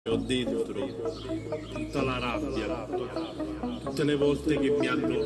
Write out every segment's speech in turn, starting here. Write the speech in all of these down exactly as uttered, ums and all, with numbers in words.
ho dentro tutta la rabbia, tutte le volte che mi hanno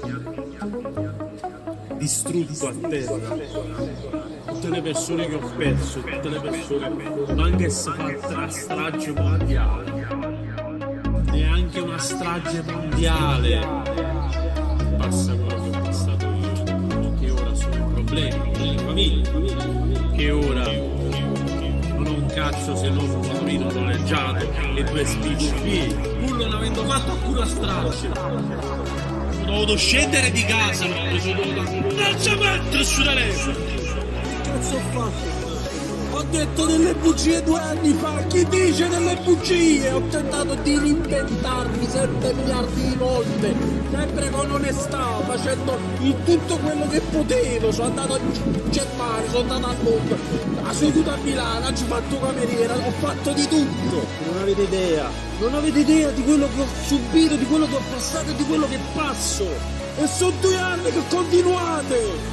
distrutto a terra, tutte le persone che ho perso, tutte le persone, ma anche se fatta una strage mondiale, neanche una strage mondiale passa quello che ho passato io, che ora sono in problemi con la famiglia, che ora cazzo se non un motorino noleggiato e due spicci, pur non avendo fatto alcuna strage. Ho dovuto scendere di casa, non ci mettere su telefono. Che cazzo ho fatto? Ho detto delle bugie due anni fa, chi dice delle bugie? Ho tentato di reinventarmi sette miliardi di volte, sempre con onestà, facendo in tutto quello che potevo. Sono andato in Germania, sono andato al mondo, sono seduto a Milano, ho fatto cameriera, ho fatto di tutto. Non avete idea, non avete idea di quello che ho subito, di quello che ho passato e di quello che passo. E sono due anni che continuate.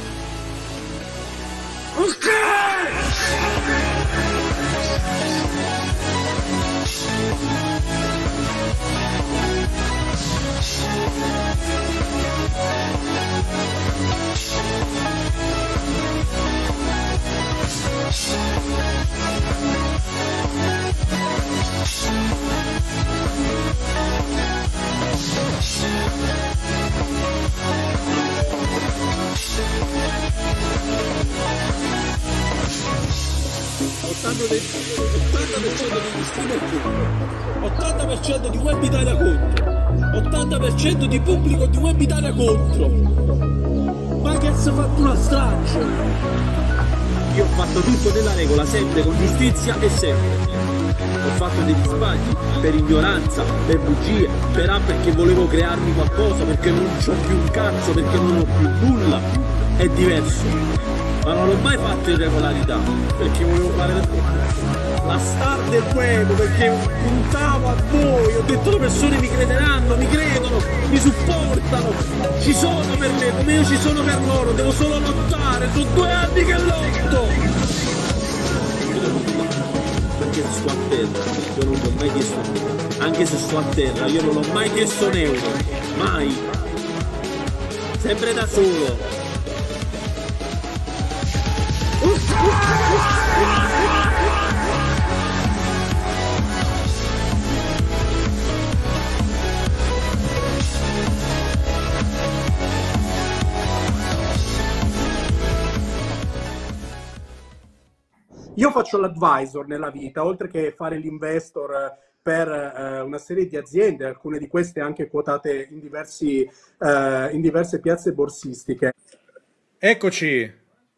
Ok! ottanta per cento di streamer contro, ottanta per cento di Web Italia contro, ottanta per cento di pubblico di Web Italia contro. Ma che si è fatto una strage? Io ho fatto tutto nella regola, sempre con giustizia e sempre. Ho fatto degli sbagli per ignoranza, per bugie, per ah, perché volevo crearmi qualcosa, perché non c'ho più un cazzo, perché non ho più nulla. È diverso. Ma non l'ho mai fatto in regolarità, perché volevo fare la star del web, perché puntavo a voi, ho detto le persone mi crederanno, mi credono, mi supportano, ci sono per me, come io ci sono per loro, devo solo lottare, sono due anni che lotto! Perché sto a terra, io non l'ho mai chiesto nulla, anche se sto a terra, io non l'ho mai chiesto un euro, mai, sempre da solo. Io faccio l'advisor nella vita, oltre che fare l'investor per eh, una serie di aziende, alcune di queste anche quotate in, diversi, eh, in diverse piazze borsistiche. Eccoci.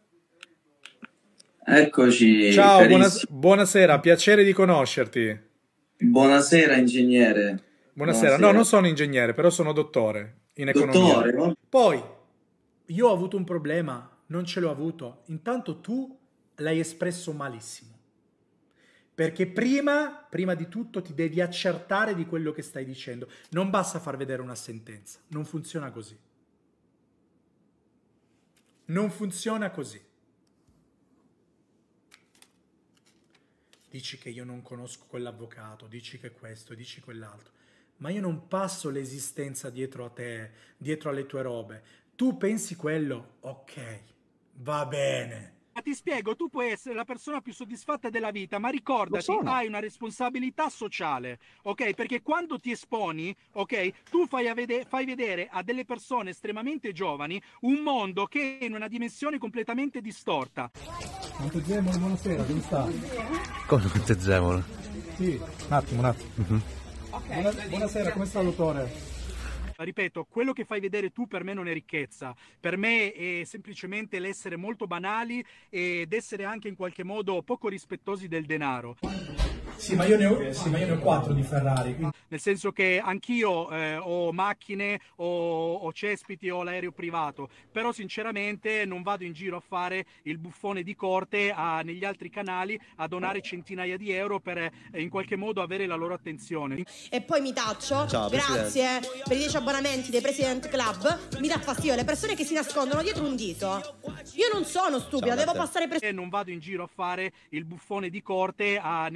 Eccoci. Ciao, buonas buonasera, piacere di conoscerti. Buonasera ingegnere. Buonasera. Buonasera. No, non sono ingegnere, però sono dottore in economia. Dottore, no? Poi, io ho avuto un problema, non ce l'ho avuto. Intanto tu l'hai espresso malissimo. Perché prima, prima di tutto ti devi accertare di quello che stai dicendo. Non basta far vedere una sentenza, non funziona così. Non funziona così. Dici che io non conosco quell'avvocato, dici che questo, dici quell'altro. Ma io non passo l'esistenza dietro a te, dietro alle tue robe. Tu pensi quello? Ok, va bene. Ti spiego, tu puoi essere la persona più soddisfatta della vita, ma ricordati, hai una responsabilità sociale, ok? Perché quando ti esponi, ok, tu fai, a vede fai vedere a delle persone estremamente giovani un mondo che è in una dimensione completamente distorta. Montezemolo, buonasera, come sta? Cosa Montezemolo? Sì, un attimo, un attimo. Uh-huh. Okay. Buona buonasera, come sta dottore? Ripeto, quello che fai vedere tu per me non è ricchezza, per me è semplicemente l'essere molto banali ed essere anche in qualche modo poco rispettosi del denaro. Sì, ma io ne ho, sì, ma io ne ho quattro di Ferrari. Quindi... Nel senso che anch'io eh, ho macchine, ho, ho cespiti, ho l'aereo privato, però sinceramente non vado in giro a fare il buffone di corte a, negli altri canali a donare centinaia di euro per eh, in qualche modo avere la loro attenzione. E poi mi taccio, Ciao, grazie per i dieci abbonamenti dei President Club, mi dà fastidio le persone che si nascondono dietro un dito. Io non sono stupida, Ciao, devo passare per... E non vado in giro a fare il buffone di corte a, negli altri canali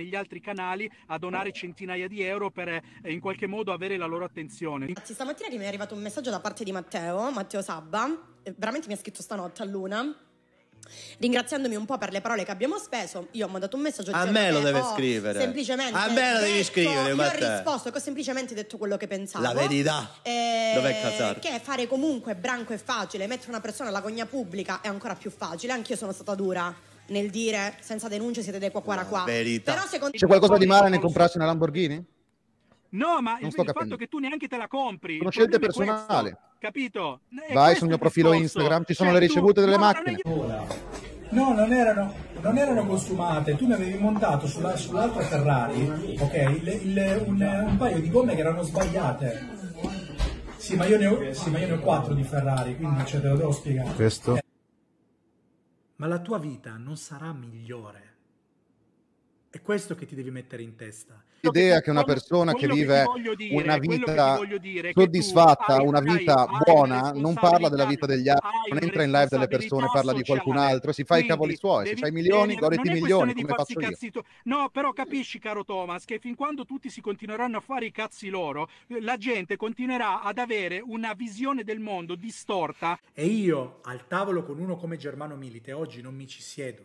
canali a donare centinaia di euro per eh, in qualche modo avere la loro attenzione. Ragazzi, stamattina mi è arrivato un messaggio da parte di Matteo, Matteo Sabba, eh, veramente mi ha scritto stanotte a luna, ringraziandomi un po' per le parole che abbiamo speso. Io ho mandato un messaggio A me lo deve ho scrivere. semplicemente A me lo devi detto- scrivere, io Matteo. ho risposto che ho semplicemente detto quello che pensavo. La verità. Eh, Dov'è Casar? Che fare comunque branco è facile, mettere una persona alla gogna pubblica è ancora più facile. Anch'io sono stata dura nel dire senza denunce siete dei qua qua qua. Verità. Però secondo C'è qualcosa di male nel comprarsi una Lamborghini? No, ma Non il, sto il capendo. fatto che tu neanche te la compri. Sono il scelte problema è personali. questo, capito? È Vai questo sul mio il profilo discorso. Instagram, ci sono Cioè, le tu- ricevute delle no, ma non macchine. è- No, non erano, non erano consumate. Tu mi avevi montato sulla- sull'altra Ferrari, ok, il- il- un, un paio di gomme che erano sbagliate. Sì, ma io ne ho, sì, ma io ne ho quattro di Ferrari, quindi cioè, te lo devo spiegare. Questo. Ma la tua vita non sarà migliore. È questo che ti devi mettere in testa. L'idea che una persona che quello che vive ti voglio dire, una quello che ti vita voglio dire è che soddisfatta, tu hai- una hai- vita hai buona, una non parla della vita responsabilità, degli altri, hai non una entra in live delle persone, responsabilità parla di qualcun sociale. altro, si fa i cavoli Quindi suoi, devi- se fai milioni, devi- goditi non è milioni, questione di come farsi faccio io. cazzi tu- No, però capisci, caro Thomas, che fin quando tutti si continueranno a fare i cazzi loro, la gente continuerà ad avere una visione del mondo distorta. E io al tavolo con uno come Germano Milite oggi non mi ci siedo.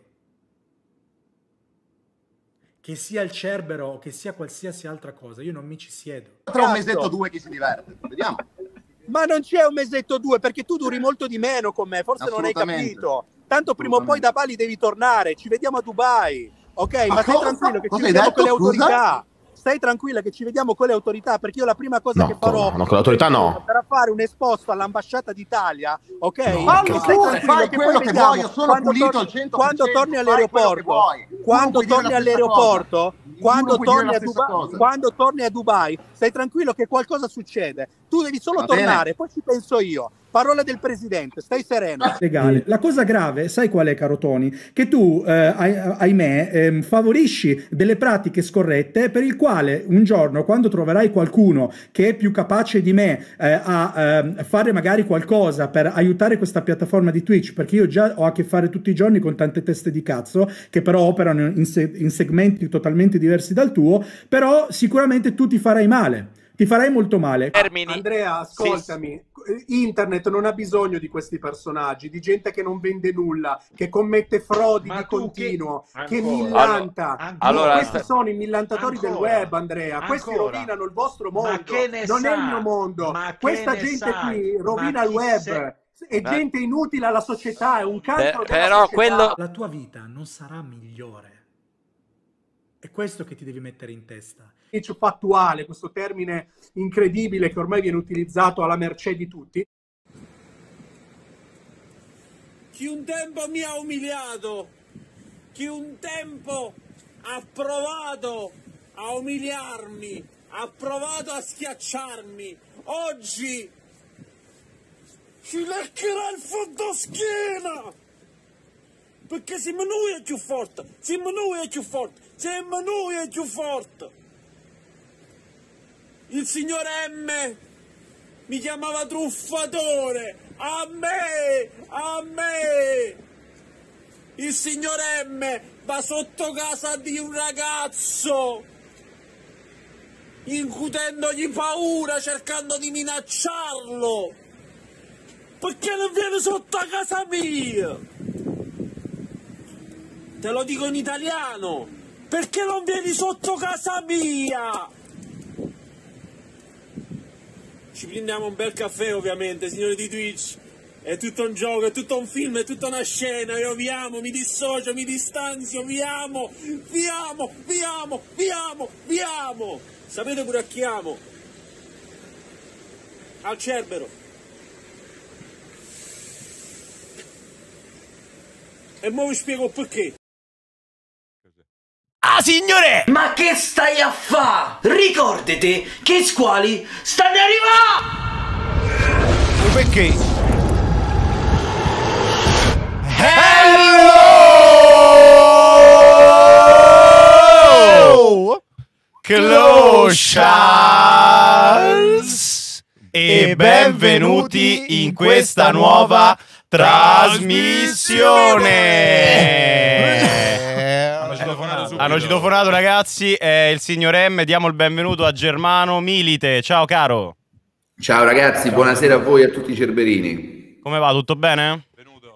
Che sia il Cerbero o che sia qualsiasi altra cosa, io non mi ci siedo. Tra un mesetto o due chi si diverte, vediamo. Ma non c'è un mesetto o due, perché tu duri molto di meno con me, forse non hai Assolutamente. capito. Tanto prima o poi da Bali devi tornare, ci vediamo a Dubai, ok? Ma, Ma stai cosa? tranquillo che Cosa ci hai vediamo detto, con le scusa? autorità. Stai tranquilla che ci vediamo con le autorità, perché io la prima cosa No, che farò no, con le autorità no. sarà fare un esposto all'ambasciata d'Italia, ok? Fallo E tu, stai tranquillo fai che quello poi che vediamo vuoi, io sono quando pulito torni- al cento per cento, quando torni fai quello che all'aeroporto, vuoi. Tu non quando puoi dire torni la stessa all'aeroporto, cosa. quando Tu non puoi dire torni la a stessa Dubai, cosa. quando torni a Dubai, stai tranquillo che qualcosa succede. Tu devi solo Va bene. tornare, poi ci penso io. Parola del presidente, stai sereno. Legale. La cosa grave, sai qual è, caro Tony? Che tu, eh, ah- ahimè, ehm, favorisci delle pratiche scorrette per il quale un giorno, quando troverai qualcuno che è più capace di me eh, a ehm, fare magari qualcosa per aiutare questa piattaforma di Twitch, perché io già ho a che fare tutti i giorni con tante teste di cazzo che però operano in, se- in segmenti totalmente diversi dal tuo, però sicuramente tu ti farai male. Ti farai molto male. Andrea, ascoltami, internet non ha bisogno di questi personaggi, di gente che non vende nulla, che commette frodi Ma di tu continuo, che- che, ancora? millanta. Allora, allora, allora, questi sono i millantatori del ancora? web, Andrea. Questi Ancora? rovinano il vostro mondo. Ma che ne non sa? è il mio mondo. Ma che Questa ne gente sai? qui rovina Ma il chi web. sei? È Ma- gente inutile alla società, è un cancro Per- della però società. quello- La tua vita non sarà migliore. È questo che ti devi mettere in testa. Fattuale, questo termine incredibile che ormai viene utilizzato alla mercé di tutti. Chi un tempo mi ha umiliato, chi un tempo ha provato a umiliarmi, ha provato a schiacciarmi, oggi ci leccherà il fondoschiena! Perché siamo noi più forti, siamo noi più forti, siamo noi più forti! Il signor M mi chiamava truffatore, a me, a me! Il signor M va sotto casa di un ragazzo, incutendogli paura, cercando di minacciarlo. Perché non viene sotto a casa mia? Te lo dico in italiano. Perché non vieni sotto casa mia? Ci prendiamo un bel caffè, ovviamente, signori di Twitch. È tutto un gioco, è tutto un film, è tutta una scena. Io vi amo, mi dissocio, mi distanzio, vi amo, vi amo, vi amo, vi amo, vi amo. Sapete pure a chi amo? Al Cerbero. E mo vi spiego perché. Ah signore! Ma che stai a fa? Ricordati che i squali stanno arrivando! Perché? Hello! Clochals! E benvenuti in questa nuova trasmissione! Hanno citofonato Hanno citofonato, ragazzi, è il signor M. Diamo il benvenuto a Germano Milite. Ciao caro. Ciao ragazzi, buonasera a voi e a tutti i cerberini. Come va? Tutto bene?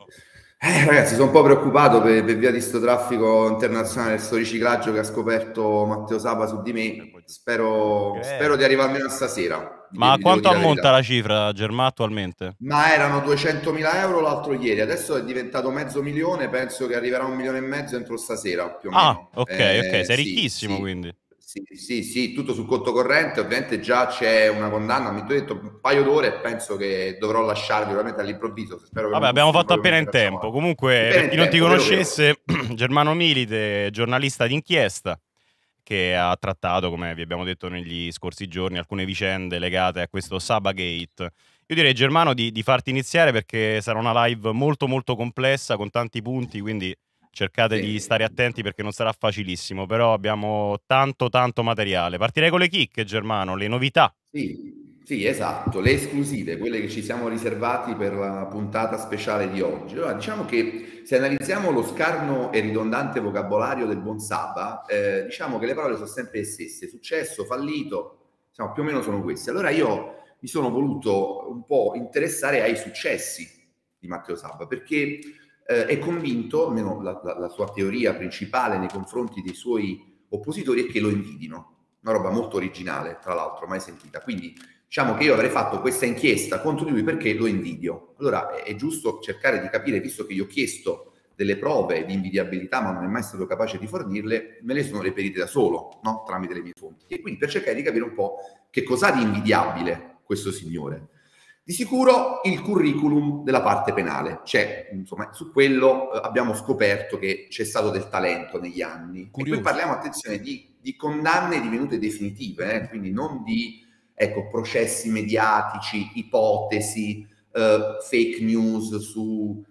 Eh, ragazzi, sono un po' preoccupato per, per via di sto traffico internazionale del sto riciclaggio che ha scoperto Matteo Saba su di me. Spero, Okay. spero di arrivarmene a stasera. Ma Vi- vi quanto devo dire la ammonta verità. la cifra, Germà, attualmente? Ma erano duecentomila euro l'altro ieri, adesso è diventato mezzo milione, penso che arriverà a un milione e mezzo entro stasera, più o Ah, meno. ok, Eh, ok, sei sì, ricchissimo sì. quindi. Sì, sì, sì, tutto sul conto corrente, ovviamente già c'è una condanna, mi ho detto un paio d'ore e penso che dovrò lasciarvi veramente all'improvviso. Spero che Vabbè, non abbiamo fosse fatto proprio appena in mentre tempo. Comunque, Appena per in chi non ti tempo, vero, conoscesse, Germano Milite, giornalista d'inchiesta, che ha trattato, come vi abbiamo detto negli scorsi giorni, alcune vicende legate a questo Sabagate. Io direi, Germano, di, di farti iniziare perché sarà una live molto molto complessa, con tanti punti, quindi cercate Sì. di stare attenti perché non sarà facilissimo, però abbiamo tanto tanto materiale. Partirei con le chicche, Germano, le novità. Sì, sì, esatto, le esclusive, quelle che ci siamo riservati per la puntata speciale di oggi. Allora, diciamo che se analizziamo lo scarno e ridondante vocabolario del buon Saba, eh, diciamo che le parole sono sempre le stesse: successo, fallito, insomma, più o meno sono queste. Allora io mi sono voluto un po' interessare ai successi di Matteo Saba, perché eh, è convinto, almeno la, la, la sua teoria principale nei confronti dei suoi oppositori, è che lo invidino. Una roba molto originale, tra l'altro, mai sentita. Quindi diciamo che io avrei fatto questa inchiesta contro di lui perché lo invidio. Allora è, è giusto cercare di capire, visto che gli ho chiesto delle prove di invidiabilità ma non è mai stato capace di fornirle, me le sono reperite da solo, no? Tramite le mie fonti. E quindi per cercare di capire un po' che cos'ha di invidiabile questo signore. Di sicuro il curriculum della parte penale, cioè, insomma, su quello eh, abbiamo scoperto che c'è stato del talento negli anni. Curioso. E qui parliamo, attenzione, di, di condanne divenute definitive, eh, quindi non di ecco, processi mediatici, ipotesi, eh, fake news su,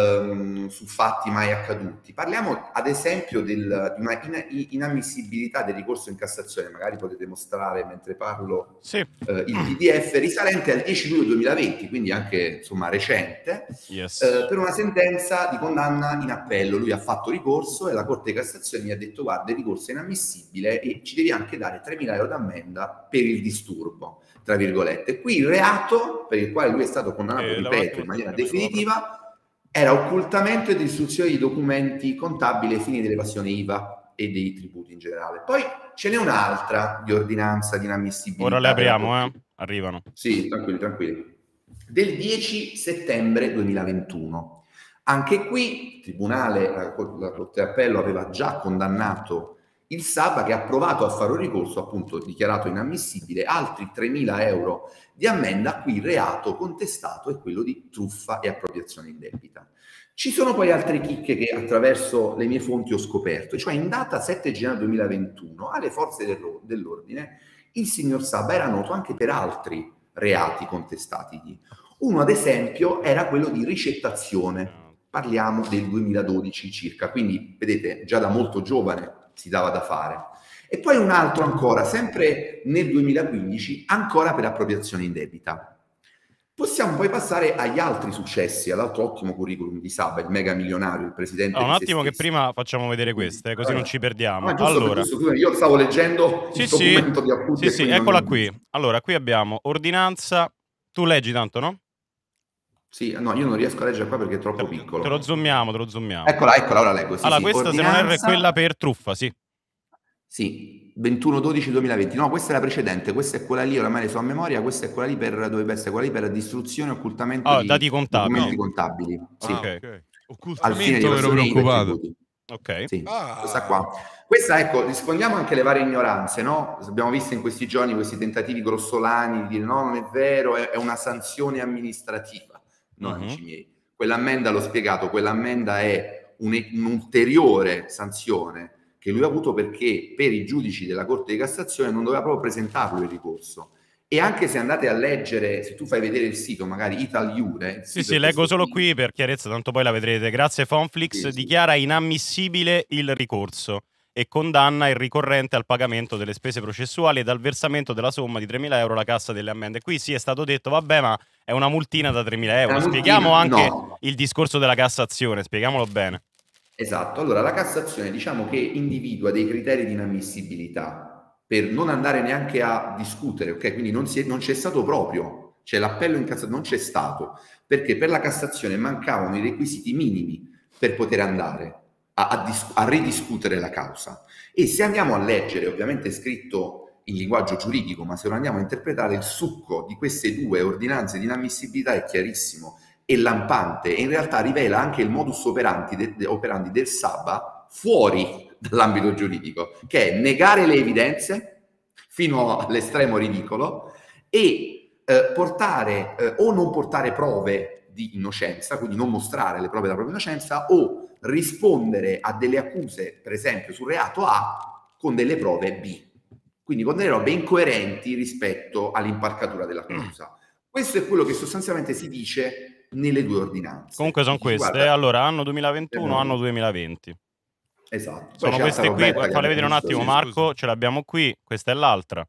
ehm, su fatti mai accaduti. Parliamo ad esempio del, di una in, inammissibilità del ricorso in Cassazione, magari potete mostrare mentre parlo Sì. eh, il P D F, risalente al dieci luglio duemilaventi, quindi anche insomma recente, Yes. eh, per una sentenza di condanna in appello. Lui ha fatto ricorso e la Corte di Cassazione mi ha detto: guarda, il ricorso è inammissibile e ci devi anche dare tremila euro d'ammenda per il disturbo, tra virgolette. Qui il reato per il quale lui è stato condannato, Eh, ripeto, davanti- in maniera definitiva, era occultamento e distruzione di documenti contabili ai fini dell'evasione I V A e dei tributi in generale. Poi ce n'è un'altra di ordinanza di inammissibilità. Ora le della apriamo, Corte. eh. Arrivano. Sì, tranquilli, tranquilli. Del dieci settembre duemilaventuno. Anche qui il Tribunale, la la Corte d'Appello aveva già condannato il Saba, che ha provato a fare un ricorso, appunto dichiarato inammissibile, altri tremila euro di ammenda. Qui il reato contestato è quello di truffa e appropriazione indebita. Ci sono poi altre chicche che attraverso le mie fonti ho scoperto, cioè in data sette gennaio duemilaventuno alle forze dello- dell'ordine il signor Saba era noto anche per altri reati contestatigli. Uno ad esempio era quello di ricettazione, parliamo del duemiladodici circa, quindi vedete già da molto giovane si dava da fare. E poi un altro ancora, sempre nel duemilaquindici, ancora per appropriazione indebita. Possiamo poi passare agli altri successi, all'altro ottimo curriculum di Saba, il mega milionario, il presidente Ah, un di se attimo che stesso. prima facciamo vedere queste, così non ci perdiamo. Ah, giusto, Allora, giusto, scusa, io stavo leggendo sì, il sì, documento di appunti. sì, e sì, quindi non eccola l'ho visto. qui. Allora, qui abbiamo ordinanza. Tu leggi tanto, no? Sì, no, io non riesco a leggere qua perché è troppo piccolo. Te lo zoomiamo, te lo zoomiamo. Eccola, eccola, ora leggo. Sì, allora, sì. questa se non erro è Ordinanza- quella per truffa, sì. Sì, ventuno dodici duemilaventi. No, questa è la precedente, questa è quella lì, oramai le so a memoria, questa è quella lì per, dovrebbe essere quella lì per distruzione e occultamento Ah, di dati contabili. documenti No. contabili. Sì. Ah, ok. Al fine di Occultamento ero evasione I V A e preoccupato. tributi. Ok. Sì, Ah. questa qua. Questa, ecco, rispondiamo anche alle varie ignoranze, no? Abbiamo visto in questi giorni questi tentativi grossolani di dire no, non è vero, è, è una sanzione amministrativa. No, Mhm. amici miei. Quell'ammenda, l'ho spiegato, quell'ammenda è un- un'ulteriore sanzione che lui ha avuto perché per i giudici della Corte di Cassazione non doveva proprio presentarlo il ricorso. E anche se andate a leggere, se tu fai vedere il sito, magari Italiure... il Sì, sito sì, è leggo questo solo qui. qui per chiarezza, tanto poi la vedrete. Grazie Fonflix, Sì, sì. dichiara inammissibile il ricorso e condanna il ricorrente al pagamento delle spese processuali ed al versamento della somma di tremila euro alla cassa delle ammende. Qui sì è stato detto, vabbè, ma è una multina da tremila euro. Una multina, Spieghiamo anche no. il discorso della Cassazione, spieghiamolo bene. Esatto, allora la Cassazione diciamo che individua dei criteri di inammissibilità per non andare neanche a discutere, ok? Quindi non, si è, non c'è stato proprio, cioè l'appello in Cassazione non c'è stato, perché per la Cassazione mancavano i requisiti minimi per poter andare a, a, dis- a ridiscutere la causa. E se andiamo a leggere, ovviamente è scritto in linguaggio giuridico, ma se lo andiamo a interpretare, il succo di queste due ordinanze di inammissibilità è chiarissimo e lampante, e in realtà rivela anche il modus operandi, de, de, operandi del Saba fuori dall'ambito giuridico, che è negare le evidenze fino all'estremo ridicolo e eh, portare eh, o non portare prove di innocenza, quindi non mostrare le prove della propria innocenza, o rispondere a delle accuse, per esempio sul reato A, con delle prove B, quindi con delle robe incoerenti rispetto all'impalcatura dell'accusa. Questo è quello che sostanzialmente si dice nelle due ordinanze. Comunque sono Dici, queste, guarda, allora anno duemilaventuno, no. anno duemilaventi. Esatto. Sono queste qui, falle vedere un attimo, sì, Marco, scusa. ce l'abbiamo qui, questa è l'altra.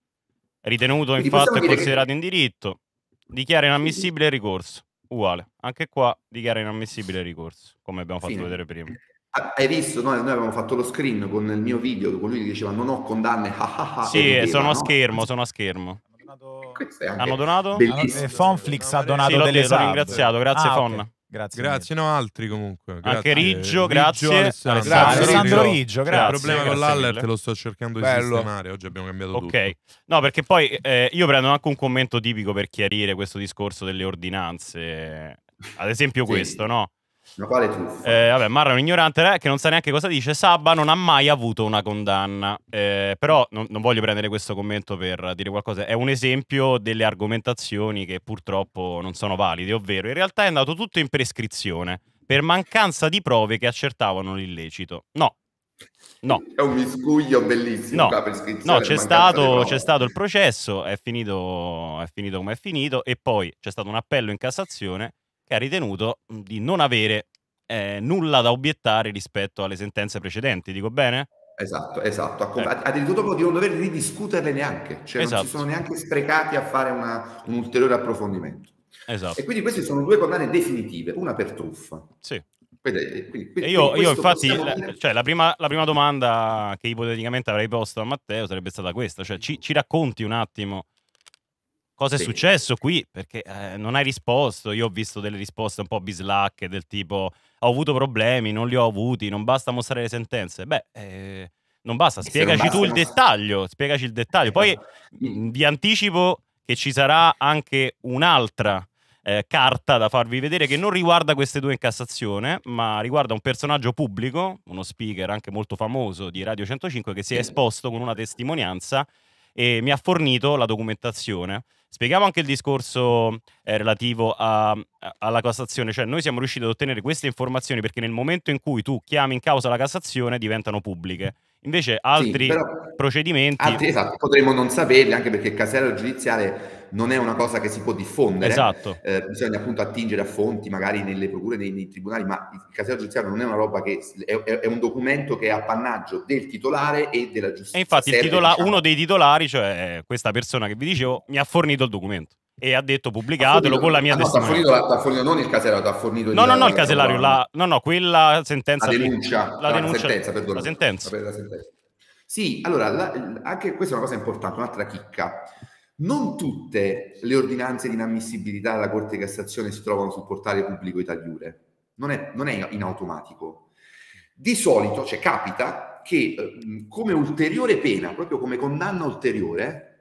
Ritenuto Quindi in fatto possiamo e dire considerato che- in diritto, dichiara inammissibile il ricorso. Uguale, anche qua dichiara inammissibile il ricorso, come abbiamo fatto Fine. vedere prima. Ah, hai visto? Noi, noi avevamo fatto lo screen con il mio video, con lui che diceva non ho condanne, ah ah ah, e Sì, rideva, sono a no? schermo, sono a schermo. Questo è anche Hanno donato? bellissimo. E Fonflix ha donato Sì, l'ho delle detto, l'ho sub. ringraziato, grazie Ah, Fon. ok. Grazie. Grazie, no, altri comunque. Anche Grazie. Riggio, grazie. Alessandro. Grazie, Alessandro Riggio, Il grazie. problema con Grazie l'allert mille. lo sto cercando di Bello. sistemare. Oggi abbiamo cambiato tutto. Ok, no, perché poi eh, io prendo anche un commento tipico per chiarire questo discorso delle ordinanze. Ad esempio Sì. questo, no? Ma quale truffa? Eh, vabbè, Marra è un ignorante eh, che non sa neanche cosa dice. Sabba non ha mai avuto una condanna. Eh, però non, non voglio prendere questo commento per dire qualcosa. È un esempio delle argomentazioni che purtroppo non sono valide, ovvero in realtà è andato tutto in prescrizione per mancanza di prove che accertavano l'illecito. No. No. È un miscuglio bellissimo. No, qua per iscrizione, no, c'è mancanza di stato, prove. c'è stato il processo, è finito, è finito come è finito, e poi c'è stato un appello in Cassazione che ha ritenuto di non avere eh, nulla da obiettare rispetto alle sentenze precedenti, dico bene? Esatto, esatto. Ha Ecco. addirittura proprio di non dover ridiscuterle neanche, cioè non Esatto. si sono neanche sprecati a fare una- un ulteriore approfondimento. Esatto. E quindi queste sono due condanne definitive, una per truffa. Sì. Quindi- quindi- quindi E io, io questo infatti, possiamo la, dire- cioè, la, prima, la prima domanda che ipoteticamente avrei posto a Matteo sarebbe stata questa, cioè ci, ci racconti un attimo cosa è Sì. successo qui, perché eh, non hai risposto. Io ho visto delle risposte un po' bislacche del tipo ho avuto problemi, non li ho avuti, non basta mostrare le sentenze. Beh, eh, non basta, Se non spiegaci tu il basta- dettaglio, spiegaci il dettaglio. Poi mh, vi anticipo che ci sarà anche un'altra eh, carta da farvi vedere che non riguarda queste due in Cassazione, ma riguarda un personaggio pubblico, uno speaker anche molto famoso di Radio centocinque, che si è esposto con una testimonianza e mi ha fornito la documentazione. Spieghiamo anche il discorso eh, relativo a- a- alla Cassazione, cioè noi siamo riusciti ad ottenere queste informazioni perché nel momento in cui tu chiami in causa la Cassazione diventano pubbliche. Invece altri però- procedimenti... Altri, esatto, potremmo non saperli, anche perché il casellario giudiziale non è una cosa che si può diffondere. Esatto. Eh, bisogna appunto attingere a fonti, magari nelle procure, nei, nei tribunali, ma il casellario giudiziario non è una roba che è, è- è un documento che è appannaggio del titolare e della giustizia. E infatti il Serve, titola- diciamo, uno dei titolari, cioè questa persona che vi dicevo, mi ha fornito il documento e ha detto pubblicatelo con la mia ah, no, t'ha testimonianza. fornito, la- t'ha fornito non il casellario, t'ha fornito No, no, no, il la- casellario, la, no, no, quella sentenza la lì. denuncia, la la denuncia, sentenza, perdono. la sentenza. La sentenza. Sì, allora, la- anche questa è una cosa importante, un'altra chicca. Non tutte le ordinanze di inammissibilità della Corte di Cassazione si trovano sul portale pubblico Italiure. Non è, non è in automatico. Di solito, cioè capita che eh, come ulteriore pena, proprio come condanna ulteriore,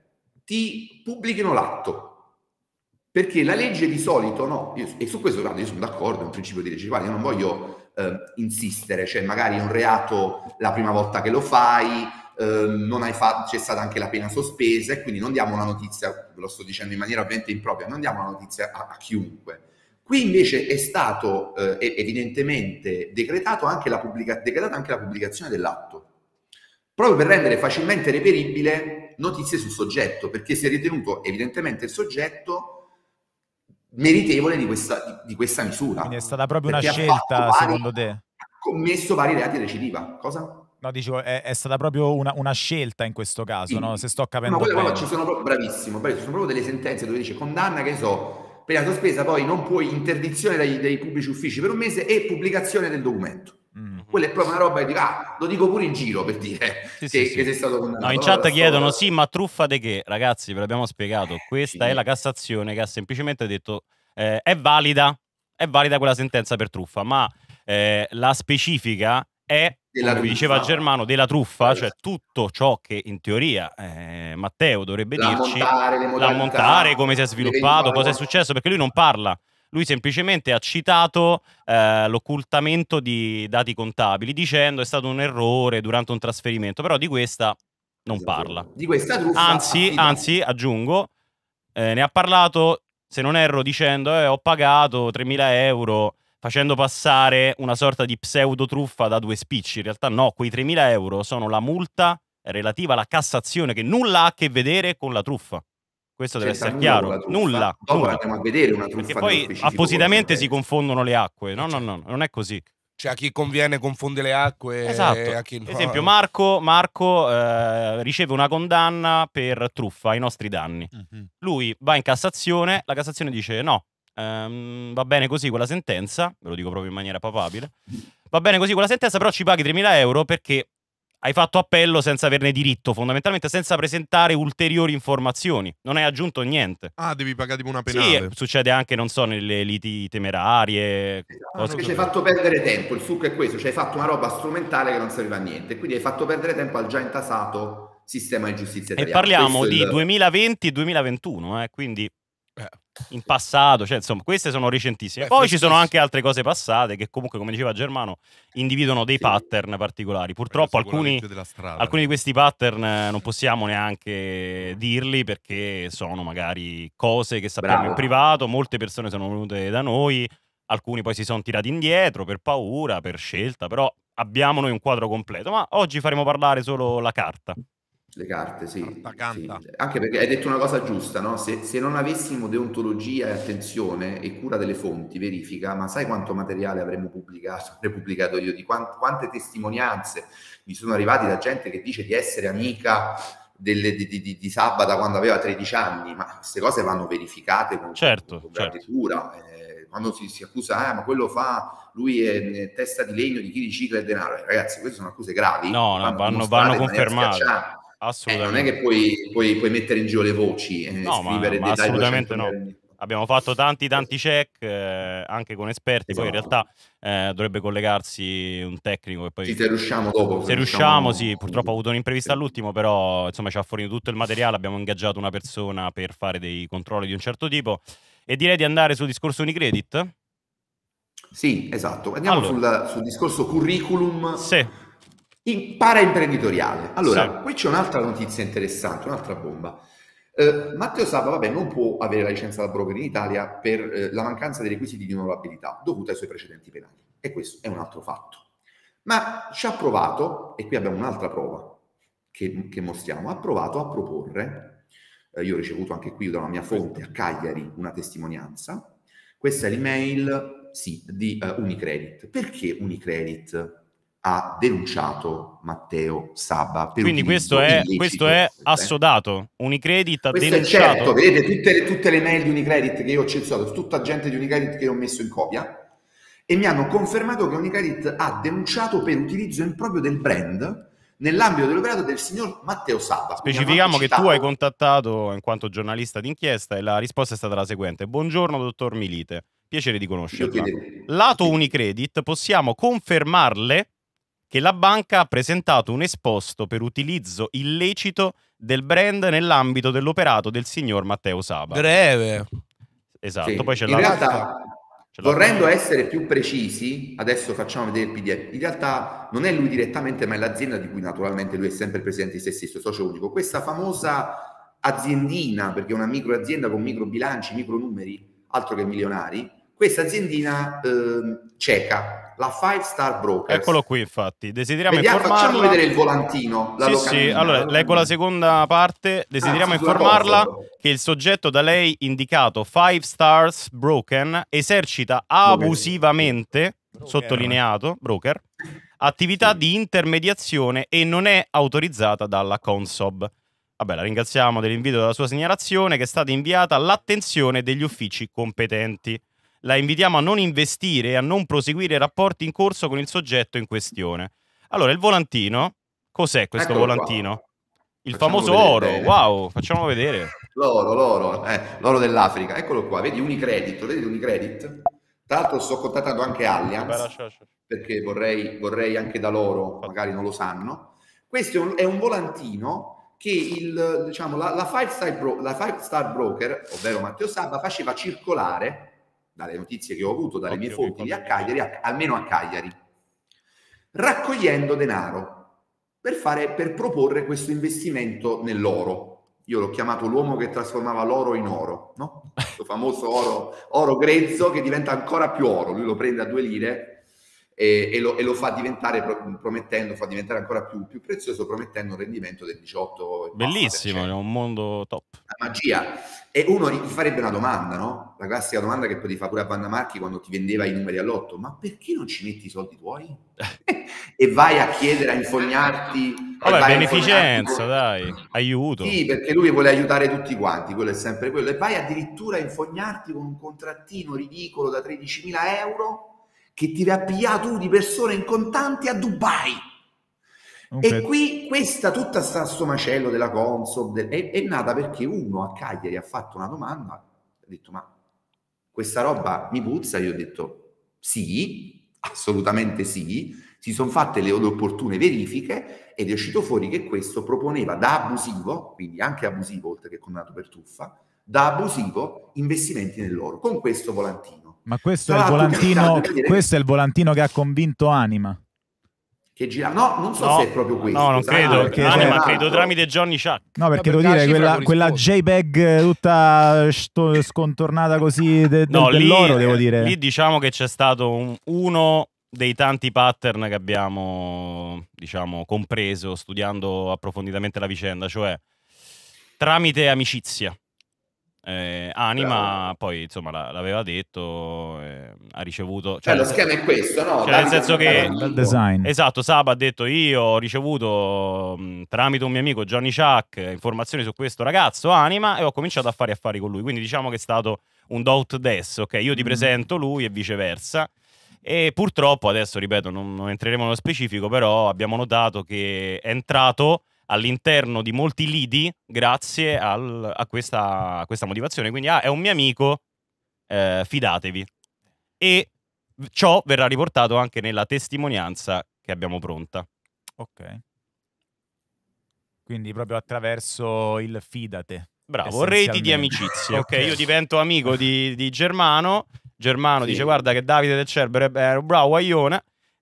ti pubblichino l'atto. Perché la legge di solito no, io- e su questo guarda, io sono d'accordo, è un principio di legge, guarda, io non voglio eh, insistere, cioè magari è un reato la prima volta che lo fai, eh, non hai fatto, c'è stata anche la pena sospesa e quindi non diamo una notizia, ve lo sto dicendo in maniera ovviamente impropria, non diamo una notizia a, a chiunque. Qui invece è stato eh, evidentemente decretato anche la pubblica- decretata anche la pubblicazione dell'atto, proprio per rendere facilmente reperibile notizie sul soggetto, perché si è ritenuto evidentemente il soggetto meritevole di questa, di, di questa misura. Quindi è stata proprio una Perché ha scelta, fatto vari- secondo te? ha commesso vari reati di recidiva. Cosa? No, dicevo, è, è stata proprio una, una scelta in questo caso, Sì. no? Se sto capendo No, quelle- bene. guarda, ci sono proprio, bravissimo, bravissimo, ci sono proprio delle sentenze dove dice condanna, che ne so, pena sospesa, poi non puoi interdizione dai, dai pubblici uffici per un mese e pubblicazione del documento. Mm. quella è proprio una roba che dico, ah, lo dico pure in giro per dire Sì, che, sì, sì. che sei stato condannato. No, in Allora, chat chiedono, sto- sì, ma truffa di che? Ragazzi, ve l'abbiamo spiegato. Questa sì. è la Cassazione che ha semplicemente detto eh, è valida, è valida quella sentenza per truffa, ma eh, la specifica è, Della come vi diceva truffa. Germano, della truffa, cioè tutto ciò che in teoria eh, Matteo dovrebbe dirci, L'ammontare, le modalità, l'ammontare, come si è sviluppato, cosa è l'eventuale- successo, perché lui non parla. Lui semplicemente ha citato eh, l'occultamento di dati contabili dicendo è stato un errore durante un trasferimento, però di questa non parla. Di questa truffa Anzi, affida- anzi, aggiungo, eh, ne ha parlato, se non erro, dicendo eh, ho pagato tremila euro facendo passare una sorta di pseudo truffa da due spicci. In realtà no, quei tremila euro sono la multa relativa alla Cassazione che nulla ha a che vedere con la truffa. Questo deve C'entra essere nulla chiaro. con la truffa. Nulla. Dopo nulla. andiamo a vedere una truffa Perché nello poi specifico appositamente con si confondono le acque. No, no, no, non è così. Cioè, a chi conviene confonde le acque. Esatto. e a chi no. Per esempio, Marco, Marco eh, riceve una condanna per truffa ai nostri danni. Mhm. Lui va in Cassazione, la Cassazione dice no, ehm, va bene così quella sentenza, ve lo dico proprio in maniera papabile, va bene così quella sentenza, però ci paghi tremila euro perché hai fatto appello senza averne diritto, fondamentalmente senza presentare ulteriori informazioni, non hai aggiunto niente. Ah, devi pagare tipo una penale. Sì, succede anche, non so, nelle liti temerarie. cose Perché ci hai così. fatto perdere tempo, il succo è questo, ci hai fatto una roba strumentale che non serviva a niente, quindi hai fatto perdere tempo al già intasato sistema di giustizia E italiano. parliamo Questo è di il- duemilaventi e duemilaventuno, eh, quindi in passato, cioè insomma, queste sono recentissime. Beh, Poi ci sono freschissimo. anche altre cose passate che comunque, come diceva Germano, individuano dei pattern particolari. Purtroppo Questa con la alcuni, legge della strada. alcuni di questi pattern eh, non possiamo neanche dirli perché sono magari cose che sappiamo Bravo. in privato, molte persone sono venute da noi, alcuni poi si sono tirati indietro per paura, per scelta, però abbiamo noi un quadro completo. Ma oggi faremo parlare solo la carta. Le carte, sì, Carta canta. sì. Anche perché hai detto una cosa giusta, no? Se, se non avessimo deontologia e attenzione e cura delle fonti, verifica, ma sai quanto materiale avremmo pubblicato, avrei pubblicato io, di quant- quante testimonianze mi sono arrivati da gente che dice di essere amica delle- di, di, di, di Sabba da quando aveva tredici anni, ma queste cose vanno verificate con, Certo, con grande certo. cura. Eh, quando si, si accusa, ah, ma quello fa, lui è eh, testa di legno di chi ricicla il denaro. Eh, ragazzi, queste sono accuse gravi. No, no, vanno, dimostrate vanno in maniera confermate. schiacciante. Eh, non Assolutamente. è che puoi, puoi, puoi mettere in giro le voci e No, ma, scrivere ma dei dai assolutamente duecento no. mila. Abbiamo fatto tanti tanti check eh, anche con esperti, poi in Esatto. realtà eh, dovrebbe collegarsi un tecnico che poi Sì, se riusciamo dopo. se riusciamo, sì, purtroppo ho avuto un'imprevista all'ultimo, però insomma ci ha fornito tutto il materiale, abbiamo ingaggiato una persona per fare dei controlli di un certo tipo e direi di andare sul discorso Unicredit. Sì, esatto. Andiamo Allora. sul, sul discorso curriculum Sì. in- paraimprenditoriale. Allora, Sì. qui c'è un'altra notizia interessante, un'altra bomba. Eh, Matteo Sabba, vabbè, non può avere la licenza da broker in Italia per eh, la mancanza dei requisiti di onorabilità dovuta ai suoi precedenti penali. E questo è un altro fatto. Ma ci ha provato, e qui abbiamo un'altra prova che, che mostriamo, ha provato a proporre, eh, io ho ricevuto anche qui da una mia fonte a Cagliari una testimonianza, questa è l'email, sì, di eh, Unicredit. Perché Unicredit ha denunciato Matteo Sabba per Quindi utilizzo questo è, illecito? questo è Eh? assodato. Unicredit ha Questo è denunciato. certo, vedete tutte le, tutte le mail di Unicredit che io ho censurato, tutta gente di Unicredit che io ho messo in copia, e mi hanno confermato che Unicredit ha denunciato per utilizzo improprio del brand nell'ambito dell'operato del signor Matteo Sabba. Quindi hanno Specifichiamo che tu citato- hai contattato in quanto giornalista d'inchiesta e la risposta è stata la seguente. Buongiorno dottor Milite, piacere di conoscerla. Io chiedevo- Lato Unicredit possiamo confermarle che la banca ha presentato un esposto per utilizzo illecito del brand nell'ambito dell'operato del signor Matteo Sabba. Greve. Esatto, Sì. poi c'è in la realtà, c'è la- vorrendo essere più precisi, adesso facciamo vedere il P D F. In realtà non è lui direttamente, ma è l'azienda di cui naturalmente lui è sempre presidente di se stesso, socio unico. Questa famosa aziendina, perché è una microazienda con micro bilanci, micro numeri, altro che milionari, questa aziendina ehm, ceca, la Five Star Brokers. Eccolo qui, infatti. Desideriamo Vediamo, informarla. facciamo vedere il volantino, la Sì, locandina, sì, allora la leggo la seconda parte. Desideriamo Ah, sulla informarla cosa. che il soggetto da lei indicato Five Stars Broken esercita abusivamente, sottolineato, broker, attività di intermediazione e non è autorizzata dalla Consob. Vabbè, la ringraziamo dell'invito della sua segnalazione che è stata inviata all'attenzione degli uffici competenti. la invitiamo a non investire e a non proseguire rapporti in corso con il soggetto in questione. Allora, il volantino, cos'è questo Eccolo volantino? qua. Il Facciamo famoso vedere oro, bene. wow, facciamo vedere. L'oro, l'oro, eh, l'oro dell'Africa, eccolo qua, vedi Unicredit, vedi Unicredit? Tra l'altro sto contattando anche Allianz, perché vorrei, vorrei anche da loro, magari non lo sanno. Questo è un, è un volantino che il, diciamo, la, la, five star bro, la Five Star Broker, ovvero Matteo Sabba, faceva circolare, dalle notizie che ho avuto, dalle mie fonti lì a Cagliari, a, almeno a Cagliari, raccogliendo denaro per, fare, per proporre questo investimento nell'oro. Io l'ho chiamato l'uomo che trasformava l'oro in oro, no? Questo famoso oro, oro grezzo che diventa ancora più oro. Lui lo prende a due lire e, e, lo, e lo fa diventare, promettendo, fa diventare ancora più, più prezioso, promettendo un rendimento del diciotto. Bellissimo, è un mondo top. La magia. E uno gli farebbe una domanda, no? La classica domanda che poi ti fa pure a Vanna Marchi quando ti vendeva i numeri all'otto: ma perché non ci metti i soldi tuoi? E vai a chiedere, a infognarti. Vabbè, beneficenza, con... dai, aiuto. Sì, perché lui vuole aiutare tutti quanti, quello è sempre quello. E vai addirittura a infognarti con un contrattino ridicolo da tredicimila euro che ti rappiglia tu di persone in contanti a Dubai. Comunque... E qui questa, tutta sta, sto macello della Consob del, è, è nata perché uno a Cagliari ha fatto una domanda, ha detto: ma questa roba mi puzza? Io ho detto sì, assolutamente sì. Si sono fatte le, le opportune verifiche ed è uscito fuori che questo proponeva da abusivo, quindi anche abusivo oltre che condannato per truffa, da abusivo investimenti nell'oro con questo volantino. Ma questo è il volantino, questo è il volantino che ha convinto Anima. Che gira... No, non so no, se è proprio questo. No, non credo. Perché Anima, c'è... credo tramite Johnny Chuck. No, perché no, devo dire, quella, quella JPEG tutta sto, scontornata così de, no, de, lì, dell'oro, devo dire. Lì diciamo che c'è stato un, uno dei tanti pattern che abbiamo, diciamo, compreso studiando approfonditamente la vicenda, cioè tramite amicizia. Eh, Anima Bravo. Poi insomma l'aveva detto, eh, ha ricevuto, cioè, cioè lo schema è questo, no? Cioè, nel senso che dal design. Esatto, Saba ha detto: io ho ricevuto mh, tramite un mio amico Johnny Chuck informazioni su questo ragazzo Anima e ho cominciato a fare affari con lui, quindi diciamo che è stato un do ut des, ok? Io ti mm. presento lui e viceversa. E purtroppo adesso, ripeto, non, non entreremo nello specifico, però abbiamo notato che è entrato all'interno di molti lidi grazie al, a, questa, a questa motivazione. Quindi ah, è un mio amico, eh, fidatevi. E ciò verrà riportato anche nella testimonianza che abbiamo pronta. Ok. Quindi proprio attraverso il fidate. Bravo, reti di amicizia. Ok, io divento amico di, di Germano. Germano sì. dice: guarda che Davide del Cerbero è un bravo guaglione.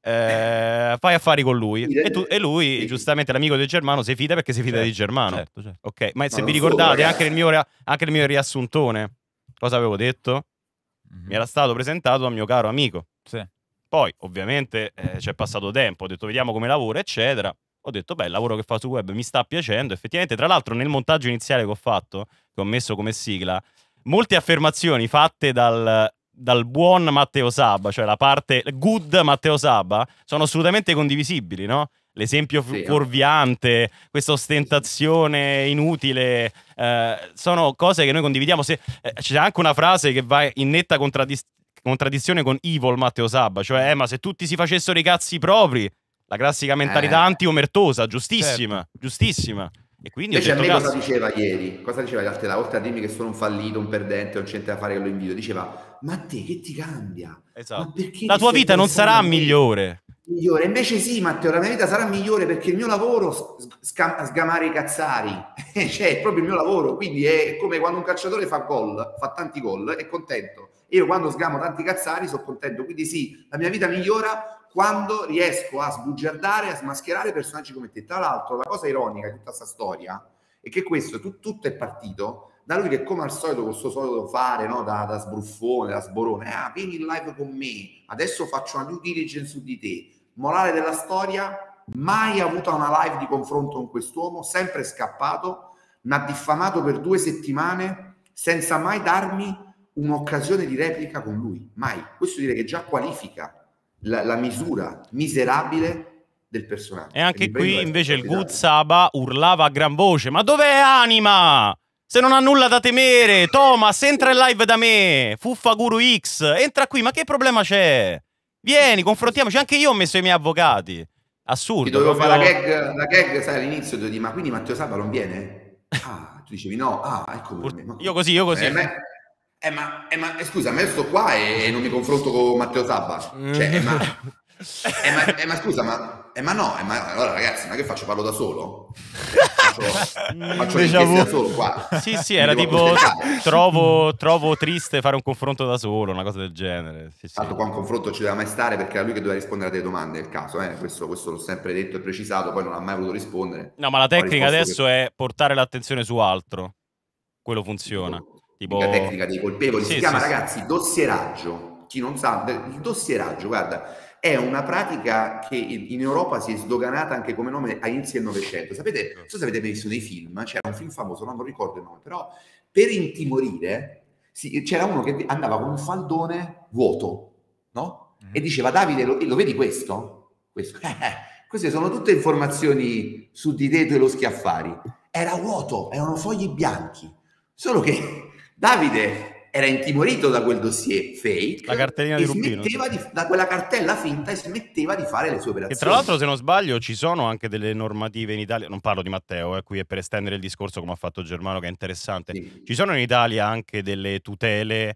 Eh, fai affari con lui e, tu, e lui sì. giustamente l'amico del Germano si fida perché si fida certo, di Germano certo, certo. Ok, ma se ma vi ricordate solo, anche, nel mio, anche nel mio riassuntone cosa avevo detto? Mm-hmm. Mi era stato presentato dal mio caro amico sì. Poi ovviamente eh, c'è passato tempo, ho detto vediamo come lavora eccetera, ho detto beh il lavoro che fa su web mi sta piacendo effettivamente. Tra l'altro nel montaggio iniziale che ho fatto, che ho messo come sigla, molte affermazioni fatte dal dal buon Matteo Sabba, cioè la parte good Matteo Sabba, sono assolutamente condivisibili, no? L'esempio sì, fuorviante, questa ostentazione inutile, eh, sono cose che noi condividiamo. Se, eh, c'è anche una frase che va in netta contraddis- contraddizione con evil Matteo Sabba, cioè eh, ma se tutti si facessero i cazzi propri, la classica mentalità eh. anti-omertosa, giustissima, certo. giustissima. E quindi invece a me cazzo... cosa diceva ieri? Cosa diceva a te? Oltre a dirmi che sono un fallito, un perdente, non c'è niente da fare che lo invidio, diceva: ma te che ti cambia? Esatto. Ma perché la tua vita non sarà migliore. Migliore. Invece sì, Matteo, la mia vita sarà migliore perché il mio lavoro sga- sgamare i cazzari. Cioè, è proprio il mio lavoro, quindi è come quando un calciatore fa gol, fa tanti gol, è contento. Io quando sgamo tanti cazzari sono contento, quindi sì, la mia vita migliora quando riesco a sbugiardare, a smascherare personaggi come te. Tra l'altro, la cosa ironica di tutta questa storia è che questo tu, tutto è partito da lui che, come al solito, con il suo solito fare, no? da, da sbruffone, da sborone, ah, vieni in live con me, adesso faccio una due diligence su di te. Morale della storia: mai avuto una live di confronto con quest'uomo, sempre scappato, mi ha diffamato per due settimane senza mai darmi un'occasione di replica con lui. Mai. Questo direi che già qualifica La, la misura miserabile del personaggio. E anche qui invece il Good Saba urlava a gran voce: ma dov'è Anima? Se non ha nulla da temere, Thomas, entra in live da me, Fuffa Guru X, entra qui, ma che problema c'è? Vieni, confrontiamoci, anche io ho messo i miei avvocati. Assurdo. Ti dovevo proprio... fare la gag, la gag, sai, all'inizio ti dico, ma quindi Matteo Sabba non viene? Ah, tu dicevi no, ah, ecco per me. Ma... Io così, io così. Eh, ma, eh, ma, eh, ma eh, scusa, ma io sto qua e, e non mi confronto con Matteo Sabba. Cioè, eh, ma, eh, ma, eh, ma scusa, ma, eh, ma no, eh, ma allora ragazzi, ma che faccio? Parlo da solo? Faccio, faccio l'inchiesta da solo qua. Sì, sì, era tipo trovo, trovo triste fare un confronto da solo, una cosa del genere. Sì, sì. Tanto qua un confronto ci doveva mai stare perché era lui che doveva rispondere a delle domande, nel caso, eh? questo, questo l'ho sempre detto e precisato, poi non ha mai voluto rispondere. No, ma la tecnica adesso che... è portare l'attenzione su altro. Quello funziona. Tipo... La tecnica dei colpevoli, sì, si chiama sì, ragazzi sì. dossieraggio. Chi non sa, il dossieraggio, guarda, è una pratica che in Europa si è sdoganata anche come nome a inizi del Novecento. Sapete, non so se avete mai visto dei film, c'era un film famoso, non ricordo il nome, però per intimorire sì, c'era uno che andava con un faldone vuoto, no? E diceva, Davide, lo, lo vedi questo? Questo. Eh, eh, queste sono tutte informazioni su di te e lo schiaffari. Era vuoto, erano fogli bianchi. Solo che Davide era intimorito da quel dossier fake, la cartellina e di Rubino, smetteva di, da quella cartella finta e smetteva di fare le sue operazioni. E tra l'altro, se non sbaglio, ci sono anche delle normative in Italia, non parlo di Matteo, eh, qui è per estendere il discorso come ha fatto Germano, che è interessante. Sì. Ci sono in Italia anche delle tutele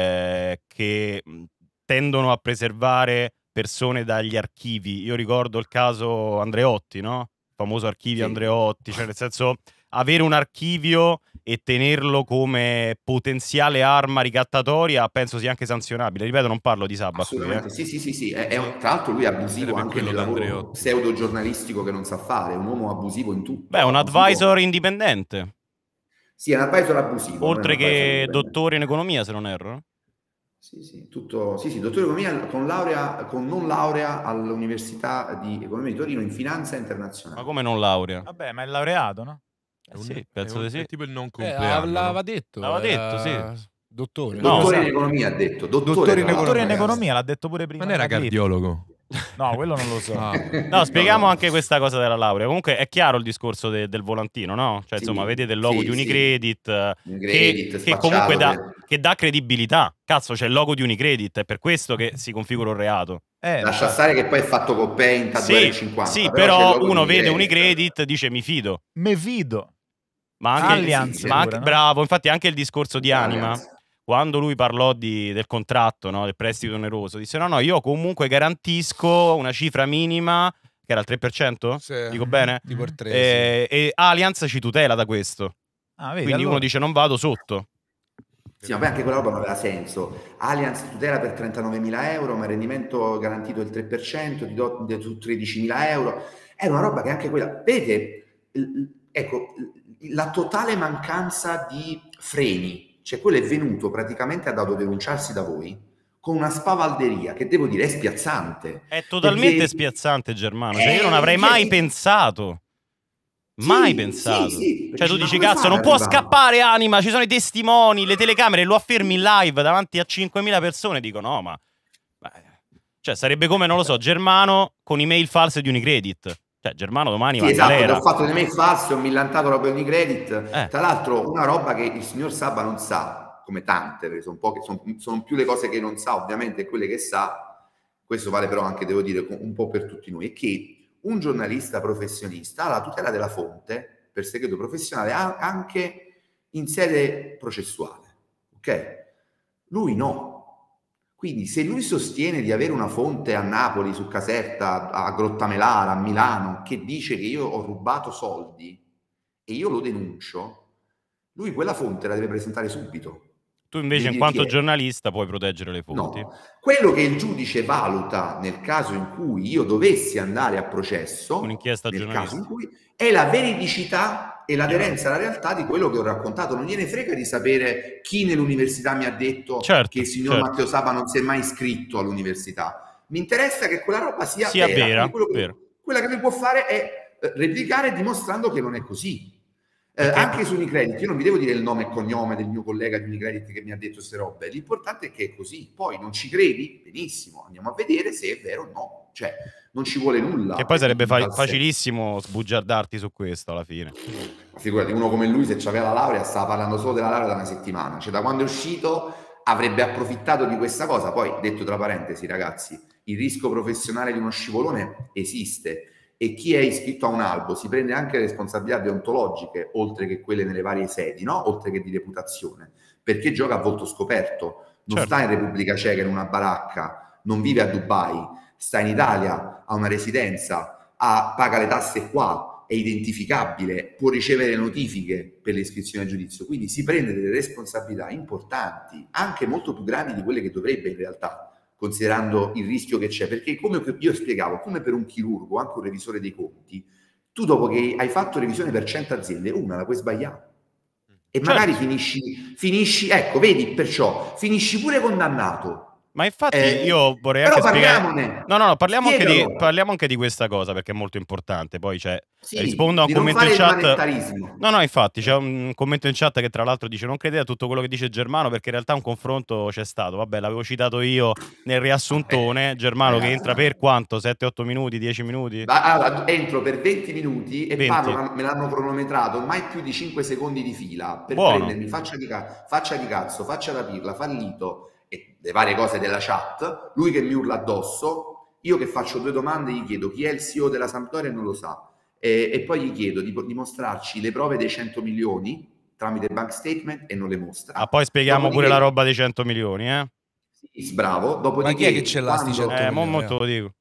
eh, che tendono a preservare persone dagli archivi. Io ricordo il caso Andreotti, no? Il famoso archivio sì. Andreotti, cioè nel senso avere un archivio e tenerlo come potenziale arma ricattatoria penso sia anche sanzionabile. Ripeto, non parlo di Sabba qui, eh. Sì, sì, sì, sì. È, è un, tra l'altro lui è abusivo anche nel lavoro pseudo giornalistico che non sa fare, è un uomo abusivo in tutto. Beh, un abusivo. advisor indipendente. Sì, è un advisor abusivo. Oltre che dottore in economia, se non erro. Sì, sì, tutto, sì, sì, dottore in economia con laurea, con non laurea all'Università di Economia di Torino in finanza internazionale. Ma come non laurea? Vabbè, ma è laureato, no? Eh sì, penso di sì. È tipo il non Eh, compleanno. l'aveva detto. L'aveva detto, era... sì. Dottore. No, dottore no, in economia ha detto. Dottore, dottore, in, economia, dottore in economia, l'ha detto pure prima. Non era cardiologo. No, quello non lo so. Ah. No, spieghiamo anche questa cosa della laurea. Comunque è chiaro il discorso de, del volantino, no? Cioè, sì, insomma, vedete il logo sì, di Unicredit, sì. Unicredit che, che comunque dà, per... che dà credibilità. Cazzo, c'è il logo di Unicredit, è per questo che si configura un reato. Eh, Lascia stare che poi è fatto con Paint a sì, due euro e cinquanta. sì, però, però uno vede Unicredit, dice mi fido. Me fido. Ma anche, Allianz, sì, ma anche pure, no? bravo, infatti anche il discorso di Anima, Allianz. quando lui parlò di, del contratto, no, del prestito oneroso, disse no, no, io comunque garantisco una cifra minima, che era il tre per cento? Sì, dico bene? Tipo il tre, e, sì. e Allianz ci tutela da questo. Ah, vedi, Quindi allora... uno dice non vado sotto. Sì, ma poi anche quella roba non aveva senso. Allianz tutela per trentanovemila euro, ma il rendimento garantito il tre per cento, ti do su tredicimila euro. È una roba che anche quella... Vedete, ecco, la totale mancanza di freni, cioè quello è venuto praticamente, ha dato denunciarsi da voi, con una spavalderia che devo dire è spiazzante. È totalmente perché... spiazzante, Germano. Cioè io non avrei mai pensato. Mai sì, pensato. Sì, sì, cioè tu dici, dici cazzo non può scappare Anima, ci sono i testimoni, le telecamere, lo affermi in live davanti a cinquemila persone, dico no ma... Cioè sarebbe come, non lo so, Germano con email false di Unicredit. Cioè Germano domani sì, va esatto, in galera. ho fatto delle mail false, ho millantato roba di Unicredit. Eh. Tra l'altro una roba che il signor Sabba non sa, come tante, perché sono, poche, sono, sono più le cose che non sa ovviamente quelle che sa, questo vale però anche, devo dire, un po' per tutti noi, è che un giornalista professionista ha la tutela della fonte per segreto professionale anche in sede processuale, ok? Lui no. Quindi se lui sostiene di avere una fonte a Napoli, su Caserta, a Grottamelara, a Milano, che dice che io ho rubato soldi e io lo denuncio, lui quella fonte la deve presentare subito. Tu invece in quanto giornalista puoi proteggere le fonti. No. Quello che il giudice valuta nel caso in cui io dovessi andare a processo, un'inchiesta nel giornalistica, caso in cui, è la veridicità e l'aderenza alla realtà di quello che ho raccontato. Non gliene frega di sapere chi nell'università mi ha detto certo, che il signor certo. Matteo Sabba non si è mai iscritto all'università. Mi interessa che quella roba sia, sia vera. vera, quello che, vera. Quella che lui può fare è replicare dimostrando che non è così. Eh, anche su Unicredit, io non vi devo dire il nome e cognome del mio collega di Unicredit che mi ha detto queste robe, l'importante è che è così. Poi non ci credi? Benissimo, andiamo a vedere se è vero o no. cioè non ci vuole nulla. Che poi sarebbe in fa- tal senso. facilissimo sbugiardarti su questo alla fine. Figurati, uno come lui, se aveva la laurea, stava parlando solo della laurea da una settimana, cioè da quando è uscito avrebbe approfittato di questa cosa. Poi, detto tra parentesi, ragazzi, il rischio professionale di uno scivolone esiste, e chi è iscritto a un albo si prende anche le responsabilità deontologiche, oltre che quelle nelle varie sedi, no? Oltre che di reputazione, perché gioca a volto scoperto, non Certo. sta in Repubblica Ceca in una baracca, non vive a Dubai, sta in Italia, ha una residenza, ha, paga le tasse qua, è identificabile, può ricevere notifiche per le iscrizioni a giudizio, quindi si prende delle responsabilità importanti, anche molto più grandi di quelle che dovrebbe in realtà, considerando il rischio che c'è, perché come io spiegavo, come per un chirurgo, anche un revisore dei conti, tu dopo che hai fatto revisione per cento aziende, una la puoi sbagliare. E magari Certo. finisci, finisci, ecco, vedi, perciò, finisci pure condannato. Ma infatti Eh, io vorrei però anche spiegare... parliamone. No, no, no, parliamo anche, di, Spiegalo. parliamo anche di questa cosa, perché è molto importante. Poi c'è... Sì, rispondo a un di non commento fare in il chat. manettarismo. No, no, infatti c'è un commento in chat che tra l'altro dice: non credete a tutto quello che dice Germano, perché in realtà un confronto c'è stato. Vabbè, l'avevo citato io nel riassuntone. Germano che ragazzi, entra per quanto? sette otto minuti, dieci minuti? Va- allora, entro per venti minuti e venti. parlo, me l'hanno cronometrato mai più di cinque secondi di fila per Buono. prendermi faccia di, ca- faccia di cazzo, faccia da pirla, fallito e le varie cose della chat, lui che mi urla addosso, io che faccio due domande, gli chiedo chi è il C E O della Sampdoria e non lo sa, e, e poi gli chiedo di, di mostrarci le prove dei cento milioni tramite bank statement e non le mostra. Ah, poi spieghiamo Dopodiché- pure la roba dei cento milioni, eh? Sì, bravo. Dopodiché, Ma chi è che ce l'ha sti quando- cento Eh, mo, milioni? mo te lo dico.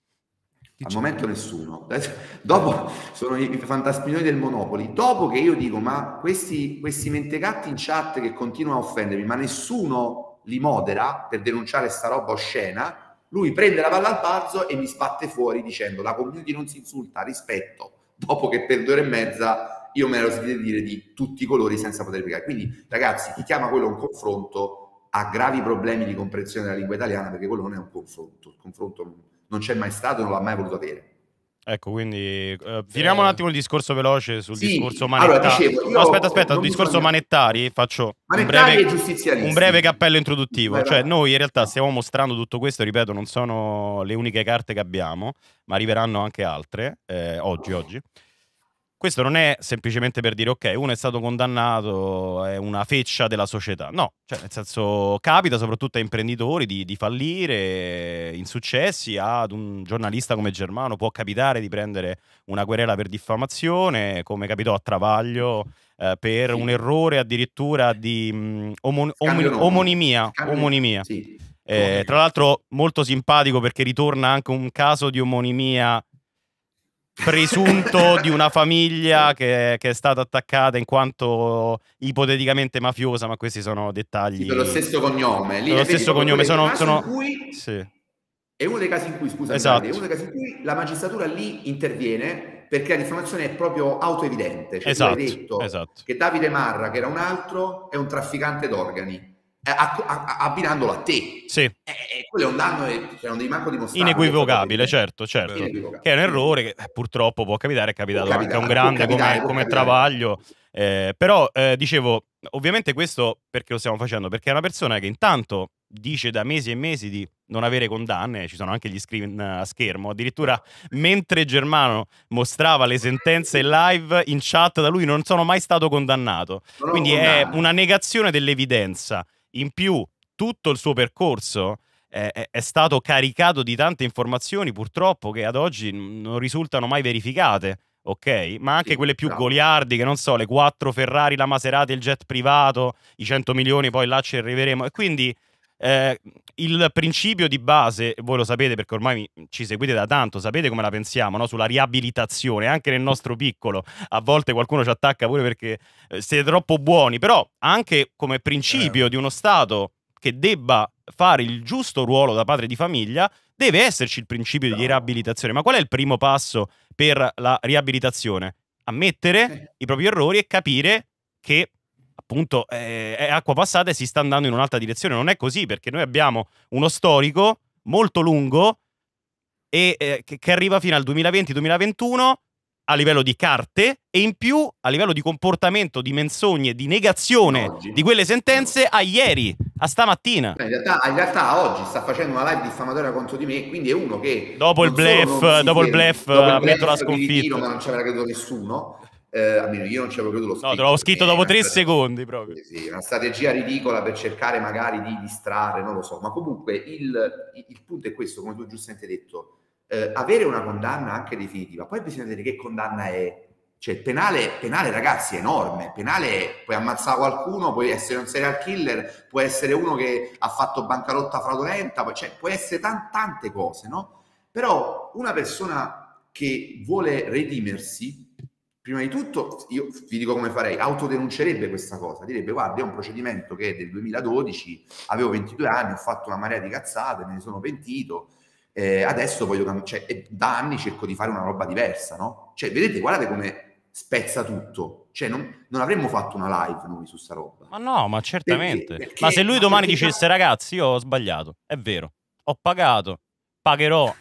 Al momento nessuno. Dopo sono i fantasminioni del Monopoli. Dopo che io dico, ma questi, questi mentecatti in chat che continuano a offendermi, ma nessuno li modera per denunciare sta roba oscena, lui prende la palla al balzo e mi sbatte fuori dicendo la community non si insulta, rispetto. Dopo che per due ore e mezza io me l'ero sentito dire di tutti i colori senza poter spiegare. Quindi, ragazzi, chi chiama quello un confronto ha gravi problemi di comprensione della lingua italiana, perché quello non è un confronto. Il confronto non non c'è mai stato e non l'ha mai voluto avere. Ecco, quindi eh, finiamo un attimo il discorso veloce sul Sì, discorso allora, Manettari. dicevo, io No, aspetta, aspetta, sul non discorso bisogna- Manettari faccio un Manettari breve, e giustizialisti. un breve cappello introduttivo. Vai, Cioè, vai. noi in realtà stiamo mostrando tutto questo, ripeto, non sono le uniche carte che abbiamo, ma arriveranno anche altre, eh, oggi, oggi. Questo non è semplicemente per dire, ok, uno è stato condannato, è una feccia della società. No, cioè, nel senso, capita soprattutto a imprenditori di, di fallire, insuccessi, ad un giornalista come Germano può capitare di prendere una querela per diffamazione, come capitò a Travaglio, eh, per Sì. un errore addirittura di mh, omon- Scambio omon- nomi. omonimia. Scambio- omonimia. Sì. Eh, tra l'altro molto simpatico perché ritorna anche un caso di omonimia presunto di una famiglia che, che è stata attaccata in quanto ipoteticamente mafiosa, ma questi sono dettagli. Sì, per lo stesso cognome. Lì Per lo vedi stesso proprio cognome, quello è sono... il caso sono... in cui- Sì. È uno dei casi in cui, scusa, Esatto. è uno dei casi in cui la magistratura lì interviene perché la diffamazione è proprio autoevidente. Cioè, Esatto, tu hai detto esatto. che Davide Marra, che era un altro, è un trafficante d'organi, eh, a- a- abbinandolo a te. Sì. E quello è un danno che cioè, non devi manco dimostrare. Inequivocabile, certo, certo. Inequivocabile. Che è un errore che eh, purtroppo può capitare, è capitato Può anche a un capitare, grande può capitare, come, può come capitare. Travaglio. Eh, però, eh, dicevo, ovviamente questo perché lo stiamo facendo? Perché è una persona che intanto dice da mesi e mesi di non avere condanne, ci sono anche gli screen a schermo, addirittura mentre Germano mostrava le sentenze live in chat da lui non sono mai stato condannato. Non ho Quindi è condanne. una negazione dell'evidenza. In più, tutto il suo percorso è, è- è stato caricato di tante informazioni, purtroppo, che ad oggi n- non risultano mai verificate. Ok? Ma anche Sì, quelle più bravo. goliardi, che non so, le quattro Ferrari, la Maserati, il jet privato, i cento milioni, poi là ci arriveremo. E quindi eh, il principio di base, voi lo sapete perché ormai mi- ci seguite da tanto, sapete come la pensiamo, no? Sulla riabilitazione, anche nel nostro piccolo. A volte qualcuno ci attacca pure perché eh, siete troppo buoni, però anche come principio di uno Stato che debba fare il giusto ruolo da padre di famiglia, deve esserci il principio di riabilitazione. Ma qual è il primo passo per la riabilitazione? Ammettere i propri errori e capire che appunto eh, è acqua passata e si sta andando in un'altra direzione. Non è così, perché noi abbiamo uno storico molto lungo e eh, che, che arriva fino al duemilaventi duemilaventuno a livello di carte e in più a livello di comportamento, di menzogne, di negazione Oggi. di quelle sentenze a ieri, A stamattina. In realtà, in realtà oggi sta facendo una live diffamatoria contro di me, quindi è uno che... Dopo il non solo bluff, non si dopo il ferma, bluff, dopo il ammetto la bluff mi ritiro, sconfitta. ma non ci aveva creduto nessuno. Eh, almeno io non ci avevo creduto, lo No, te l'avevo scritto dopo tre secondi proprio. Sì, sì, una strategia ridicola per cercare magari di distrarre, non lo so, ma comunque il, il punto è questo, come tu giustamente hai detto, eh, avere una condanna anche definitiva, poi bisogna vedere che condanna è, cioè penale, penale ragazzi è enorme, penale puoi ammazzare qualcuno, puoi essere un serial killer, può essere uno che ha fatto bancarotta fraudolenta, cioè può essere tan- tante cose, no? Però una persona che vuole redimersi, prima di tutto, io vi dico come farei, autodenuncerebbe questa cosa, direbbe guarda, è un procedimento che è del duemiladodici, avevo ventidue anni, ho fatto una marea di cazzate, me ne sono pentito, eh, adesso voglio cambiare, cioè, da anni cerco di fare una roba diversa, no? Cioè, vedete, guardate come spezza tutto, cioè non, non avremmo fatto una live noi su sta roba. Ma no, ma certamente. Perché- perché- ma se lui ma domani perché- dicesse ragazzi io ho sbagliato, è vero, ho pagato, pagherò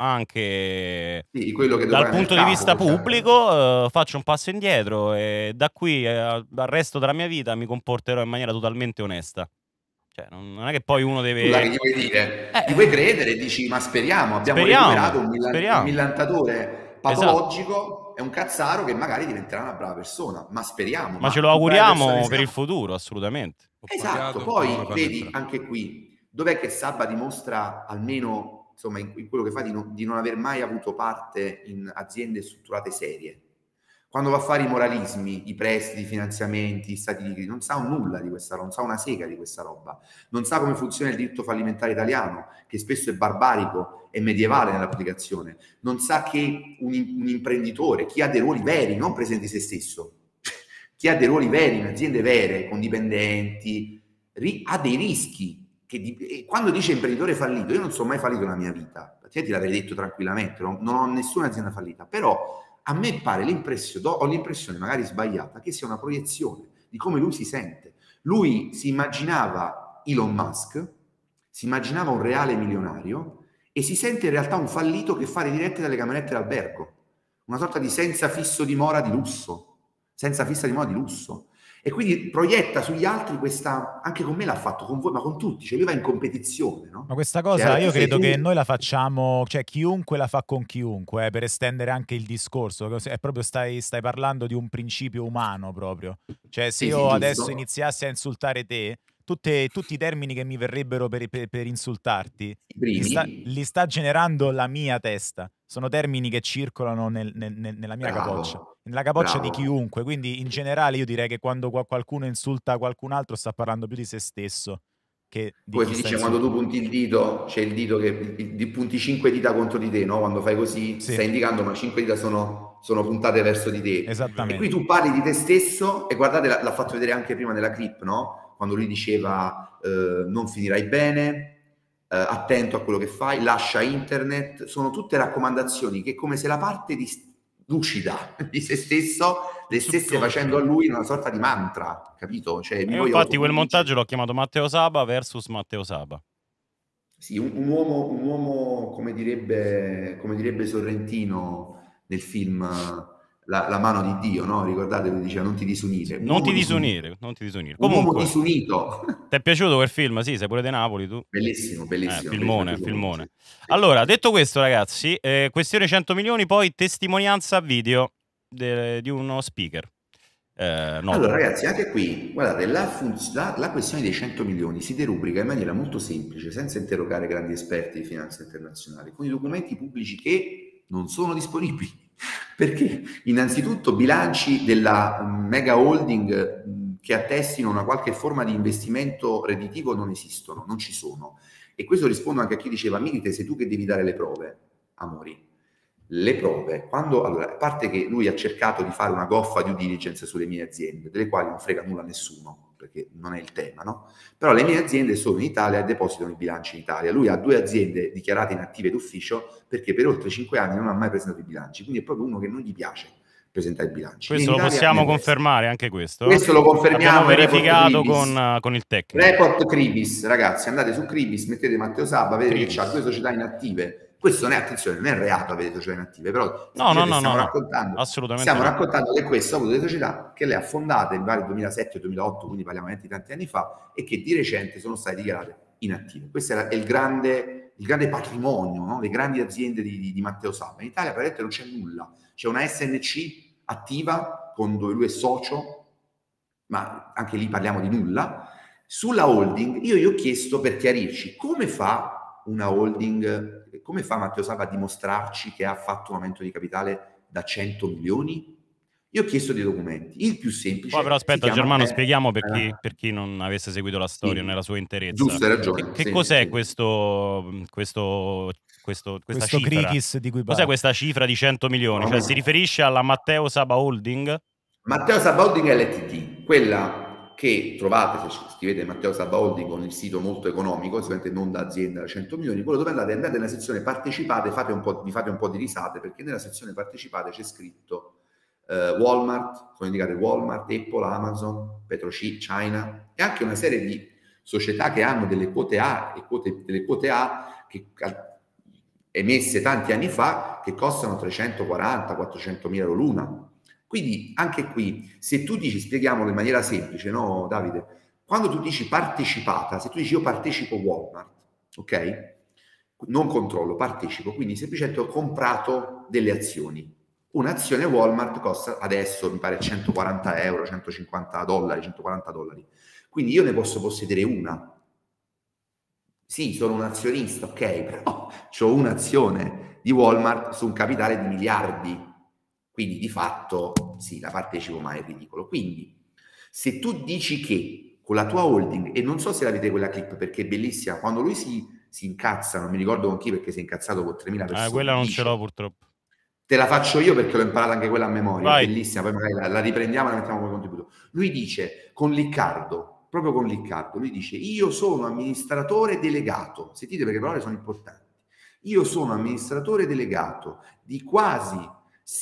anche Sì, quello che dal dovrà punto nel di capo, vista cioè. pubblico, eh, faccio un passo indietro e da qui eh, al resto della mia vita mi comporterò in maniera totalmente onesta. Cioè, non non è che poi uno deve... Scusa, che gli vuoi dire? Eh, Gli vuoi credere e dici ma speriamo, abbiamo Speriamo, recuperato un, millan- speriamo. un millantatore patologico e un cazzaro che magari diventerà una brava persona, ma speriamo. Ma ce lo tu fai la persona auguriamo che per il siamo. futuro, assolutamente. Esatto, poi vedi anche qui, dov'è che Sabba dimostra almeno insomma in, in quello che fa di, no- di non aver mai avuto parte in aziende strutturate serie. Quando va a fare i moralismi, i prestiti, i finanziamenti, i stati di crisi, non sa un nulla di questa roba, non sa una sega di questa roba, non sa come funziona il diritto fallimentare italiano, che spesso è barbarico e medievale nell'applicazione, non sa che un, un imprenditore, chi ha dei ruoli veri, non presenti se stesso, chi ha dei ruoli veri in aziende vere, con dipendenti, ri- ha dei rischi. Che di- e quando dice imprenditore fallito, io non sono mai fallito nella mia vita, altrimenti l'avrei detto tranquillamente, non, non ho nessuna azienda fallita, però a me pare l'impressione, ho l'impressione magari sbagliata, che sia una proiezione di come lui si sente. Lui si immaginava Elon Musk, si immaginava un reale milionario e si sente in realtà un fallito che fa le dirette dalle camerette d'albergo, una sorta di senza fisso dimora di lusso, senza fissa dimora di lusso. E quindi proietta sugli altri questa, anche con me l'ha fatto, con voi, ma con tutti, cioè lui va in competizione, no? Ma questa cosa Cioè, io tu sei credo tu. che noi la facciamo, cioè chiunque la fa con chiunque, eh, per estendere anche il discorso, è proprio stai, stai parlando di un principio umano proprio. Cioè se Sì, io sì, giusto. adesso iniziassi a insultare te, tutte- tutti i termini che mi verrebbero per, per- per insultarti, primi. li sta, li sta generando la mia testa. Sono termini che circolano nel- nel- nel- nella mia Bravo. capoccia, nella capoccia Bravo. di chiunque. Quindi in generale io direi che quando qua- qualcuno insulta qualcun altro sta parlando più di se stesso che di Poi chi si sta dice quando tu insultando. punti il dito, c'è il dito che di- di- punti cinque dita contro di te, no? Quando fai così Sì. stai indicando, ma cinque dita sono, sono puntate verso di te. E Esattamente. qui tu parli di te stesso e guardate, l'ha, l'ha fatto vedere anche prima nella clip, no? Quando lui diceva eh, non finirai bene, eh, attento a quello che fai, lascia internet, sono tutte raccomandazioni che come se la parte di, lucida di se stesso le stesse facendo a lui una sorta di mantra, capito? Cioè, mi Io voglio infatti quel autoconvincere. montaggio l'ho chiamato Matteo Saba versus Matteo Saba. Sì, un, un uomo, un uomo come direbbe, come direbbe Sorrentino nel film La, la mano di Dio, no? Ricordate, lui diceva non ti disunire. Un Non uomo ti disunito. disunire, non ti disunire. Un uomo Comunque, disunito. ti è piaciuto quel film? Sì, sei pure di Napoli tu. Bellissimo, bellissimo. Eh, filmone, bellissimo. filmone. Allora, detto questo, ragazzi, eh, questione cento milioni, poi testimonianza video de- di uno speaker. Eh, noto. Allora ragazzi, anche qui, guardate, la, funz- la, la questione dei cento milioni si derubrica in maniera molto semplice, senza interrogare grandi esperti di finanza internazionale, con i documenti pubblici che non sono disponibili. Perché innanzitutto bilanci della mega holding mh, che attestino una qualche forma di investimento redditivo non esistono, non ci sono. E questo rispondo anche a chi diceva, Milite, sei tu che devi dare le prove, amori. Le prove, quando, allora, a parte che lui ha cercato di fare una goffa due diligence sulle mie aziende, delle quali non frega nulla a nessuno, perché non è il tema, no? Però le mie aziende sono in Italia e depositano i bilanci in Italia. Lui ha due aziende dichiarate inattive d'ufficio perché per oltre cinque anni non ha mai presentato i bilanci, quindi è proprio uno che non gli piace presentare i bilanci. Questo Né lo in Italia, possiamo né all'estero. confermare anche questo. Questo lo confermiamo. Abbiamo verificato Report con, Cribis. con il tecnico. Report Cribis, ragazzi, andate su Cribis, mettete Matteo Sabba, vedete Cribis. che ha due società inattive Questo non è, attenzione, non è reato avere società inattive, però No, no, no, stiamo, no, no. raccontando, Assolutamente stiamo no. raccontando che questo ha avuto delle società che le ha fondate nel vari duemilasette duemilaotto, quindi parliamo di tanti anni fa, e che di recente sono state dichiarate inattive. Questo è il grande, il grande patrimonio, no? Le grandi aziende di, di, di Matteo Sabba. In Italia praticamente non c'è nulla, c'è una S N C attiva con dove lui è socio, ma anche lì parliamo di nulla. Sulla holding io gli ho chiesto, per chiarirci, come fa una holding, come fa Matteo Sabba a dimostrarci che ha fatto un aumento di capitale da cento milioni? Io ho chiesto dei documenti. Il più semplice. Poi però aspetta, si chiama- Germano, eh, spieghiamo per chi, eh, per chi non avesse seguito la storia Sì. nella sua interezza. Giusto, hai ragione. Che, che Sì, cos'è sì. questo, questo, questo, questa Questo cifra? Crikis di cui Cos'è parla? questa cifra di cento milioni? No, Cioè no. si riferisce alla Matteo Sabba Holding? Matteo Sabba Holding è l'L T D, quella che trovate se scrivete Matteo Sabba Holding con il sito molto economico, sicuramente non da azienda da cento milioni, quello dove andate, andate nella sezione partecipate, fate un po', vi fate un po' di risate, perché nella sezione partecipate c'è scritto eh, Walmart, sono indicate Walmart, Apple, Amazon, PetroChi, China, e anche una serie di società che hanno delle quote A e quote, delle quote A che emesse tanti anni fa che costano trecentoquaranta quattrocento mila euro l'una. Quindi anche qui, se tu dici, spieghiamolo in maniera semplice, no Davide? Quando tu dici partecipata, se tu dici io partecipo Walmart, ok? Non controllo, partecipo, quindi semplicemente ho comprato delle azioni. Un'azione Walmart costa adesso, mi pare, centoquaranta euro, centocinquanta dollari, centoquaranta dollari. Quindi io ne posso possedere una. Sì, sono un azionista, ok, però ho un'azione di Walmart su un capitale di miliardi. Quindi di fatto, sì, la partecipo, ma è ridicolo. Quindi, se tu dici che con la tua holding, e non so se la vedete quella clip perché è bellissima, quando lui si, si incazza, non mi ricordo con chi perché si è incazzato con tremila persone. Eh, quella non dice, ce l'ho purtroppo. Te la faccio io perché l'ho imparata anche quella a memoria, Vai. bellissima, poi magari la, la riprendiamo e la mettiamo come contributo. Lui dice, con Liccardo, proprio con Liccardo, lui dice, io sono amministratore delegato, sentite perché le parole sono importanti, io sono amministratore delegato di quasi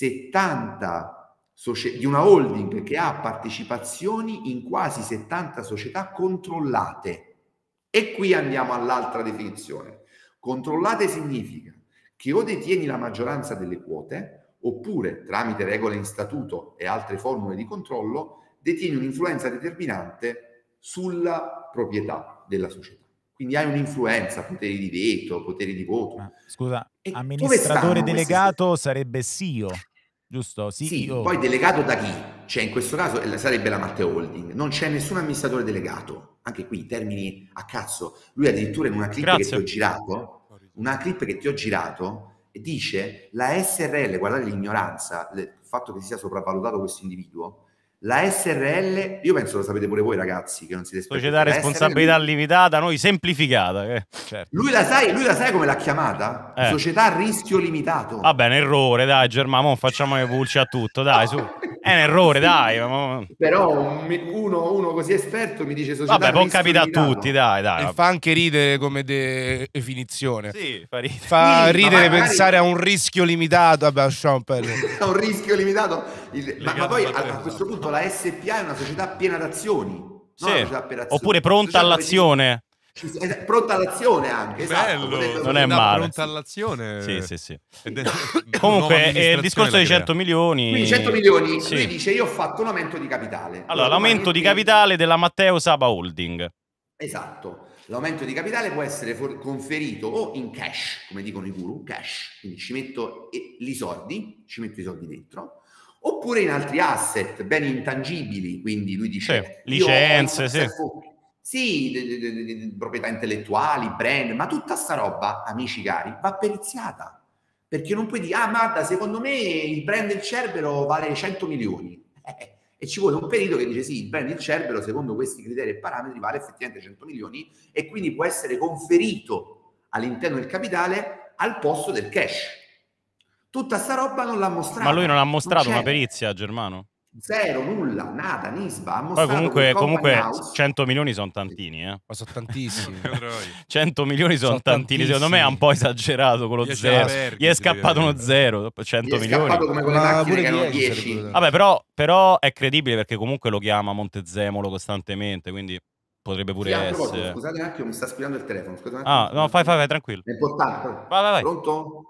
settanta socie- di una holding che ha partecipazioni in quasi settanta società controllate. E qui andiamo all'altra definizione. Controllate significa che o detieni la maggioranza delle quote, oppure tramite regole in statuto e altre formule di controllo, detieni un'influenza determinante sulla proprietà della società. Quindi hai un'influenza, poteri di veto, poteri di voto. Ma, scusa, E dove amministratore stanno queste delegato sarebbe C E O, giusto? C E O. Sì, poi delegato da chi? Cioè in questo caso eh, sarebbe la Matteo Holding, non c'è nessun amministratore delegato, anche qui termini a cazzo. Lui addirittura in una clip Grazie. che ti ho girato, una clip che ti ho girato, dice la S R L, guardate l'ignoranza, il fatto che si sia sopravvalutato questo individuo, la S R L, io penso lo sapete pure voi ragazzi che non siete esperti. Società a La responsabilità S R L, limitata, noi semplificata. Eh. Certo. lui la sai, lui la sai come l'ha chiamata? Eh. Società a rischio limitato. Va bene, errore, dai, Germano, mo facciamo le pulci a tutto, dai, su. È un errore, dai. ma- Però un- uno, uno così esperto mi dice società Vabbè, a può rischio capitare a limitato. tutti, dai, dai. E fa anche ridere come de- definizione. Sì, fa ridere. Fa Sì, ridere ma magari- pensare a un rischio limitato. Vabbè, lasciamo perdere. A un rischio limitato. Il- ma, ma Legato poi alla a, testa. a questo punto la S P A è una società piena d'azioni. non Sì. una società per azioni. Oppure pronta Società dove all'azione. ci- ci- es- pronta all'azione anche. Esatto, Bello, potete- Non è da male. pronta all'azione. Sì, sì, sì. Ed è- Comunque, nuova eh, il discorso amministrazione dei la cento milioni. Quindi cento milioni, Sì. lui dice io ho fatto un aumento di capitale. Allora, l'aumento di capitale della Matteo Sabba Holding. Esatto. L'aumento di capitale può essere for- conferito o in cash, come dicono i guru, cash, quindi ci metto eh, i soldi, ci metto i soldi dentro, oppure in altri asset, beni intangibili, quindi lui dice... Sì, io ho licenze, il sì. successful- Sì, de- de- de- de- proprietà intellettuali, brand, ma tutta sta roba, amici cari, va periziata. Perché non puoi dire, ah, Madda, secondo me il brand del Cerbero vale cento milioni. Eh, e ci vuole un perito che dice, sì, il brand del Cerbero, secondo questi criteri e parametri, vale effettivamente cento milioni e quindi può essere conferito all'interno del capitale al posto del cash. Tutta sta roba non l'ha mostrata. Ma lui non ha mostrato c'è. una perizia, Germano? Zero, nulla, nada, nisba. Ha Poi mostrato comunque, quel company comunque house. cento milioni sono tantini, eh. Ma sono tantissimi. cento milioni sono, Sono tantini, secondo me è un po' esagerato con lo dieci zero. alberghi Gli è si deve scappato uno avere. zero, dopo cento Gli è milioni. scappato come con le Ma macchine pure che erano dieci dieci. sarebbe- Vabbè, però, però è credibile perché comunque lo chiama Montezemolo costantemente, quindi potrebbe pure Sì, a proposito, essere. scusate un attimo, mi sta squillando il telefono. Scusate un attimo, Ah, scusate no, un fai, attimo. fai, vai, tranquillo. È importante. Vai, vai, vai. Pronto?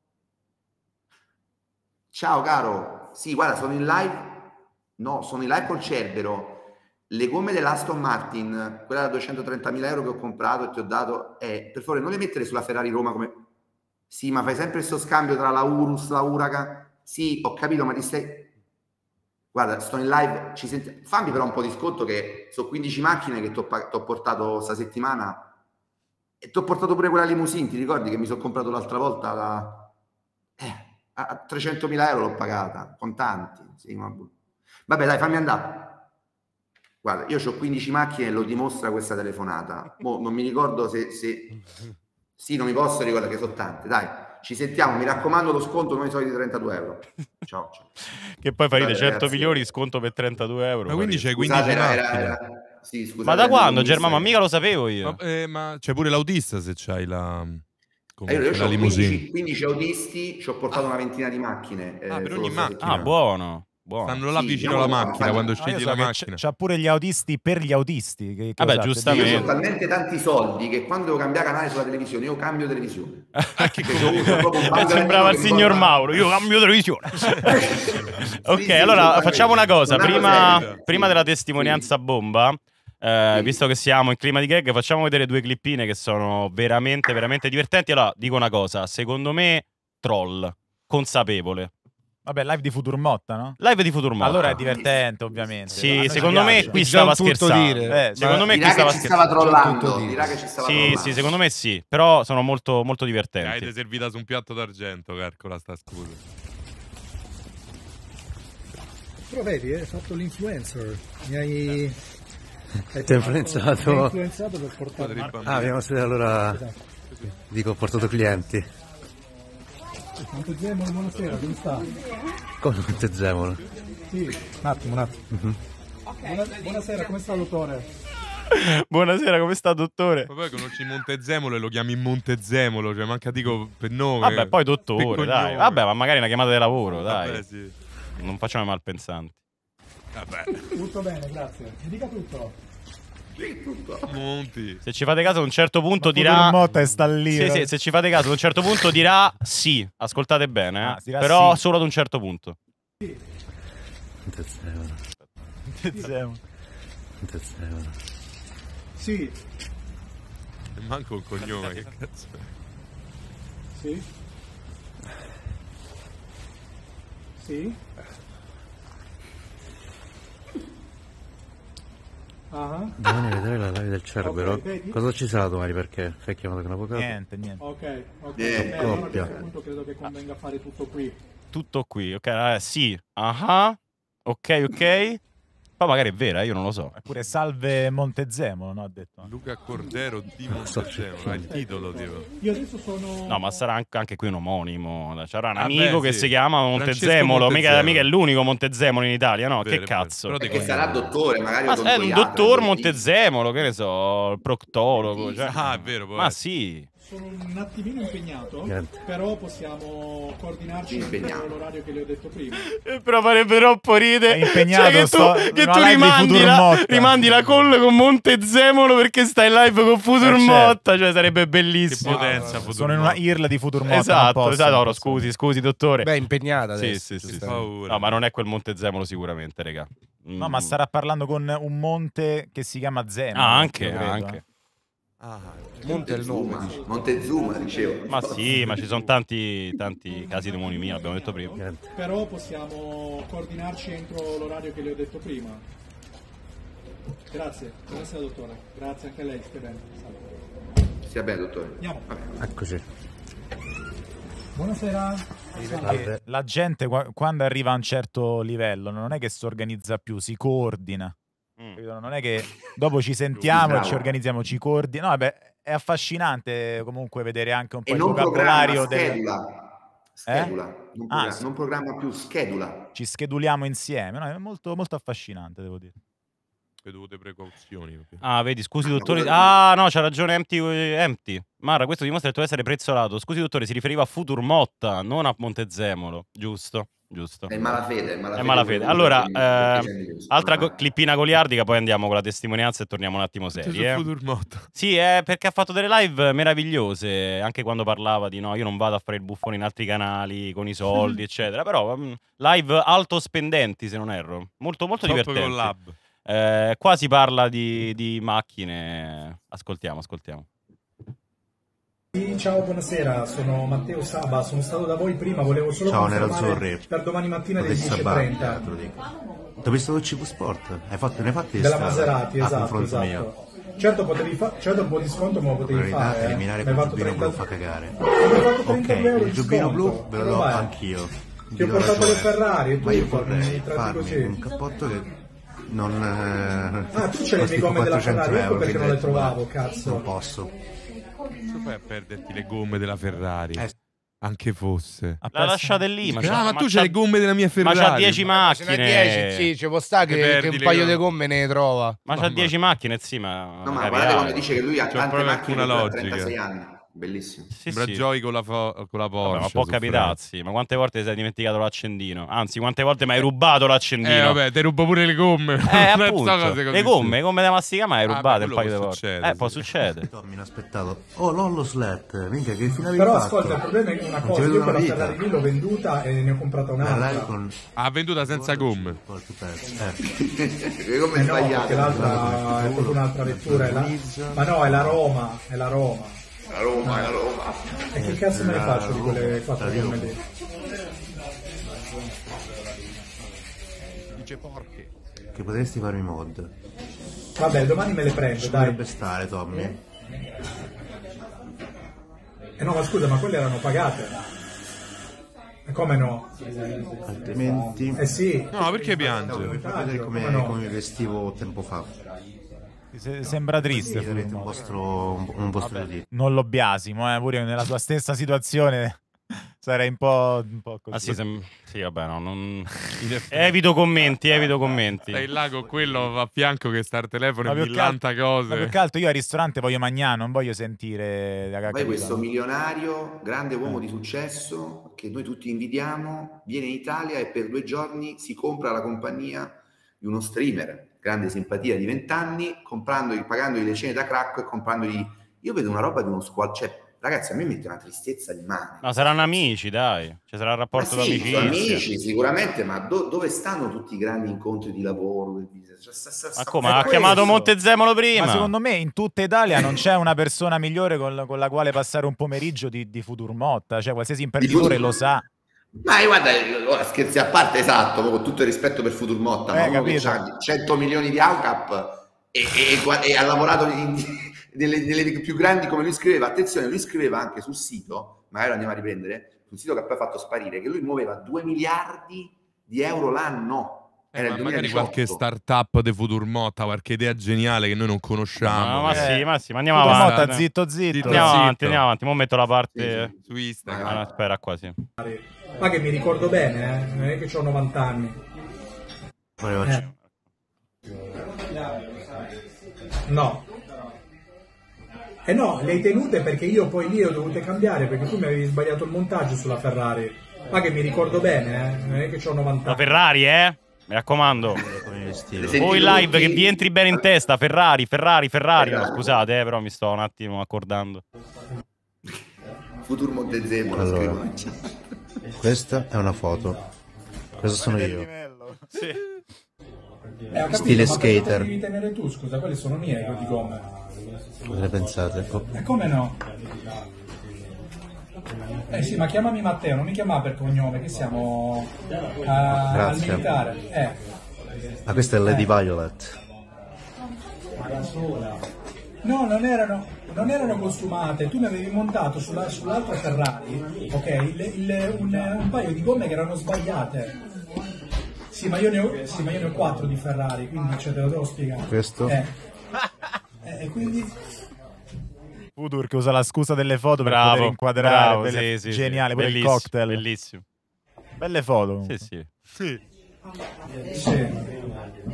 Ciao caro. Sì, guarda, sono in live. No, sono in live col Cerbero. Le gomme dell'Aston Martin, quella da duecentotrentamila euro che ho comprato e ti ho dato, è, per favore, non le mettere sulla Ferrari Roma come... Sì, ma fai sempre questo scambio tra la Urus, la Huracan. Sì, ho capito, ma ti stai... Guarda, sto in live, ci senti... fammi però un po' di sconto che sono quindici macchine che ti ho pa- t'ho portato sta settimana e ti ho portato pure quella limousine, ti ricordi che mi sono comprato l'altra volta la... eh, a trecentomila euro l'ho pagata, contanti. Sì, ma... Vabbè dai, fammi andare. Guarda, io ho quindici macchine e lo dimostra questa telefonata. Mo, non mi ricordo se, se... Sì, non mi posso ricordare che sono tante, dai. Ci sentiamo, mi raccomando lo sconto, non i soliti trentadue euro. Ciao, ciao. Che poi farete Scusate, cento ragazzi. milioni di sconto per trentadue euro. Ma quindi c'hai Scusate, quindici era- macchine. era- era- sì, scusate, Ma da era quando, il Germano? Ma mister. mica lo sapevo io. Ma, eh, ma c'è pure l'autista se c'hai la, Eh, io comunque, la ho limousine. quindici, quindici autisti, ci ho portato una ventina di macchine. eh, Ah, per solo ogni sta macchina. settimana. Ah, buono. buono. Stanno là Sì, vicino no, alla no, macchina infatti- quando Ah, io scegli so la che macchina. c- c'ha pure gli autisti per gli autisti. Che, che Vabbè, lo sa? giustamente. Io ho talmente tanti soldi che quando devo cambiare canale sulla televisione, io cambio televisione. Che Perché io uso proprio un bangaloretto sembrava il che mi signor porta- Mauro, io cambio televisione. Ok, Sì, sì, allora assolutamente. facciamo una cosa. Una Prima, cosa è- prima sì, della testimonianza bomba, eh, visto che siamo in clima di gag, facciamo vedere due clippine che sono veramente, veramente divertenti. Allora, dico una cosa, secondo me, troll, consapevole. Vabbè, live di Futurmotta, no? Live di Futurmotta. Allora è divertente, ovviamente. Sì, A noi secondo ci me piace. qui Già stava un tutto scherzando. dire. Eh, secondo me qui Dirà che stava ci stava scherzando. trollando. dire. Dirà che ci stava Sì, trollando. sì, secondo me sì, però sono molto, molto Che divertenti. avete servita su un piatto d'argento, calcola sta scusa. Però vedi, hai fatto l'influencer. Mi hai... hai Ti ha portato- influenzato? Mi hai influenzato per portare... Padre bambino. Ah, abbiamo allora Esatto. dico ho portato clienti. Montezemolo, buonasera, come sta? Come Montezemolo? Sì, un attimo, un attimo. Mhm. Buona- buonasera, come sta dottore? Buonasera, come sta, dottore? Ma poi conosci Montezemolo e lo chiami Montezemolo, cioè manca dico per nome. Vabbè, poi per dottore, cognome. dai. Vabbè, ma magari è una chiamata di lavoro, dai. Vabbè, sì. Non facciamo i malpensanti. Vabbè. Tutto bene, grazie. Mi dica tutto. Monti. Se ci fate caso, ad un certo punto Ma dirà. Futurmotta è sta lì, Sì, eh. sì, se ci fate caso, ad un certo punto dirà sì. Ascoltate bene, eh. Ah, dirà Però sì. solo ad un certo punto. Montezemolo. Montezemolo. Montezemolo. Sì, E manco il cognome, che cazzo è? sì. Sì. Ah, Domani vedrai la live del Cerbero. Ok, vedi? Cosa ci sarà domani perché? Sei chiamato con avvocato? Niente, niente. ok, ok. Eh, Beh, allora a coppia. questo punto credo che convenga fare tutto qui. Tutto qui, ok? eh, sì. Ah. Ok, ok. Poi magari è vera, io non lo so. Pure salve Montezemolo, no? Ha detto. Luca Cordero di Montezemolo, ha il titolo tipo. Io adesso sono... No, ma sarà anche, anche qui un omonimo. C'era un Ah, amico beh, che sì. si chiama Francesco Montezemolo. Mica, Montezemolo. mica è l'unico Montezemolo in Italia, no? Vero, che vero. cazzo? Però di Perché sarà dottore, magari Ma è un odontoiatra, dottor dentista. Montezemolo, che ne so, il proctologo. Cioè. Ah, è vero, può Ma essere. sì. Sono un attimino impegnato, Niente. però possiamo coordinarci Impegnato. con l'orario che le ho detto prima. Eh, Però farebbe troppo ride. È impegnato, Cioè, che tu, sto- che una tu live di rimandi, la, Futurmotta. rimandi la call con Montezemolo perché stai in live con Futurmotta. Cioè, sarebbe bellissimo. Che potenza, Sono in una I R L di Futurmotta. Esatto, non posso, esatto. non No, posso. scusi, scusi, dottore. Beh, impegnata Sì, adesso. sì, sì. giustamente. Paura. No, ma non è quel Montezemolo sicuramente, raga. No, ma starà parlando con un monte che si chiama Zeno. Ah, anche, io credo, anche. eh. Ah, Monte è il nome. Montezuma, dici. Montezuma, dicevo. Ma sì, ma ci sono tanti, tanti casi di omonimia, l'abbiamo detto prima. Niente. Però possiamo coordinarci entro l'orario che le ho detto prima. Grazie, buonasera dottore. Grazie anche a lei, stia bene. Salve. Stia bene, dottore. Andiamo. Eccoci. Buonasera. Perché la gente qua- quando arriva a un certo livello non è che si organizza più, si coordina. Mm. Capito? Non è che dopo ci sentiamo e Bravo. ci organizziamo, ci coordiniamo. No, vabbè, è affascinante comunque vedere anche un po' E il non vocabolario programma, del... schedula. Schedula. Non, Ah, programma, sì. non programma più, schedula. Ci scheduliamo insieme. No, è molto, molto affascinante, devo dire. Le dovute precauzioni. Ah, vedi, scusi dottore. Ah, no, c'ha ragione Empty. Empty. Mara, questo dimostra il tuo essere prezzolato. Scusi dottore, si riferiva a Futur Motta, non a Montezemolo. Giusto, giusto. È malafede, è malafede. È malafede. Allora, eh, altra go- clippina goliardica, poi andiamo con la testimonianza e torniamo un attimo seri. Eh. Futur Motta. Sì, è perché ha fatto delle live meravigliose, anche quando parlava di no, io non vado a fare il buffone in altri canali con i soldi, eccetera. Però mh, live alto spendenti, se non erro. Molto, molto Top divertenti. collab. Eh, qua si parla di, di macchine. Ascoltiamo, ascoltiamo. Sì, ciao, buonasera, sono Matteo Saba, sono stato da voi prima, volevo solo Ciao, confermare Nerazzurri. per domani mattina alle Potessi dieci e sabare, trenta. te lo dico. Ti ho visto il C V Sport? Hai fatto, ne hai fatti di Della strada? Maserati, a esatto, confronto esatto. mio. Certo, potevi fa- certo un po' di sconto me lo potevi Priorità, fare, eh. eliminare Mi hai quel fatto giubbino blu trenta fa cagare. Mi hai fatto trentadue euro Ok, di il giubbino sconto. blu ve lo do Vabbè. anch'io. Ti ho do portato ragione. le Ferrari e Ma io tutto, mi vorrei tratti farmi così. un cappotto che non... Eh, Ah, tu ce le costi gomme della quattrocento Ferrari, ecco euro, perché non quindi le trovavo, ho detto, cazzo. Non posso. Come fai a perderti le gomme della Ferrari? Eh. Anche fosse. La lasciate lì, ma, Ah, c'ha- ma ma tu c'ha- c'hai le gomme della mia Ferrari. Ma c'ha dieci Ma ce n'è macchine. dieci, sì, ci può stare Che che, perdi che un le paio gomme. di gomme ne trova. Ma c'ha dieci macchine, sì, ma. No, ma capiamo. guardate quando dice che lui ha C'è tante proprio macchine alcuna ha logica. trentasei anni. Bellissimo. Sì, Sembra sì. Joy con la, fo- con la Porsche. Vabbè, ma può su capitarsi. Ma quante volte ti sei dimenticato l'accendino? Anzi, quante volte mi hai rubato l'accendino? Eh, vabbè, ti rubo pure le gomme. Eh, Non so appunto. cose così Le gomme, le gomme da mastica mai Ah, rubate beh, un quello paio di può volte. succedere, Eh, può sì. succedere. Tommy, inaspettato. Oh, Lollo Slat, minchia, che fine avevi Però fatto? ascolta, il problema è che una Non cosa, ti vedo io una quella vita. Ferrari lì l'ho venduta e ne ho comprata La un'altra. live con... Ha venduta senza gomme. Eh. Le gomme Eh no, sbagliate. perché l'altra è proprio un'altra vettura. È la... Ma no, è la Roma, è la Roma. La Roma, la Roma. E che cazzo me ne faccio di quelle quattro gomme lì? Dice porche. Che potresti farmi mod. Vabbè, domani me le prendo, Ci dai. dovrebbe stare, Tommy. Eh no, ma scusa, ma quelle erano pagate. E come no? Altrimenti... Eh sì. No, perché piange? Vi far vedere come, Come no? come mi vestivo tempo fa. Se- sembra triste. Vedrete un Futur vostro, un, un vostro giudizio. Non lo biasimo, eh, pure io nella sua stessa situazione sarei un po', un po' così. Ah sì, sem- sì, vabbè, no, non... evito commenti, evito commenti. Stai là con quello a fianco che sta al telefono Ma e più che millanta altro- cose. ma più che altro io al ristorante voglio mangiare, non voglio sentire la Poi cacca. questo milionario, grande uomo di successo, che noi tutti invidiamo, viene in Italia e per due giorni si compra la compagnia di uno streamer, grande simpatia di vent'anni, comprandogli, pagandogli le cene da crack e comprandogli... Io vedo una roba di uno squad... Cioè, ragazzi, a me mette una tristezza di mane. No, saranno amici, dai. Ci sarà il Ma rapporto sì, d'amicizia. sono amici sicuramente, ma do- dove stanno tutti i grandi incontri di lavoro? del business? Cioè, sta- sta- Ma sta- come? è Ha questo. chiamato Montezemolo prima. Ma secondo me in tutta Italia non c'è una persona migliore con, con la quale passare un pomeriggio di, di Futur Motta, cioè qualsiasi imprenditore Futur- lo sa. Ma eh, guarda, ora, scherzi a parte, esatto, con tutto il rispetto per Futur Motta, ma Eh, uno che capito. ha cento milioni di A U C A P e, e- e ha lavorato in- nelle, nelle più grandi, come lui scriveva, attenzione, lui scriveva anche sul sito, magari lo andiamo a riprendere, sul sito che poi ha fatto sparire, che lui muoveva due miliardi di euro l'anno. Era il Ma magari duemiladiciotto. qualche startup di Futur Motta, qualche idea geniale che noi non conosciamo. No, ma che- sì, ma sì, ma andiamo Futur avanti. Motta, zitto, zitto. Zitto, Andiamo zitto. avanti, andiamo avanti. Mo metto la parte Su Instagram. Ah, no, spera qua, sì. Ma che mi ricordo bene, eh? Non è che ho novanta anni. Eh. No. Eh no, le hai tenute perché io poi lì ho dovute cambiare perché tu mi avevi sbagliato il montaggio sulla Ferrari. Ma che mi ricordo bene, eh? Non è che ho novanta La anni. Ferrari, eh? Mi raccomando. Senti, Voi in live tutti- che vi entri bene in testa. Ferrari, Ferrari, Ferrari. No, scusate, eh, però mi sto un attimo accordando. Futur Montezemolo, Allora. scrivono in chat. Questa è una foto. Questo sono io. Sì. Eh, ho capito, Stile ma perché skater. te devi tenere tu, scusa, quelle sono mie quelle di gomme. Cosa ne pensate? Oh, E come no? Eh sì, ma chiamami Matteo, non mi chiamare per cognome, che siamo eh, al Grazie. militare. Eh. ah, questa è Lady Violet. No, non erano, non erano consumate, tu ne avevi montato sulla- sull'altra Ferrari, ok, il- il- un, un paio di gomme che erano sbagliate. Sì, ma io ne ho, sì, ma io ne ho quattro di Ferrari, quindi cioè, te lo devo spiegare. Questo? Eh. Eh, e quindi... Futur che usa la scusa delle foto per Bravo, poter inquadrare. bravo, belle- sì, sì, geniale, sì. pure il Bellissimo, cocktail. Bellissimo. Belle foto. Sì, sì. Sì.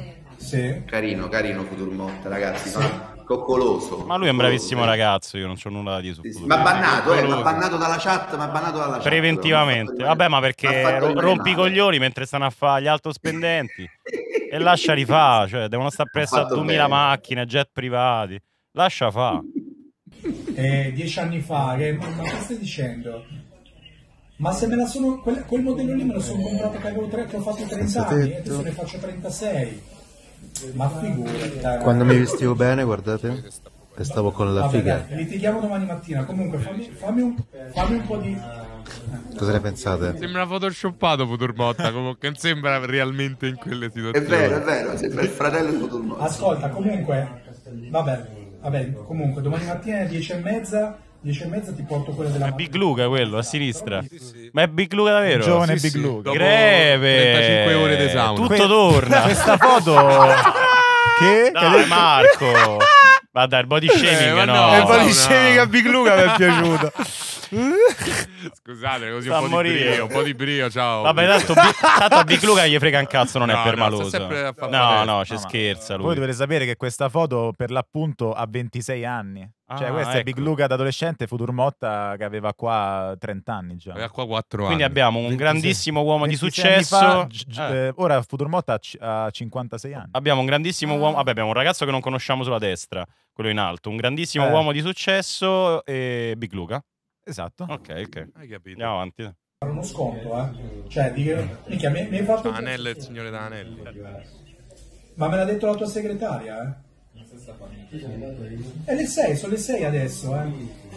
Sì. Carino, carino Futurmotta, ragazzi, ma coccoloso. Ma lui è un coccoloso, bravissimo sì. ragazzo, io non c'ho nulla da dire su Sì, sì. Futurmotta. Ma bannato, eh, ma Coccoloso. bannato dalla chat, ma bannato dalla chat. Preventivamente. Vabbè, ma perché ro- rompi i coglioni mentre stanno a fare gli altospendenti e lascia rifare, cioè devono stare presso a fatto duemila bene. macchine, jet privati. Lascia fa. Eh, dieci anni fa, che, ma, ma che stai dicendo? Ma se me la sono, quel, quel modello lì me lo sono comprato che avevo tre, che ho fatto trenta anni, e adesso ne faccio trentasei. Ma figurati. dai, Quando mi dai. vestivo bene, guardate, e stavo con la Vabbè, figa. dai, litighiamo domani mattina. Comunque, fammi, fammi, un, fammi un po' di. Cosa ne pensate? Sembra photoshoppato Futurmotta, comunque non sembra realmente in quelle È situazioni. vero, è vero, sembra il fratello di Futurmotta. Ascolta, comunque, vabbè, vabbè, comunque, domani mattina alle dieci e mezza. dieci e mezza ti porto quella della Big Luca quello, a sinistra. Ma è Big Luca davvero? Il giovane Sì, Big sì. Luca. Dopo Greve. trentacinque ore di sauna. Tutto Que- torna. Questa foto... che? Dai, Marco. Ma dai, il body shaming Eh, ma no. no. Il body no. shaming a Big Luca mi è piaciuto. Scusate, così Fa un po' di morire. brio, un po' di brio, ciao. Vabbè, tanto, Bi- tanto a Big Luca gli frega un cazzo, non No, è no, permaloso. sta sempre a fare No, palestra. no, ci No, ma scherza lui. Voi dovete sapere che questa foto per l'appunto ha ventisei anni. Cioè Ah, questo è Big ecco. Luca da adolescente, Futurmotta che aveva qua trenta anni già. Aveva qua quattro anni. Quindi abbiamo un ventisei grandissimo uomo di ventisei anni successo. fa, gi- gi- Eh. eh, ora Futurmotta ha, c- ha cinquantasei anni. Abbiamo un grandissimo uomo. Vabbè, abbiamo un ragazzo che non conosciamo sulla destra, quello in alto. Un grandissimo Eh. uomo di successo e Big Luca. Esatto. Ok, ok. Hai capito? Andiamo avanti. fare uno sconto, eh. Cioè, di che, minchia, mi, mi hai fatto. Anello è il signore da Anelli. Ma me l'ha detto la tua segretaria, eh? È le sei, sono le sei adesso, eh.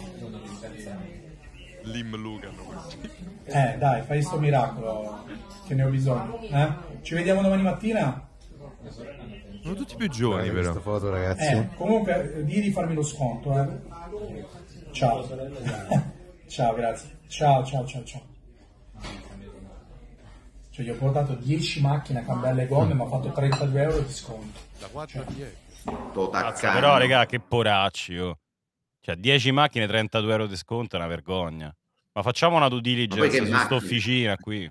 Lim Luca. Eh, dai, fai sto miracolo, che ne ho bisogno, eh? Ci vediamo domani mattina? Sono tutti più giovani, Guardate però. questa foto, ragazzi. Eh, comunque, eh, di di farmi lo sconto, eh. Ciao. Ciao, grazie. Ciao, ciao, ciao, ciao. Cioè, gli ho portato dieci macchine a cambiare le gomme, mi ha fatto trentadue euro di sconto. Da quattro a dieci. Cazzo, però, regà, che poracci, oh. Cioè, dieci macchine, trentadue euro di sconto è una vergogna. Ma facciamo una due Ma poi diligence che su sta macchine? officina qui.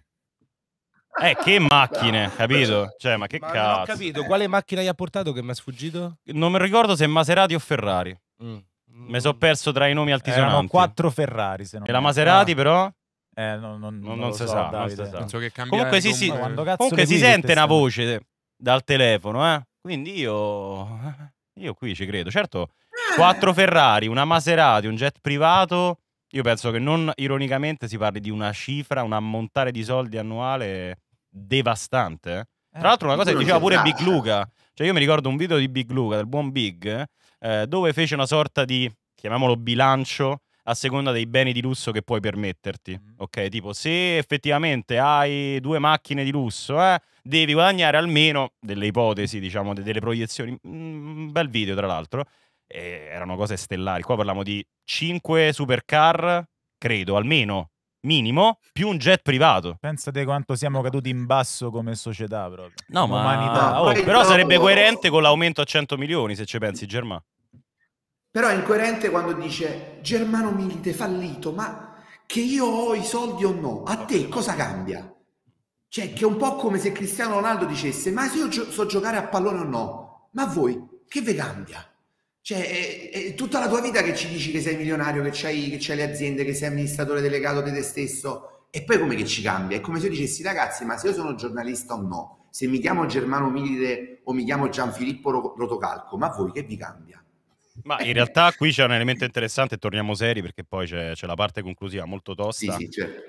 Eh, che macchine, capito? Cioè, ma che Ma non ho cazzo. capito, quale macchina gli ha portato che mi è sfuggito? Non mi ricordo se Maserati o Ferrari. Mm. Mi sono perso tra i nomi altisonanti. Erano quattro Ferrari, se non E la erro. Maserati, però? Eh, non, non, Non, non non lo si so, sa, non Davide. si sa. Penso che cambia Comunque il sì, sì. nome- Quando cazzo Comunque le si guidi sente una queste- voce dal telefono, eh? Quindi io... Io qui ci credo. Certo, quattro Ferrari, una Maserati, un jet privato... Io penso che non ironicamente si parli di una cifra, un ammontare di soldi annuale devastante. eh. Tra l'altro una cosa che non diceva c'è pure traccia. Big Luca. Cioè io mi ricordo un video di Big Luca, del buon Big, eh, dove fece una sorta di, chiamiamolo bilancio, a seconda dei beni di lusso che puoi permetterti. Ok? Tipo, se effettivamente hai due macchine di lusso, eh, devi guadagnare almeno, delle ipotesi, diciamo, de- delle proiezioni. Un bel video, tra l'altro. E erano cose stellari. Qua parliamo di cinque supercar, credo, almeno, minimo, più un jet privato. Pensate quanto siamo caduti in basso come società proprio. No, Come ma umanità. oh, poi però dopo- sarebbe coerente con l'aumento a cento milioni, se ci pensi, Germà. Però è incoerente quando dice Germano Milite fallito, ma che io ho i soldi o no? A te cosa cambia? Cioè, che è un po' come se Cristiano Ronaldo dicesse ma se io gio- so giocare a pallone o no? Ma a voi, che vi cambia? Cioè, è, è tutta la tua vita che ci dici che sei milionario, che c'hai, che c'hai le aziende, che sei amministratore delegato di te stesso, e poi come che ci cambia? È come se io dicessi ragazzi, ma se io sono giornalista o no? Se mi chiamo Germano Milite o mi chiamo Gianfilippo Ro- Rotocalco, ma a voi che vi cambia? Ma in realtà qui c'è un elemento interessante, e torniamo seri perché poi c'è, c'è la parte conclusiva molto Sì, tosta. sì, certo.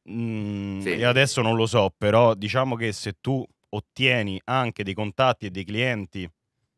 Mm, Sì. Io adesso non lo so, però diciamo che se tu ottieni anche dei contatti e dei clienti,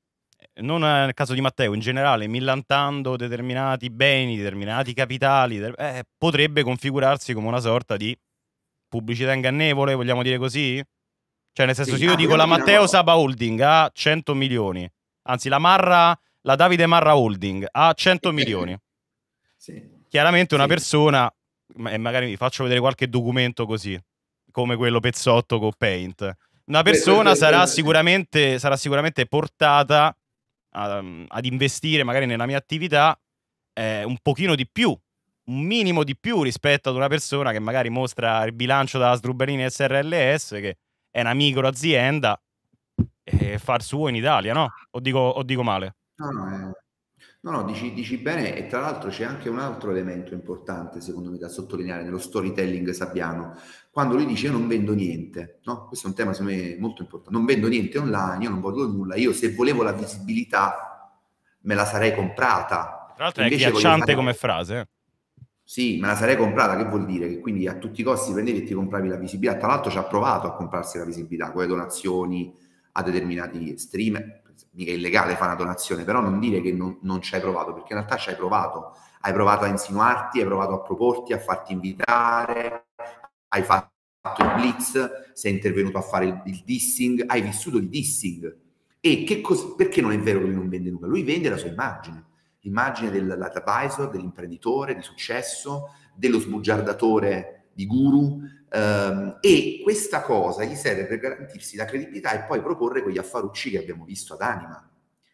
non nel caso di Matteo, in generale, millantando determinati beni, determinati capitali, de- eh, potrebbe configurarsi come una sorta di pubblicità ingannevole, vogliamo dire così? Cioè, nel senso, Sì, se io ah, dico la vogliamo dire Matteo una cosa. Saba Holding ha cento milioni, anzi la Marra, la Davide Marra Holding ha cento milioni, Sì. chiaramente una Sì. persona, ma- e magari vi faccio vedere qualche documento così, come quello pezzotto con Paint, una persona que- que- sarà que- sicuramente, sarà sicuramente portata a- ad investire magari nella mia attività eh, un pochino di più, un minimo di più rispetto ad una persona che magari mostra il bilancio della Sdruberini S R L S, che è una micro azienda, e e far suo in Italia, no? O dico, o dico male? No, no, eh, no, no, dici, dici bene, e tra l'altro c'è anche un altro elemento importante, secondo me, da sottolineare nello storytelling sabbiano, quando lui dice io non vendo niente, no? Questo è un tema secondo me molto importante, non vendo niente online, io non voglio nulla, io se volevo la visibilità me la sarei comprata. Tra l'altro è Invece voglio agghiacciante fare- come frase. eh. Sì, me la sarei comprata, che vuol dire? Che quindi a tutti i costi prendevi e ti compravi la visibilità. Tra l'altro ci ha provato a comprarsi la visibilità con le donazioni a determinati streamer. Mica è illegale fare una donazione, però non dire che non, non ci hai provato, perché in realtà ci hai provato. Hai provato a insinuarti, hai provato a proporti, a farti invitare, hai fatto il blitz, sei intervenuto a fare il, il dissing, hai vissuto il dissing. E che cos- perché non è vero che lui non vende nulla? Lui vende la sua immagine. L'immagine dell'advisor, dell'imprenditore di successo, dello sbugiardatore di guru, ehm, e questa cosa gli serve per garantirsi la credibilità e poi proporre quegli affarucci che abbiamo visto ad Anima.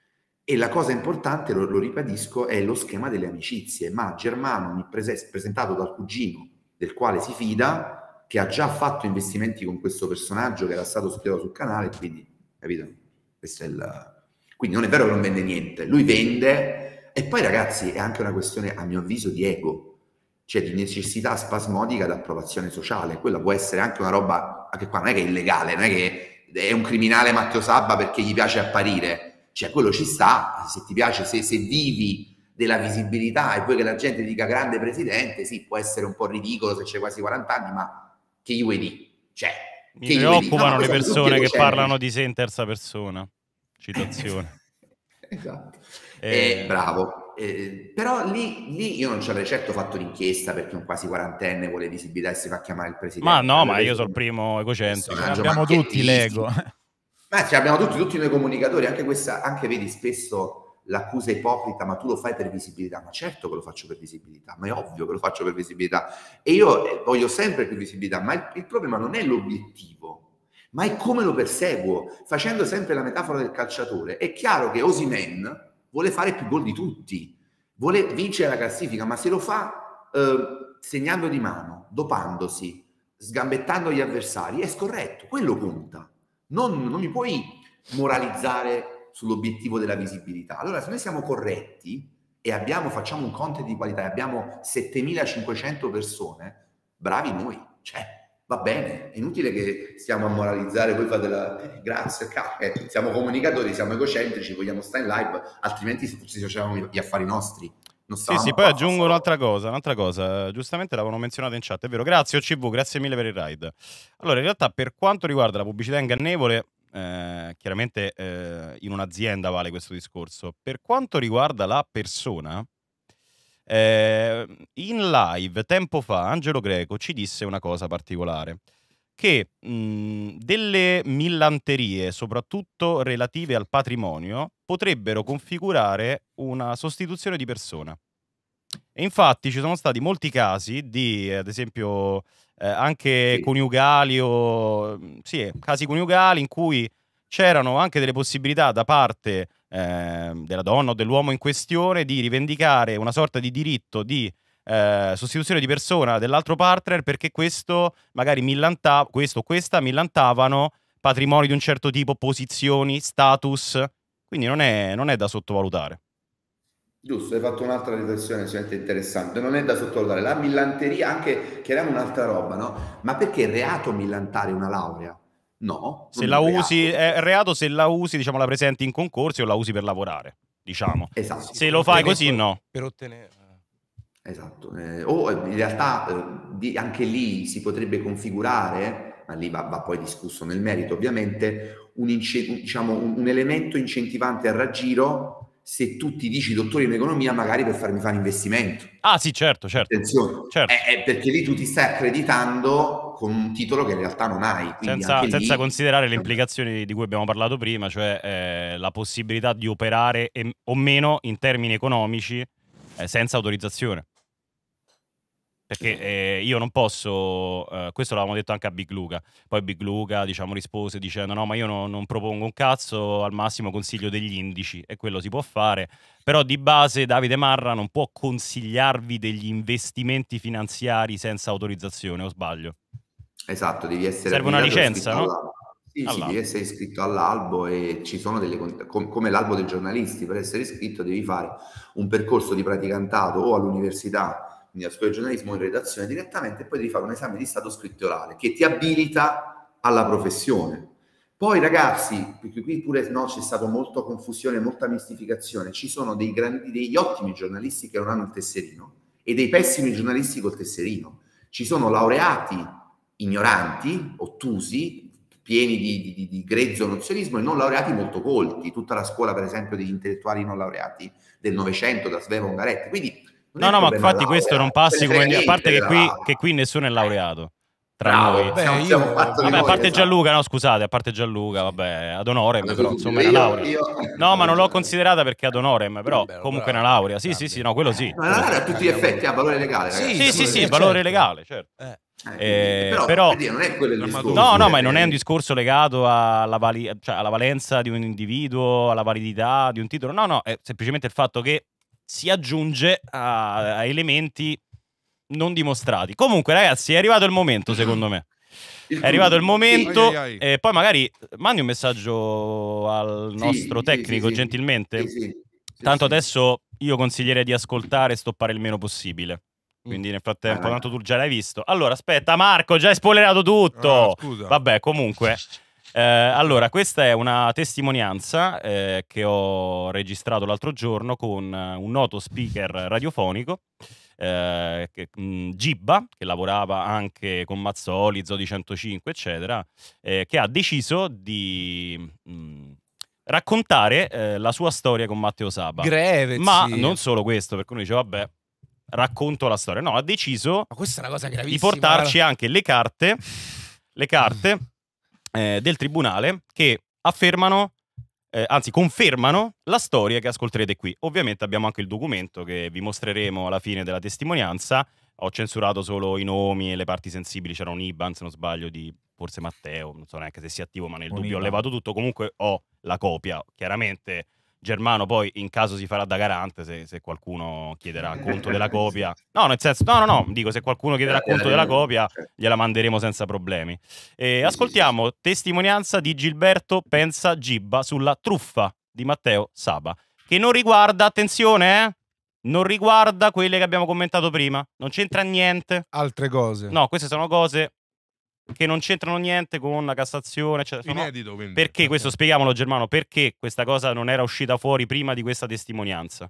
E la cosa importante, lo, lo ribadisco, è lo schema delle amicizie. Ma Germano mi prese- presentato dal cugino, del quale si fida, che ha già fatto investimenti con questo personaggio che era stato studiato sul canale, quindi, capito? Questo è il... Quindi non è vero che non vende niente, lui vende. E poi ragazzi è anche una questione, a mio avviso, di ego, cioè di necessità spasmodica d'approvazione sociale. Quella può essere anche una roba, anche qua non è che è illegale, non è che è un criminale Matteo Sabba perché gli piace apparire, cioè quello ci sta, se ti piace, se, se vivi della visibilità e poi che la gente dica grande presidente, sì, può essere un po' ridicolo se c'è quasi quaranta anni, ma che io vedi? Cioè, Mi che gli vedi? preoccupano No, le questi sono persone tutti che egocentrici. parlano di sé in terza persona. Citazione. Esatto. Eh, Eh, bravo. Eh, però lì, lì io non ci avrei certo fatto l'inchiesta perché un quasi quarantenne vuole visibilità e si fa chiamare il presidente. Ma no, ma Avrei io preso sono il primo egocentrico. personaggio Abbiamo tutti macchiettissimo. l'ego. Ma ce l'abbiamo tutti, tutti noi comunicatori, anche questa, anche vedi spesso l'accusa ipocrita, ma tu lo fai per visibilità. Ma certo che lo faccio per visibilità, ma è ovvio che lo faccio per visibilità. E io eh, voglio sempre più visibilità, ma il, il problema non è l'obiettivo, ma è come lo perseguo. Facendo sempre la metafora del calciatore, è chiaro che Osimhen vuole fare più gol di tutti, vuole vincere la classifica, ma se lo fa eh, segnando di mano, dopandosi, sgambettando gli avversari, è scorretto, quello conta. Non, non mi puoi moralizzare sull'obiettivo della visibilità. Allora, se noi siamo corretti e abbiamo, facciamo un content di qualità e abbiamo settemilacinquecento persone, bravi noi, cioè, va bene, è inutile che stiamo a moralizzare, voi fate la... Eh, grazie, ca- eh, siamo comunicatori, siamo egocentrici, vogliamo stare in live, altrimenti se ci facevamo gli affari nostri. Non Sì, sì, poi aggiungo un'altra cosa, un'altra cosa, giustamente l'avevano menzionato in chat, è vero, grazie O C V, grazie mille per il ride. Allora, in realtà per quanto riguarda la pubblicità ingannevole, eh, chiaramente eh, in un'azienda vale questo discorso, per quanto riguarda la persona, eh, in live tempo fa Angelo Greco ci disse una cosa particolare, che mh, delle millanterie, soprattutto relative al patrimonio, potrebbero configurare una sostituzione di persona. E infatti ci sono stati molti casi di, ad esempio, eh, anche Sì. coniugali o sì, casi coniugali in cui c'erano anche delle possibilità da parte eh, della donna o dell'uomo in questione di rivendicare una sorta di diritto di eh, sostituzione di persona dell'altro partner perché questo magari millantava, questo o questa millantavano patrimoni di un certo tipo, posizioni, status, quindi non è, non è da sottovalutare. Giusto, hai fatto un'altra riflessione sicuramente interessante. Non è da sottovalutare. La millanteria, anche, chiariamo un'altra roba, no? Ma perché è reato millantare una laurea? No. Se non la è reato. usi, è reato se la usi, diciamo, la presenti in concorsi o la usi per lavorare, diciamo. Esatto. Se lo fai così, no. Per ottenere... Esatto. Eh, o in realtà eh, di- anche lì si potrebbe configurare, ma lì va, va poi discusso nel merito, ovviamente, un, ince- un- diciamo, un, un elemento incentivante al raggiro se tu ti dici dottore in economia magari per farmi fare investimento. Ah sì, certo, certo. Attenzione, certo. È, è perché lì tu ti stai accreditando con un titolo che in realtà non hai. Quindi Senza, anche senza lì... considerare le implicazioni di cui abbiamo parlato prima, cioè eh, la possibilità di operare e, o meno in termini economici eh, senza autorizzazione. Perché eh, io non posso, eh, questo l'avevamo detto anche a Big Luca, poi Big Luca diciamo rispose dicendo no ma io no, non propongo un cazzo, al massimo consiglio degli indici e quello si può fare, però di base Davide Marra non può consigliarvi degli investimenti finanziari senza autorizzazione, o sbaglio? Esatto, devi essere... Serve una licenza, no? Sì, sì, All'albo. devi essere iscritto all'albo e ci sono delle con- com- come l'albo dei giornalisti, per essere iscritto devi fare un percorso di praticantato o all'università, quindi a scuola di giornalismo o in redazione direttamente, e poi devi fare un esame di stato scritto orale che ti abilita alla professione. Poi ragazzi, perché qui pure no, c'è stata molta confusione, molta mistificazione, ci sono dei grandi, degli ottimi giornalisti che non hanno il tesserino e dei pessimi giornalisti col tesserino. Ci sono laureati ignoranti, ottusi, pieni di, di, di grezzo nozionismo, e non laureati molto colti, tutta la scuola per esempio degli intellettuali non laureati del Novecento, da Svevo Ungaretti, quindi non No, è no, ma un problema infatti laurea, questo non non passi se ne come... frega A parte niente che della qui, laurea. che qui nessuno è laureato. Tra Bravo, noi. siamo, Beh, siamo io- fatti di Vabbè, a noi, parte esatto. Gianluca, no, scusate, a parte Gianluca, vabbè, ad honorem, Hanno però tutti- insomma è una io- laurea. io- No, ma non l'ho considerata perché ad honorem, però Vabbè, comunque è bravo, una laurea. Sì, vabbè. sì, sì, no, quello sì. Ma la laurea a tutti gli effetti ha valore legale, Sì, ragazzi. Sì, sì, sì, sì, eh, valore certo. legale, certo. Eh. Eh, Eh, però, però- per dire, non è quello il discorso. No, no, ma eh, non è un discorso legato alla, vali- cioè, alla valenza di un individuo, alla validità di un titolo. No, no, è semplicemente il fatto che si aggiunge a, a elementi non dimostrati. Comunque, ragazzi, è arrivato il momento, secondo me. il È arrivato il clou. momento. Ai, ai, ai. E poi magari mandi un messaggio al Sì, nostro sì, tecnico, sì, sì. gentilmente. Sì, sì. Sì, Tanto sì. adesso io consiglierei di ascoltare e stoppare il meno possibile. Quindi nel frattempo, Vai, vai. tanto tu già l'hai visto. Allora, aspetta, Marco, già hai spoilerato tutto. Ah, scusa. Vabbè, comunque. eh, allora, questa è una testimonianza eh, che ho registrato l'altro giorno con eh, un noto speaker radiofonico, eh, che, mh, Gibba, che lavorava anche con Mazzoli, Zodi centocinque, eccetera, eh, che ha deciso di mh, raccontare eh, la sua storia con Matteo Saba. Greve, Ma zio. non solo questo, perché uno dice, vabbè, racconto la storia. No, ha deciso Ma questa è una cosa gravissima. di portarci anche le carte, le carte eh, del tribunale che affermano, eh, anzi confermano la storia che ascolterete qui. Ovviamente abbiamo anche il documento che vi mostreremo alla fine della testimonianza. Ho censurato solo i nomi e le parti sensibili. C'era un I B A N, se non sbaglio, di forse Matteo, non so neanche se sia attivo, ma nel Un dubbio ho I B A N. levato tutto. Comunque ho la copia. Chiaramente Germano poi in caso si farà da garante se, se qualcuno chiederà conto della copia. No, nel senso, no, no, no, dico se qualcuno chiederà Gliela- conto gliela della daremo, copia certo. gliela manderemo senza problemi. E sì, ascoltiamo testimonianza di Gilberto Pensa Gibba sulla truffa di Matteo Saba, che non riguarda, attenzione, eh, non riguarda quelle che abbiamo commentato prima, non c'entra niente. Altre cose. No, queste sono cose che non c'entrano niente con la Cassazione, eccetera. Sono- Inedito, quindi. Perché questo, spieghiamolo Germano, perché questa cosa non era uscita fuori prima di questa testimonianza?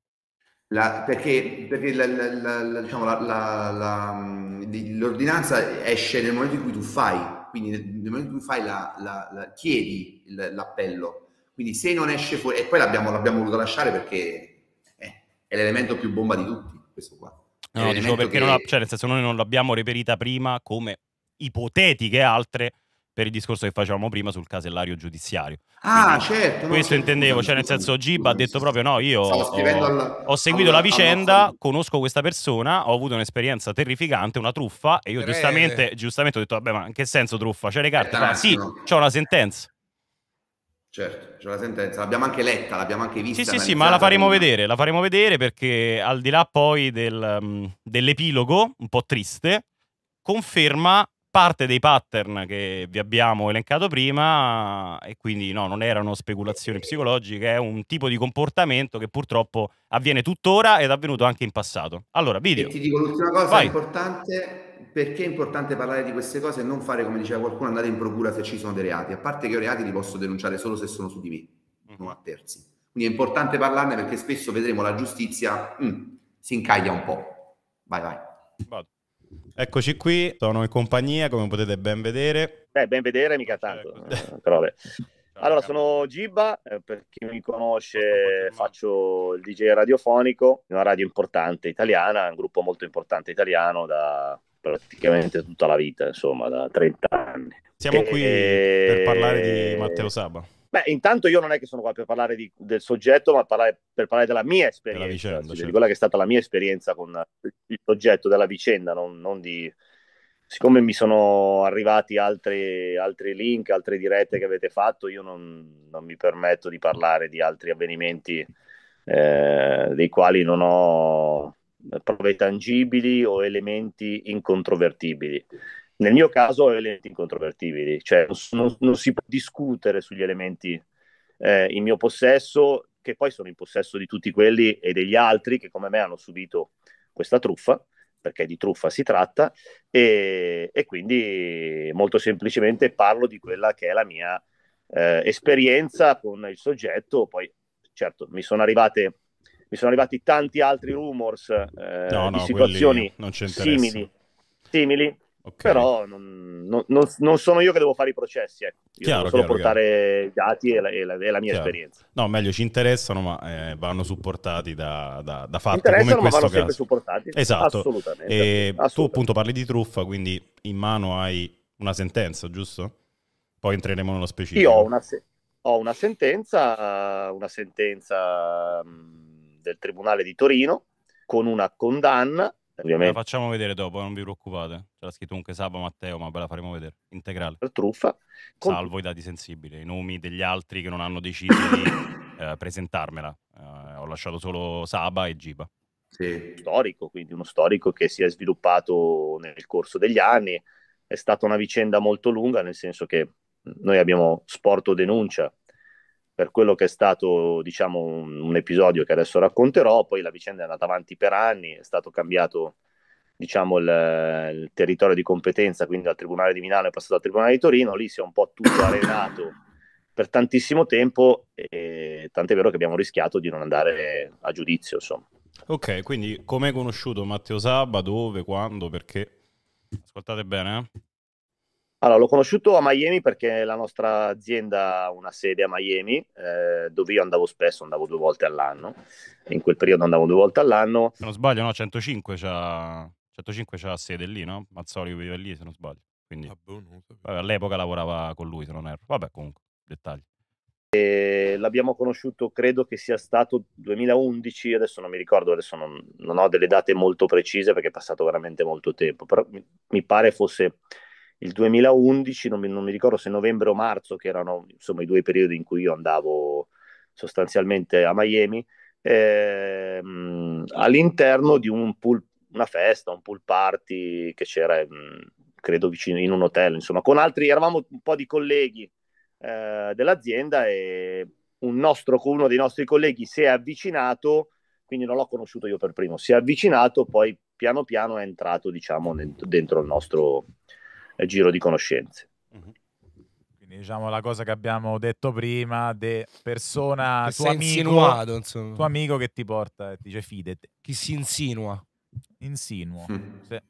La- perché perché la- la- la- la- diciamo, la- la- la- mh, l'ordinanza esce nel momento in cui tu fai, quindi nel, nel momento in cui fai la, la- la- chiedi il- l'appello. Quindi se non esce fuori, e poi l'abbiamo, l'abbiamo voluto lasciare perché eh, è l'elemento più bomba di tutti, questo qua. È No, dicevo l'elemento perché che- non la- cioè, nel senso noi non l'abbiamo reperita prima come ipotetiche altre per il discorso che facevamo prima sul casellario giudiziario. Ah, Quindi certo. no, questo certo, intendevo, scusami, cioè nel scusami, senso Gib ha scusami, detto sì, proprio no, io stavo ho, scrivendo al- ho seguito al- la al vicenda, nostro- conosco questa persona, ho avuto un'esperienza terrificante, una truffa e io Greve. giustamente, giustamente ho detto vabbè ma in che senso truffa? C'è le carte? Aspetta un Fa, sì, attimo. c'ho una sentenza. Certo, c'è la sentenza, l'abbiamo anche letta, l'abbiamo anche vista. Sì, sì, sì, analizzata ma la faremo prima. vedere, la faremo vedere perché al di là poi del, mm, dell'epilogo, un po' triste, conferma parte dei pattern che vi abbiamo elencato prima e quindi no, non erano speculazioni psicologiche, è un tipo di comportamento che purtroppo avviene tuttora ed è avvenuto anche in passato. Allora, video. E ti dico l'ultima cosa Vai. importante, perché è importante parlare di queste cose e non fare come diceva qualcuno, andare in procura se ci sono dei reati, a parte che io reati li posso denunciare solo se sono su di me, non a terzi. Quindi è importante parlarne perché spesso vedremo la giustizia mm, si incaglia un po'. Vai, vai. Vado. Eccoci qui, sono in compagnia, come potete ben vedere. Beh, ben vedere mica tanto, eh, però vabbè. Allora, sono Gibba, eh, per chi mi conosce faccio il D J radiofonico in una radio importante italiana, un gruppo molto importante italiano da praticamente tutta la vita, insomma, da trenta anni. Siamo qui E- per parlare di Matteo Saba. Beh, intanto io non è che sono qua per parlare di- del soggetto, ma parlare- per parlare della mia esperienza, vicenda, cioè, certo. di quella che è stata la mia esperienza con il soggetto della vicenda, non, non di... Siccome mi sono arrivati altri, altri link, altre dirette che avete fatto, io non, non mi permetto di parlare di altri avvenimenti eh, dei quali non ho prove tangibili o elementi incontrovertibili. nel mio caso elementi incontrovertibili, cioè non, non si può discutere sugli elementi eh, in mio possesso, che poi sono in possesso di tutti quelli e degli altri che come me hanno subito questa truffa, perché di truffa si tratta, e, e quindi molto semplicemente parlo di quella che è la mia eh, esperienza con il soggetto. Poi certo mi sono arrivate mi sono arrivati tanti altri rumors eh, No, di no, situazioni quelli non ci interessa. simili, simili Ok. però non, non- non- non sono io che devo fare i processi, ecco. Io Chiaro, devo solo chiaro, portare i dati e la, e la- e la mia Chiaro. esperienza. No, meglio ci interessano, ma eh, vanno supportati da, da, da fatti Interessano, come in ma vanno questo sempre caso. supportati. Esatto. Assolutamente, E tu assolutamente. appunto parli di truffa, quindi in mano hai una sentenza, giusto? Poi entreremo nello specifico. Io ho una, se- ho una sentenza, una sentenza mh, del Tribunale di Torino con una condanna, La ovviamente facciamo vedere dopo, non vi preoccupate. Ce l'ha scritto comunque Saba, Matteo, ma ve la faremo vedere integrale. per truffa. Con- Salvo i dati sensibili, i nomi degli altri che non hanno deciso di eh, presentarmela. Eh, ho lasciato solo Saba e Giba. storico, quindi uno storico che si è sviluppato nel corso degli anni. È stata una vicenda molto lunga, nel senso che noi abbiamo sporto denuncia per quello che è stato, diciamo, un, un episodio che adesso racconterò. Poi la vicenda è andata avanti per anni, è stato cambiato, diciamo, il, il territorio di competenza, quindi dal Tribunale di Milano è passato al Tribunale di Torino, lì si è un po' tutto arenato per tantissimo tempo, e tant'è vero che abbiamo rischiato di non andare a giudizio, insomma. Ok, quindi come hai conosciuto Matteo Saba, dove, quando, perché? Ascoltate bene, eh? Allora, l'ho conosciuto a Miami perché la nostra azienda ha una sede a Miami, eh, dove io andavo spesso, andavo due volte all'anno. In quel periodo andavo due volte all'anno. Se non sbaglio, no, centocinque c'ha, centocinque c'ha sede lì, no? Mazzoli vive lì, se non sbaglio. Quindi, vabbè, all'epoca lavorava con lui, se non erro. Vabbè, comunque, dettagli. E l'abbiamo conosciuto, credo che sia stato duemilaundici, adesso non mi ricordo, adesso non, non ho delle date molto precise perché è passato veramente molto tempo, però mi, mi pare fosse il duemilaundici, non mi, non mi ricordo se novembre o marzo, che erano insomma i due periodi in cui io andavo sostanzialmente a Miami, ehm, all'interno di un pool, una festa, un pool party che c'era, mh, credo vicino in un hotel, insomma, con altri, eravamo un po' di colleghi eh, dell'azienda, e un nostro, uno dei nostri colleghi si è avvicinato, quindi non l'ho conosciuto io per primo, si è avvicinato, poi piano piano è entrato, diciamo, dentro, dentro il nostro eh, giro di conoscenze. Quindi diciamo la cosa che abbiamo detto prima, de persona, Che tuo sei amico, insinuato, insomma. tuo amico che ti porta e ti dice fidete. Chi si insinua. Insinuo. Sì.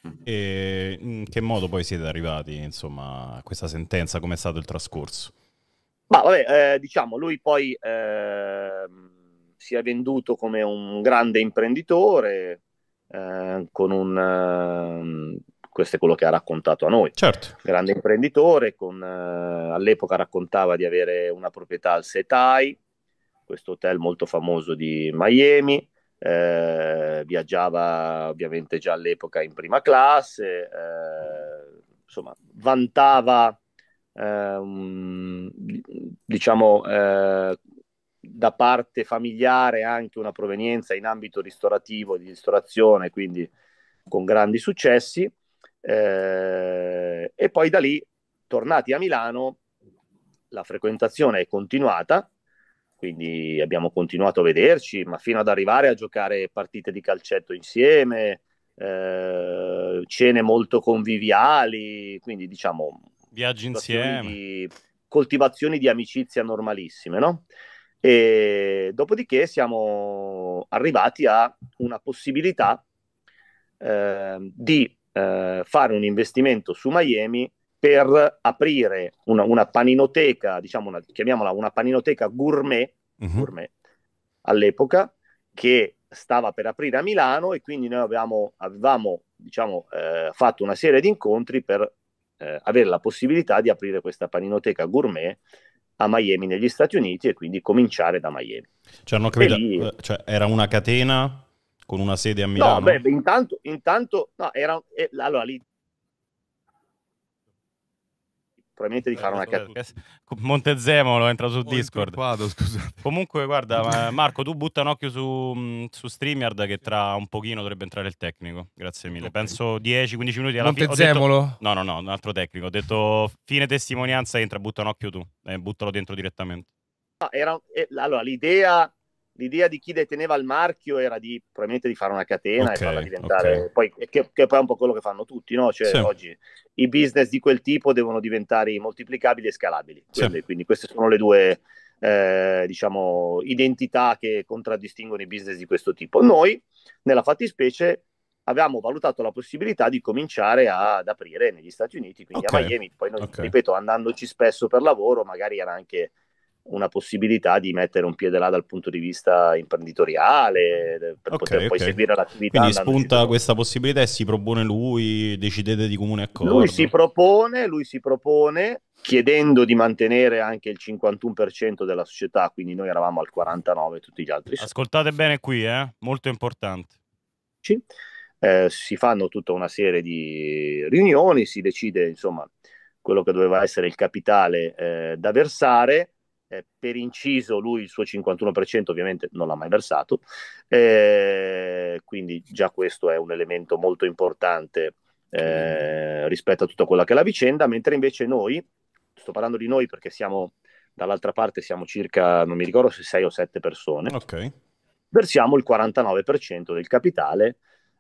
E in che modo poi siete arrivati, insomma, a questa sentenza? Com'è stato il trascorso? Ma vabbè, eh, diciamo, lui poi eh, si è venduto come un grande imprenditore, eh, con un... Eh, questo è quello che ha raccontato a noi. Certo. Grande imprenditore, con, eh, all'epoca raccontava di avere una proprietà al Setai, questo hotel molto famoso di Miami, eh, viaggiava ovviamente già all'epoca in prima classe, eh, insomma, vantava, eh, un, diciamo, eh, da parte familiare anche una provenienza in ambito ristorativo, di ristorazione, quindi con grandi successi. Eh, e poi da lì, tornati a Milano, la frequentazione è continuata, quindi abbiamo continuato a vederci, ma fino ad arrivare a giocare partite di calcetto insieme, eh, cene molto conviviali, quindi diciamo viaggi situazioni insieme, di coltivazioni di amicizia normalissime, no? E dopodiché siamo arrivati a una possibilità eh, di eh, fare un investimento su Miami per aprire una, una paninoteca, diciamo una, chiamiamola una paninoteca gourmet, uh-huh. gourmet all'epoca, che stava per aprire a Milano, e quindi noi avevamo, avevamo diciamo, eh, fatto una serie di incontri per eh, avere la possibilità di aprire questa paninoteca gourmet a Miami negli Stati Uniti, e quindi cominciare da Miami. Cioè, non ho capito, lì... cioè, era una catena con una sede a Milano? No, beh, intanto, intanto no, era, eh, allora lì probabilmente di fare una catena. Montezemolo entra su Ho Discord. incolpato, scusate. Comunque, guarda, eh, Marco, tu butta un occhio su, mh, su StreamYard che tra un pochino dovrebbe entrare il tecnico. Grazie mille. Penso dieci quindici minuti alla fine. Ho detto- Montezemolo? No, no, no, un altro tecnico. Ho detto fine testimonianza, entra, butta un occhio tu. E buttalo dentro direttamente. No, era, eh, allora, l'idea, l'idea di chi deteneva il marchio era di probabilmente di fare una catena Ok, e farla diventare ok. poi che, che poi è un po' quello che fanno tutti, no? Cioè, Sì. oggi i business di quel tipo devono diventare moltiplicabili e scalabili. Sì. Quindi, quindi queste sono le due eh, diciamo identità che contraddistinguono i business di questo tipo. Noi nella fattispecie avevamo valutato la possibilità di cominciare ad aprire negli Stati Uniti, quindi Ok, a Miami. Poi noi, ok. ripeto, andandoci spesso per lavoro, magari era anche una possibilità di mettere un piede là dal punto di vista imprenditoriale, per Ok, poter poi ok. seguire l'attività. Quindi andandoci spunta per- questa possibilità e si propone lui, decidete di comune accordo. Lui si propone, lui si propone chiedendo di mantenere anche il cinquantuno per cento della società, quindi noi eravamo al quarantanove per cento, tutti gli altri sono. Ascoltate bene qui, eh? Molto importante. Eh, si fanno tutta una serie di riunioni, si decide insomma quello che doveva essere il capitale eh, da versare. Eh, per inciso lui il suo cinquantuno per cento ovviamente non l'ha mai versato, eh, quindi già questo è un elemento molto importante eh, rispetto a tutta quella che è la vicenda, mentre invece noi, sto parlando di noi perché siamo dall'altra parte, siamo circa, non mi ricordo se sei o sette persone, Ok. versiamo il quarantanove per cento del capitale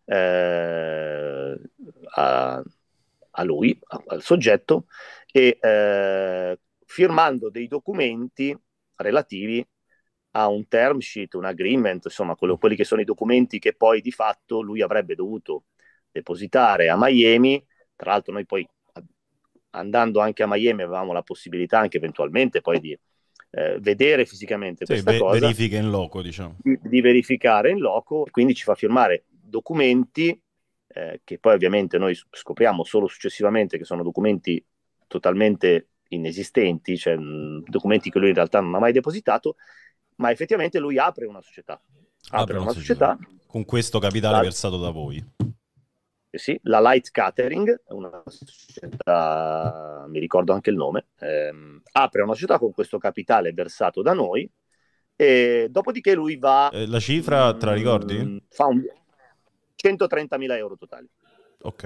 eh, a, a lui, a- al soggetto, e eh, firmando dei documenti relativi a un term sheet, un agreement, insomma quello- quelli che sono i documenti che poi di fatto lui avrebbe dovuto depositare a Miami. Tra l'altro noi poi a- andando anche a Miami avevamo la possibilità anche eventualmente poi di eh, vedere fisicamente Sì, questa ve- cosa, verifiche in loco, diciamo. di, di verificare in loco, e quindi ci fa firmare documenti eh, che poi ovviamente noi scopriamo solo successivamente che sono documenti totalmente inesistenti, cioè mh, documenti che lui in realtà non ha mai depositato, ma effettivamente lui apre una società. Apre, Apre una, una società, Con questo capitale La- versato da voi. eh sì, la Light Catering, una società, mi ricordo anche il nome, ehm, apre una società con questo capitale versato da noi, e dopodiché lui va, Eh, la cifra, te la ricordi? mh, fa un centotrentamila euro totali, Ok.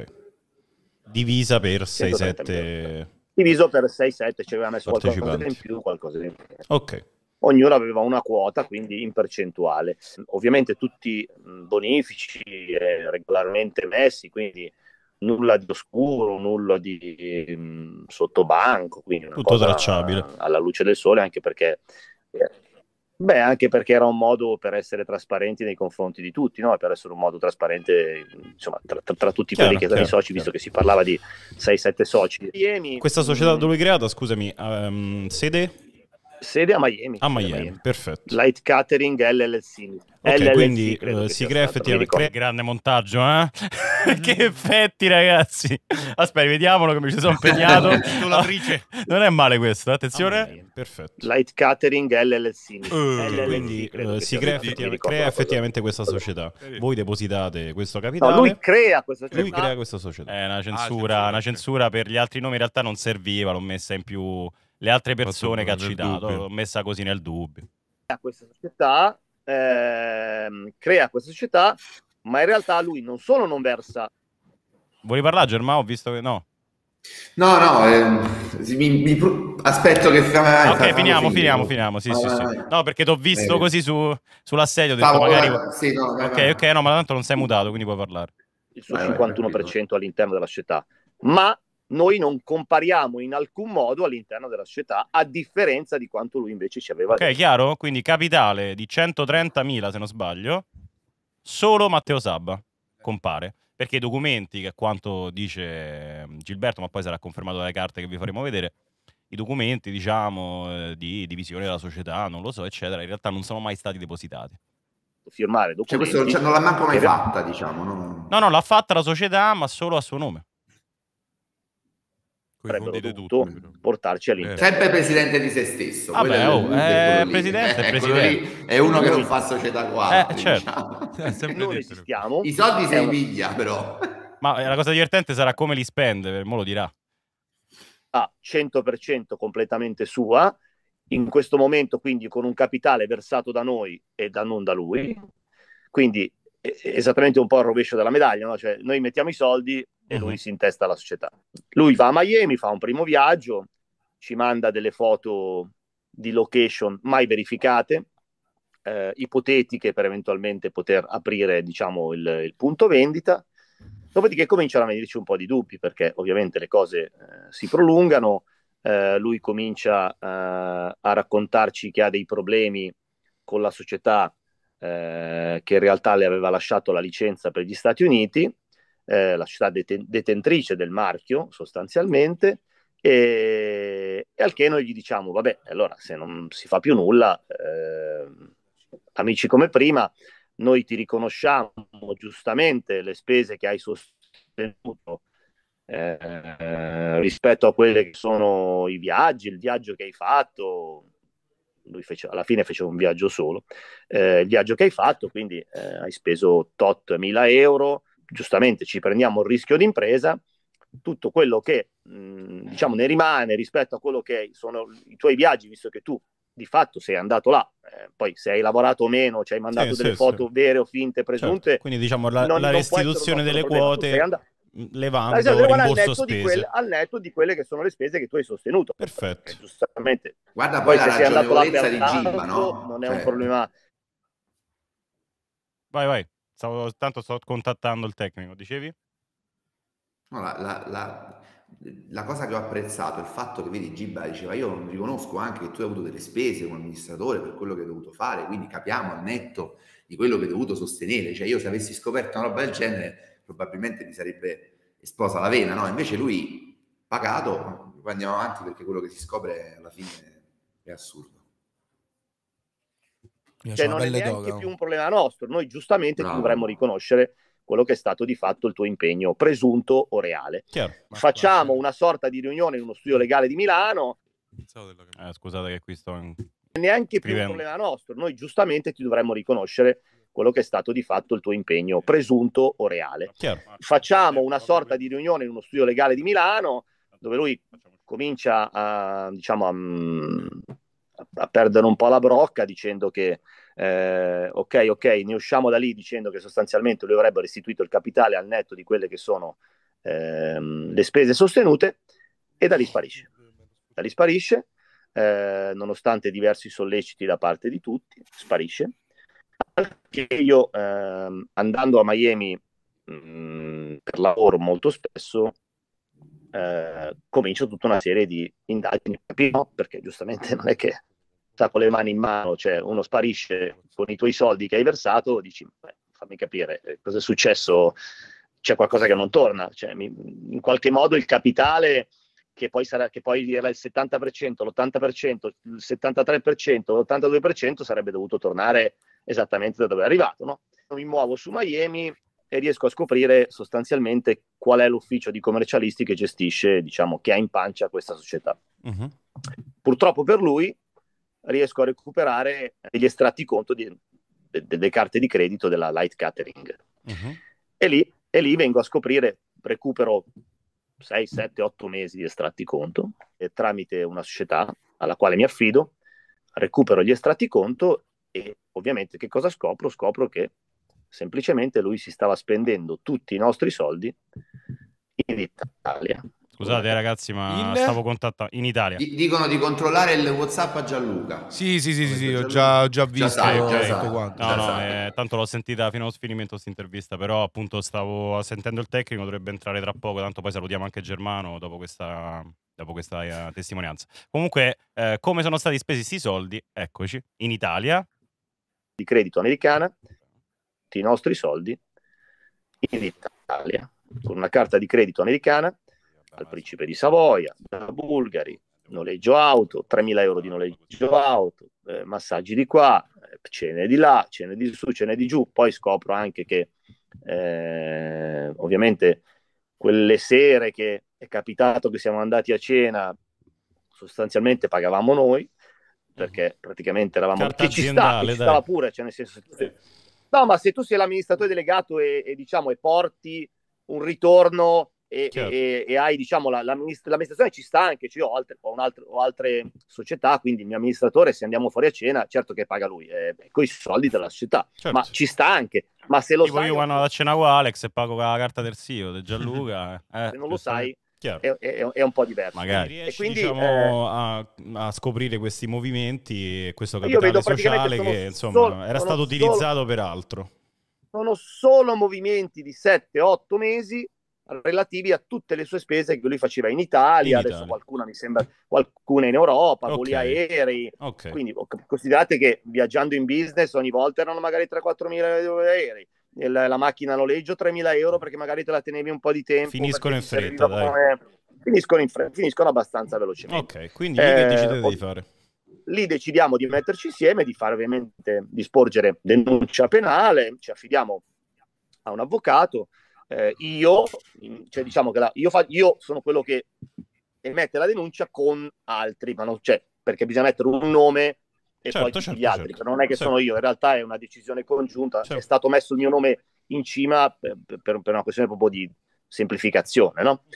Divisa per sei centotrentamila sette diviso per sei sette, ci aveva messo qualcosa partecipanti. in più, qualcosa in più. Ok. Ognuno aveva una quota, quindi in percentuale. Ovviamente tutti mh, bonifici eh, regolarmente messi, quindi nulla di oscuro, nulla di mh, sottobanco, quindi una Tutto cosa tracciabile. alla luce del sole, anche perché eh, beh, anche perché era un modo per essere trasparenti nei confronti di tutti, no? Per essere un modo trasparente, insomma, tra, tra- tra tutti Chiaro, quelli che erano i chiaro, soci, visto che si parlava di sei sette soci. Miami, Questa società mh, dove è creata, scusami, ehm, sede? sede a Miami. A sede Miami, perfetto. Light Catering L L C. Ok, L L C quindi credo eh, che si sia crea stato, effettivamente... non mi ricordo. Grande montaggio, eh? Che effetti, ragazzi! Aspetta, vediamolo che mi ci sono impegnato. Titolatrice. Non è male questo, attenzione. Perfetto. Light Catering L L C. Ok, L L C quindi credo eh, che si sia crea, stato, non mi effettivamente, ricordo crea la cosa. effettivamente questa società. Voi depositate questo capitale. No, lui crea questa società. Lui crea questa società. È una censura, una censura per gli altri nomi in realtà non serviva, l'ho messa in più le altre persone che ha nel citato, dubbio. l'ho messa così nel dubbio. Crea questa società, ehm, crea questa società, ma in realtà lui non solo non versa. Vuoi parlare, Germano? Ho visto che no. No, no, ehm, sì, mi- mi pro- aspetto che fai, Ah, ok, fai- finiamo, fammi finiamo, finire. finiamo. Sì, Vai, sì, vai, sì. vai. No, perché ti ho visto Eh, così su, sull'assedio, ho detto Stavo- magari... guarda, sì, no, vai, ok, vai. ok, no, ma tanto non sei mutato, quindi puoi parlare. Il suo Vai, vai, cinquantuno per cento all'interno della società, ma noi non compariamo in alcun modo all'interno della società, a differenza di quanto lui invece ci aveva Ok, detto. chiaro? Quindi capitale di centotrentamila, se non sbaglio, solo Matteo Sabba compare. Perché i documenti, che è quanto dice Gilberto, ma poi sarà confermato dalle carte che vi faremo vedere, i documenti, diciamo, eh, di divisione della società, non lo so, eccetera, in realtà non sono mai stati depositati. Firmare Cioè, documenti. questo cioè, non l'ha manco mai che- fatta, diciamo. No? No, no, l'ha fatta la società, ma solo a suo nome. avrebbero dovuto portarci all'interno. Sempre presidente di se stesso. Vabbè, quello è oh, il dubbio, eh, quello lì. presidente è Eh, quello presidente. lì è uno che non fa società qua. Eh, certo. Non esistiamo. I soldi È si una- piglia, però. Ma la cosa divertente sarà come li spende, mo lo dirà. cento per cento completamente sua, in questo momento quindi con un capitale versato da noi e da non da lui, quindi è esattamente un po' il rovescio della medaglia, no? Cioè noi mettiamo i soldi e lui si intesta alla società. Lui va a Miami, fa un primo viaggio, ci manda delle foto di location mai verificate, eh, ipotetiche per eventualmente poter aprire, diciamo, il, il punto vendita. Dopodiché cominciano a venirci un po' di dubbi, perché ovviamente le cose eh, si prolungano, eh, lui comincia eh, a raccontarci che ha dei problemi con la società eh, che in realtà le aveva lasciato la licenza per gli Stati Uniti, eh, la società deten- detentrice del marchio sostanzialmente, e, e al che noi gli diciamo, vabbè, allora se non si fa più nulla, eh, amici come prima, noi ti riconosciamo giustamente le spese che hai sostenuto eh, rispetto a quelle che sono i viaggi, il viaggio che hai fatto. Lui fece, alla fine fece un viaggio solo, eh, il viaggio che hai fatto, quindi eh, hai speso tot mila euro, giustamente ci prendiamo il rischio d'impresa, tutto quello che mh, diciamo ne rimane rispetto a quello che sono i tuoi viaggi, visto che tu di fatto sei andato là, eh, poi se hai lavorato o meno, ci hai mandato Sì, delle sì, foto sì. vere o finte, presunte, Certo. Quindi diciamo la, non- la non può essere un restituzione nostro delle problema. Tu sei quote andato- levando Esatto, devo andare al rimborso netto, di spese. quelle, al netto di quelle che sono le spese che tu hai sostenuto. Perfetto. Perché giustamente. Guarda Poi poi la se sei andato là ragionevolezza per di tanto, Gibba, no? non è un Cioè, problema. Vai, vai. Stavo, tanto sto contattando il tecnico, dicevi? No, la, la- la- la cosa che ho apprezzato è il fatto che, vedi, Gibba diceva, io riconosco anche che tu hai avuto delle spese come amministratore per quello che hai dovuto fare, quindi capiamo al netto di quello che hai dovuto sostenere. Cioè io se avessi scoperto una roba del genere probabilmente mi sarebbe esplosa la vena, no? Invece lui, pagato, poi andiamo avanti perché quello che si scopre alla fine è assurdo. Cioè non è neanche più un problema nostro, noi giustamente Bravo. ti dovremmo riconoscere quello che è stato di fatto il tuo impegno, presunto o reale. Chiaro. Facciamo una sorta di riunione in uno studio legale di Milano, Eh, scusate che qui sto in- neanche più un scrivendo. problema nostro, noi giustamente ti dovremmo riconoscere quello che è stato di fatto il tuo impegno, presunto o reale. Chiaro. Facciamo una sorta di riunione in uno studio legale di Milano, dove lui comincia a, diciamo, a, a perdere un po' la brocca dicendo che eh, ok, ok, ne usciamo da lì dicendo che sostanzialmente lui avrebbe restituito il capitale al netto di quelle che sono ehm, le spese sostenute, e da lì sparisce. Da lì sparisce, eh, nonostante diversi solleciti da parte di tutti, sparisce. Anche io, ehm, andando a Miami mh, per lavoro molto spesso, eh, comincio tutta una serie di indagini, no? Perché giustamente non è che sta con le mani in mano, cioè uno sparisce con i tuoi soldi che hai versato, dici, beh, fammi capire eh, cosa è successo, c'è qualcosa che non torna, cioè, mi- in qualche modo il capitale che poi sarà, che poi era il settanta per cento, l'ottanta per cento, il settantatré per cento, l'ottantadue per cento sarebbe dovuto tornare esattamente da dove è arrivato, no? Mi muovo su Miami e riesco a scoprire sostanzialmente qual è l'ufficio di commercialisti che gestisce, diciamo, che ha in pancia questa società. Mhm. Purtroppo per lui riesco a recuperare degli estratti conto di- de- delle carte di credito della Light Catering. Mhm. E lì, e lì vengo a scoprire, recupero sei, sette, otto mesi di estratti conto e tramite una società alla quale mi affido, recupero gli estratti conto e ovviamente che cosa scopro? Scopro che semplicemente lui si stava spendendo tutti i nostri soldi in Italia. Scusate, eh, ragazzi, ma In- stavo contattando in Italia. Di- dicono di controllare il WhatsApp a Gianluca. Sì, sì, sì, sì, sì, ho Gianluca. già, ho già Già visto sai, già tutto sai. quanto. No, Già no, sai. eh, tanto l'ho sentita fino allo sfinimento questa intervista, però appunto stavo sentendo il tecnico, dovrebbe entrare tra poco, tanto poi salutiamo anche Germano dopo questa, dopo questa eh, testimonianza. Comunque, eh, come sono stati spesi questi soldi? Eccoci, in Italia. Di credito americana, tutti i nostri soldi in Italia, con una carta di credito americana al principe di Savoia, da Bulgari, noleggio auto, tremila euro di noleggio auto, eh, massaggi di qua, eh, cene di là, cene di su, cene di giù. Poi scopro anche che eh, ovviamente quelle sere che è capitato che siamo andati a cena sostanzialmente pagavamo noi, perché praticamente eravamo Carta che ci sta, aziendale, che ci dai. stava pure, cioè nel senso, no, ma se tu sei l'amministratore delegato e, e, diciamo e porti un ritorno e, Certo. e, e hai, diciamo, la, l'amministra- l'amministrazione ci sta anche, cioè io ho altre, ho, un altro- ho altre società, quindi il mio amministratore, se andiamo fuori a cena, certo che paga lui, eh, con i soldi della società, Certo. ma ci sta anche. Ma se lo Tipo sai, io quando vado a cena con Alex e pago con la carta del S I O di Gianluca, eh, se non lo sai, chiaro. è, è- è un po' diverso. Magari E riesci quindi, diciamo, a, a scoprire questi movimenti e questo Io capitale vedo praticamente sociale sono che insomma solo- era sono stato solo- utilizzato per altro. sono solo movimenti di sette otto mesi relativi a tutte le sue spese che lui faceva in Italia, In adesso Italia. qualcuna mi sembra, qualcuna in Europa, voli Ok. aerei, Ok. quindi oh, considerate che viaggiando in business ogni volta erano magari tre quattro mila euro di aerei, Il- la macchina a noleggio tremila euro perché magari te la tenevi un po' di tempo, Finiscono perché in ti fretta, serviva dai. come- finiscono in fretta, finiscono abbastanza velocemente. Ok, quindi lì che Eh, decidete oh, di fare? Lì decidiamo di metterci insieme, di fare ovviamente, di sporgere denuncia penale, ci affidiamo a un avvocato. Eh, io, cioè diciamo che la- io, fa- io sono quello che emette la denuncia con altri, ma non c'è, perché bisogna mettere un nome e Certo, poi tutti certo, gli altri, certo. non è che Sì. sono io, in realtà è una decisione congiunta, Certo. è stato messo il mio nome in cima per, per- per una questione proprio di semplificazione, no?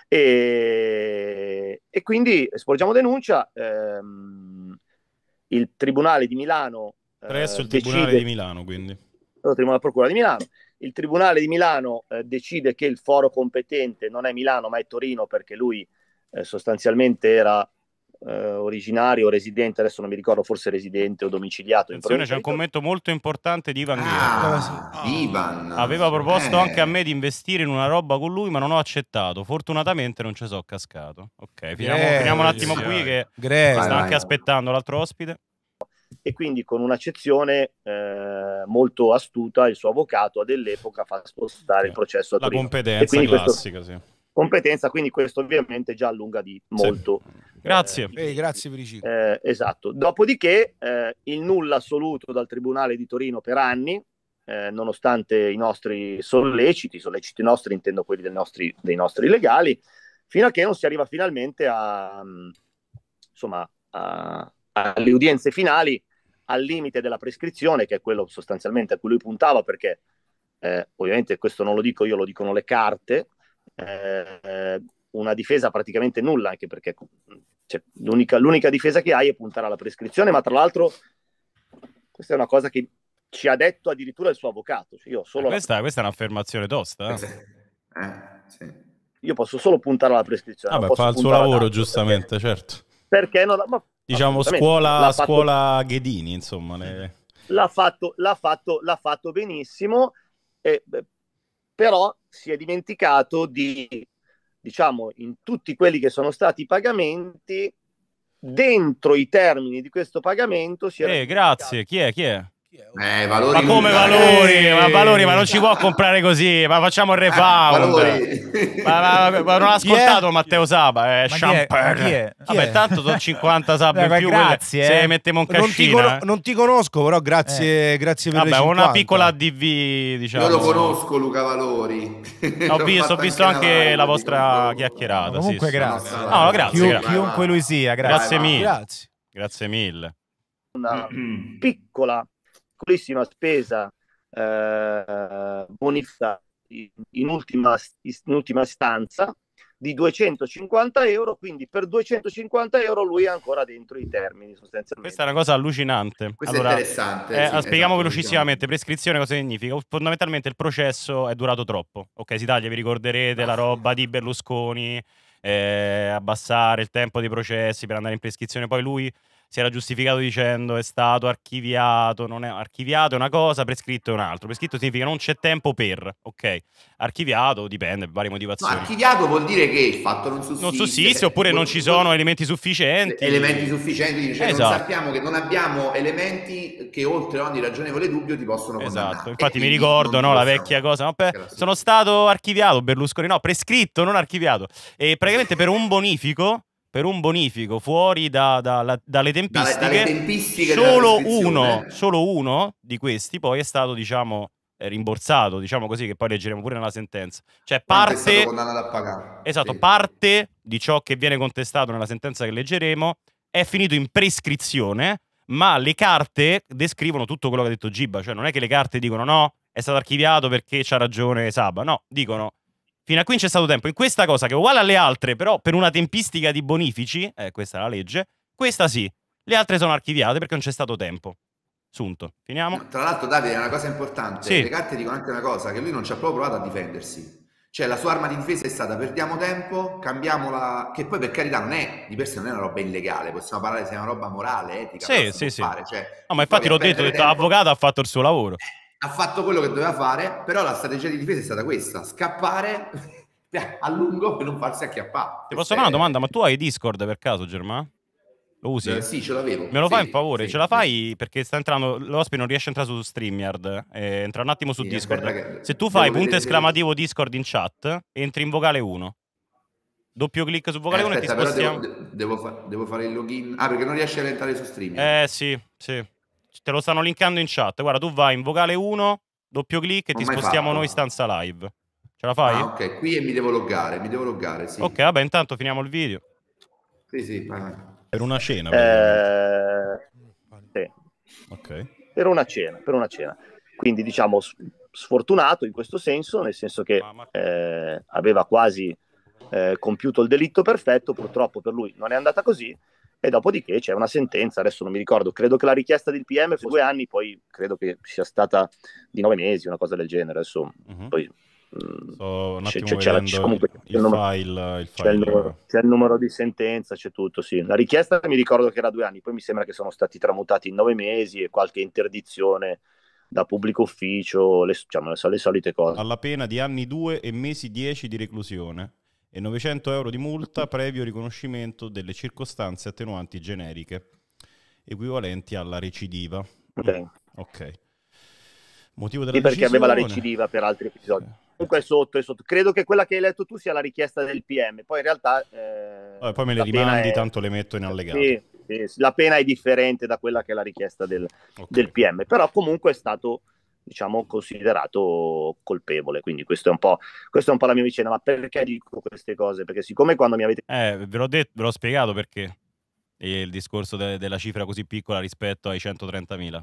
E, e quindi sporgiamo denuncia, ehm, il Tribunale di Milano eh, Presso il Tribunale decide- di Milano, quindi. il Tribunale Procura di Milano. Il Tribunale di Milano eh, decide che il foro competente non è Milano ma è Torino, perché lui eh, sostanzialmente era eh, originario o residente, adesso non mi ricordo, forse residente o domiciliato in Attenzione, provincia c'è un di commento molto importante di Ivan Ah, Ghirri. Ivan. Aveva proposto Eh. anche a me di investire in una roba con lui, ma non ho accettato. Fortunatamente non ci sono cascato. Ok, finiamo, Grezio. finiamo un attimo qui che Grezio. sta Vai, anche vai. aspettando l'altro ospite. e quindi con un'accezione eh, molto astuta il suo avvocato dell'epoca fa spostare il processo a La Torino. E competenza quindi questo- classica, sì. competenza, quindi questo ovviamente già allunga di molto. Grazie. Ehi, grazie per i cicli. Eh, esatto. Dopodiché eh, il nulla assoluto dal Tribunale di Torino per anni, eh, nonostante i nostri solleciti, solleciti nostri intendo quelli dei nostri, dei nostri legali, fino a che non si arriva finalmente a, mh, insomma, a- alle udienze finali, al limite della prescrizione, che è quello sostanzialmente a cui lui puntava, perché eh, ovviamente questo non lo dico io, lo dicono le carte, eh, una difesa praticamente nulla, anche perché cioè, l'unica, l'unica difesa che hai è puntare alla prescrizione, ma tra l'altro questa è una cosa che ci ha detto addirittura il suo avvocato. Cioè, io, ho solo la- Questa, questa è un'affermazione tosta. eh. Eh, sì. io posso solo puntare alla prescrizione. non Vabbè, posso fa il suo puntare ad lavoro, altro, giustamente, certo. Perché, perché non, ma, Diciamo assolutamente, scuola, l'ha fatto- scuola Ghedini, insomma. le- l'ha fatto, l'ha fatto, l'ha fatto benissimo, e, beh, però si è dimenticato di, diciamo, in tutti quelli che sono stati i pagamenti, dentro i termini di questo pagamento si era Eh, grazie. Chi è? Chi è? Eh, valori Ma come nulla, valori? eh. Ma valori, ma non ci può comprare così. Ma facciamo il refound. Valori. Ma, ma- ma non ha Chi è? ascoltato Matteo Saba? Eh, Ma chi è? Ma champagne. chi è? Chi Vabbè, è? tanto sono cinquanta sub in Beh, più. grazie, quelle- eh. Se mettiamo un non ti, cascina. cono- non ti conosco, però grazie, grazie per Vabbè, le una cinquanta. piccola D V, diciamo. Io lo conosco Luca Valori. Ho visto, ho visto anche la vostra chiacchierata. chiacchierata. Comunque sì, sì. grazie. No, grazie, Chiu- grazie. chiunque lui sia, grazie. Grazie mille. Grazie. Grazie mille. una piccola, piccolissima spesa eh, bonificata in, in, ultima, in ultima istanza di duecentocinquanta euro, quindi per duecentocinquanta euro lui è ancora dentro i termini sostanzialmente. Questa è una cosa allucinante. Questo è interessante, eh, sì, spieghiamo esatto, velocissimamente. Prescrizione cosa significa? Fondamentalmente il processo è durato troppo. Ok, Italia, vi ricorderete la roba di Berlusconi, eh, abbassare il tempo dei processi per andare in prescrizione. Poi lui si era giustificato dicendo è stato archiviato, non è archiviato è una cosa, prescritto è un altro. Prescritto significa non c'è tempo per, ok? Archiviato dipende, varie No, motivazioni. archiviato vuol dire che il fatto non sussiste. Non sussiste oppure non ci sono elementi sufficienti. Elementi sufficienti, cioè Esatto. non sappiamo che non abbiamo elementi che oltre ogni ragionevole dubbio ti possono condannare. Esatto, E infatti mi quindi ricordo non no, la possiamo- vecchia cosa, no, per- Che la- sono stato archiviato, Berlusconi, no, prescritto, non archiviato. E praticamente per un bonifico, per un bonifico fuori da- da- la- dalle tempistiche, dalle tempistiche della solo prescrizione. uno, solo uno di questi poi è stato, diciamo, eh, rimborsato, diciamo così, che poi leggeremo pure nella sentenza. Cioè Quanto è stato parte, condannato a pagare. esatto, Sì. parte di ciò che viene contestato nella sentenza che leggeremo è finito in prescrizione, ma le carte descrivono tutto quello che ha detto Giba, cioè non è che le carte dicono no, è stato archiviato perché c'ha ragione Saba, no, dicono Fino a qui c'è stato tempo. In questa cosa, che è uguale alle altre, però per una tempistica di bonifici, eh, questa è la legge, questa sì. Le altre sono archiviate perché non c'è stato tempo. Sunto. Finiamo? No, tra l'altro, Davide, è una cosa importante. Sì. Le carte dicono anche una cosa, che lui non ci ha proprio provato a difendersi. Cioè, la sua arma di difesa è stata perdiamo tempo, cambiamola, che poi per carità non è, di per sé non è una roba illegale, possiamo parlare se è una roba morale, etica. Sì, sì, sì. Fare. Cioè, no, ma infatti l'ho detto, ho detto, l'avvocato ha fatto il suo lavoro. Ha fatto quello che doveva fare, però la strategia di difesa è stata questa, scappare a lungo per non farsi acchiappare. Ti posso fare una domanda? Ma tu hai Discord per caso, Germà? Lo usi? Eh, sì, ce l'avevo. Me lo fai sì, un favore? sì, Ce la sì. fai? Perché sta entrando, l'ospite non riesce a entrare su StreamYard. Eh, entra un attimo su Sì, Discord. aspetta che- Se tu fai devo punto vedere- esclamativo Discord in chat, entri in vocale uno. Doppio clic su vocale Eh, uno e ti aspetta, però spostiamo. devo, devo, fa- devo fare il login. Ah, perché non riesci a entrare su streaming. Eh sì, sì. Te lo stanno linkando in chat. Guarda, tu vai in vocale uno, doppio clic e Non ti mai spostiamo fatto. noi stanza live. Ce la fai? Ah, ok, qui e mi devo loggare, mi devo loggare, sì. Ok, vabbè, intanto finiamo il video. Sì, sì, vai, vai. Per una cena. Eh, sì. Ok. Per una cena, per una cena. Quindi diciamo s- sfortunato in questo senso, nel senso che eh, aveva quasi eh, compiuto il delitto perfetto, purtroppo per lui non è andata così, e dopodiché c'è una sentenza, adesso non mi ricordo, credo che la richiesta del P M fosse due anni, poi credo che sia stata di nove mesi, una cosa del genere, adesso Mhm. poi Sto un c'è, attimo c'è- c'è la- vedendo comunque il, c'è il numero- file, il c'è il, file. numero, c'è il numero di sentenza, c'è tutto, sì. La richiesta mi ricordo che era due anni, poi mi sembra che sono stati tramutati in nove mesi e qualche interdizione da pubblico ufficio, le, diciamo, le, le solite cose. Alla pena di anni due e mesi dieci di reclusione e novecento euro di multa previo riconoscimento delle circostanze attenuanti generiche equivalenti alla recidiva. Ok. Mm, ok. Motivo della Sì, perché aveva la decisione? recidiva per altri episodi. Comunque è sotto, è sotto. Credo che quella che hai letto tu sia la richiesta del P M, poi in realtà eh, Vabbè, poi me le la pena rimandi, è- tanto le metto in allegato. Sì, sì, sì, la pena è differente da quella che è la richiesta del, del P M, però comunque è stato, diciamo, considerato colpevole, quindi questo è un po', questo è un po' la mia vicenda. Ma perché dico queste cose? Perché siccome quando mi avete... Eh, ve l'ho detto, ve l'ho spiegato perché e il discorso de- della cifra così piccola rispetto ai centotrentamila.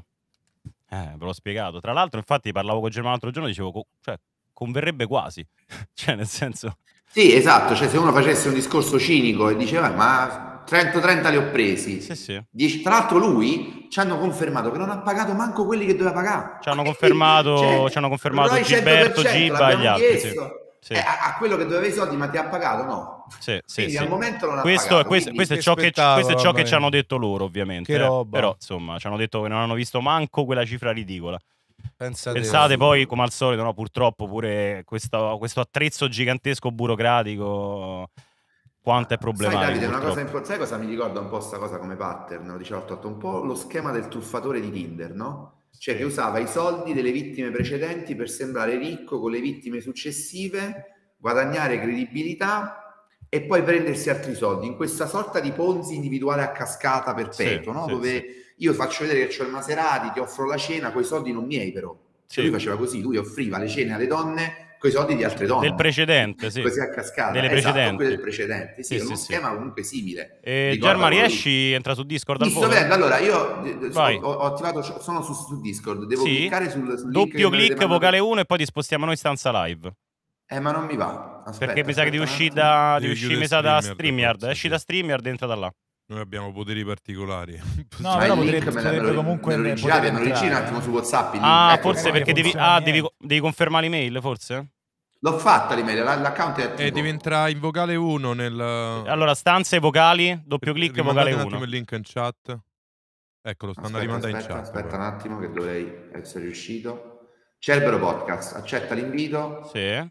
Eh, ve l'ho spiegato. Tra l'altro, infatti, parlavo con Germano l'altro giorno e dicevo, co- cioè, converrebbe quasi. Cioè, nel senso... Sì, esatto, cioè se uno facesse un discorso cinico e diceva ma centotrenta li ho presi, Sì, sì. dieci- tra l'altro lui ci hanno confermato che non ha pagato manco quelli che doveva pagare. Ci hanno confermato, Cioè, ci hanno confermato Roy Gilberto, cento per cento Giba e l'abbiamo gli altri. Sì. chiesto. Sì. Eh, a, a quello che doveva i soldi, ma ti ha pagato? No. Sì, sì, Quindi sì. al momento non ha questo, pagato. questo, quindi- questo è ciò, che, aspettavo, questo è ciò che vabbè. ci hanno detto loro, ovviamente. Che eh. roba. Però, insomma, ci hanno detto che non hanno visto manco quella cifra ridicola. Pensate, Pensate poi, come al solito, no, purtroppo pure questo, questo attrezzo gigantesco burocratico, quanto è Sai problematico. Davide, una cosa purtroppo. importante, sai cosa mi ricorda un po' sta cosa come pattern? Lo diceva Ortotto, un po' lo schema del truffatore di Tinder, no? Cioè che usava i soldi delle vittime precedenti per sembrare ricco con le vittime successive, guadagnare credibilità e poi prendersi altri soldi in questa sorta di Ponzi individuale a cascata perpetuo, Sì, no? sì, Dove sì. io faccio vedere che ho il Maserati, ti offro la cena, quei soldi non miei però. Cioè Sì. lui faceva così, lui offriva le cene alle donne coi soldi di altre donne. Del precedente, sì. Così a cascata. Delle Esatto, precedenti. quelle del precedente. Sì, Sì, è sì, uno sì. schema comunque simile. E Ricorda Germa, quello lì. riesci? Entra su Discord al Mi sto volo? vedendo, allora io eh, Vai. ho, ho attivato, sono su, su Discord, devo Sì. cliccare sul, sul link Doppio che mi avete clic, mandato. vocale uno e poi ti spostiamo noi stanza live. Eh, ma non mi va. Aspetta, Perché mi sa che devi aspetta un uscire attimo. da, Devi devi uscire, chiudere mi sa, da StreamYard, StreamYard. forse, Esci sì. da StreamYard e entra da là. Noi abbiamo poteri particolari. No, Ma però il potrebbe, link me, lo- potrebbe me lo, comunque me lo ne- rigirate, poter me lo rigiri un entrare, attimo eh. su WhatsApp il link. Ah, Ecco, forse qua. perché devi, funziona ah, devi, niente. devi confermare l'email, forse? L'ho fatta l'email, la- l'account è attivo. E devi entrare in vocale uno nel... Allora, stanze vocali, doppio clic, Rimandate vocale un attimo uno. il link in chat. Eccolo, stanno Aspetta, rimandando in aspetta, chat. aspetta un guarda. attimo che dovrei essere riuscito. Cerbero Podcast, accetta l'invito. Sì.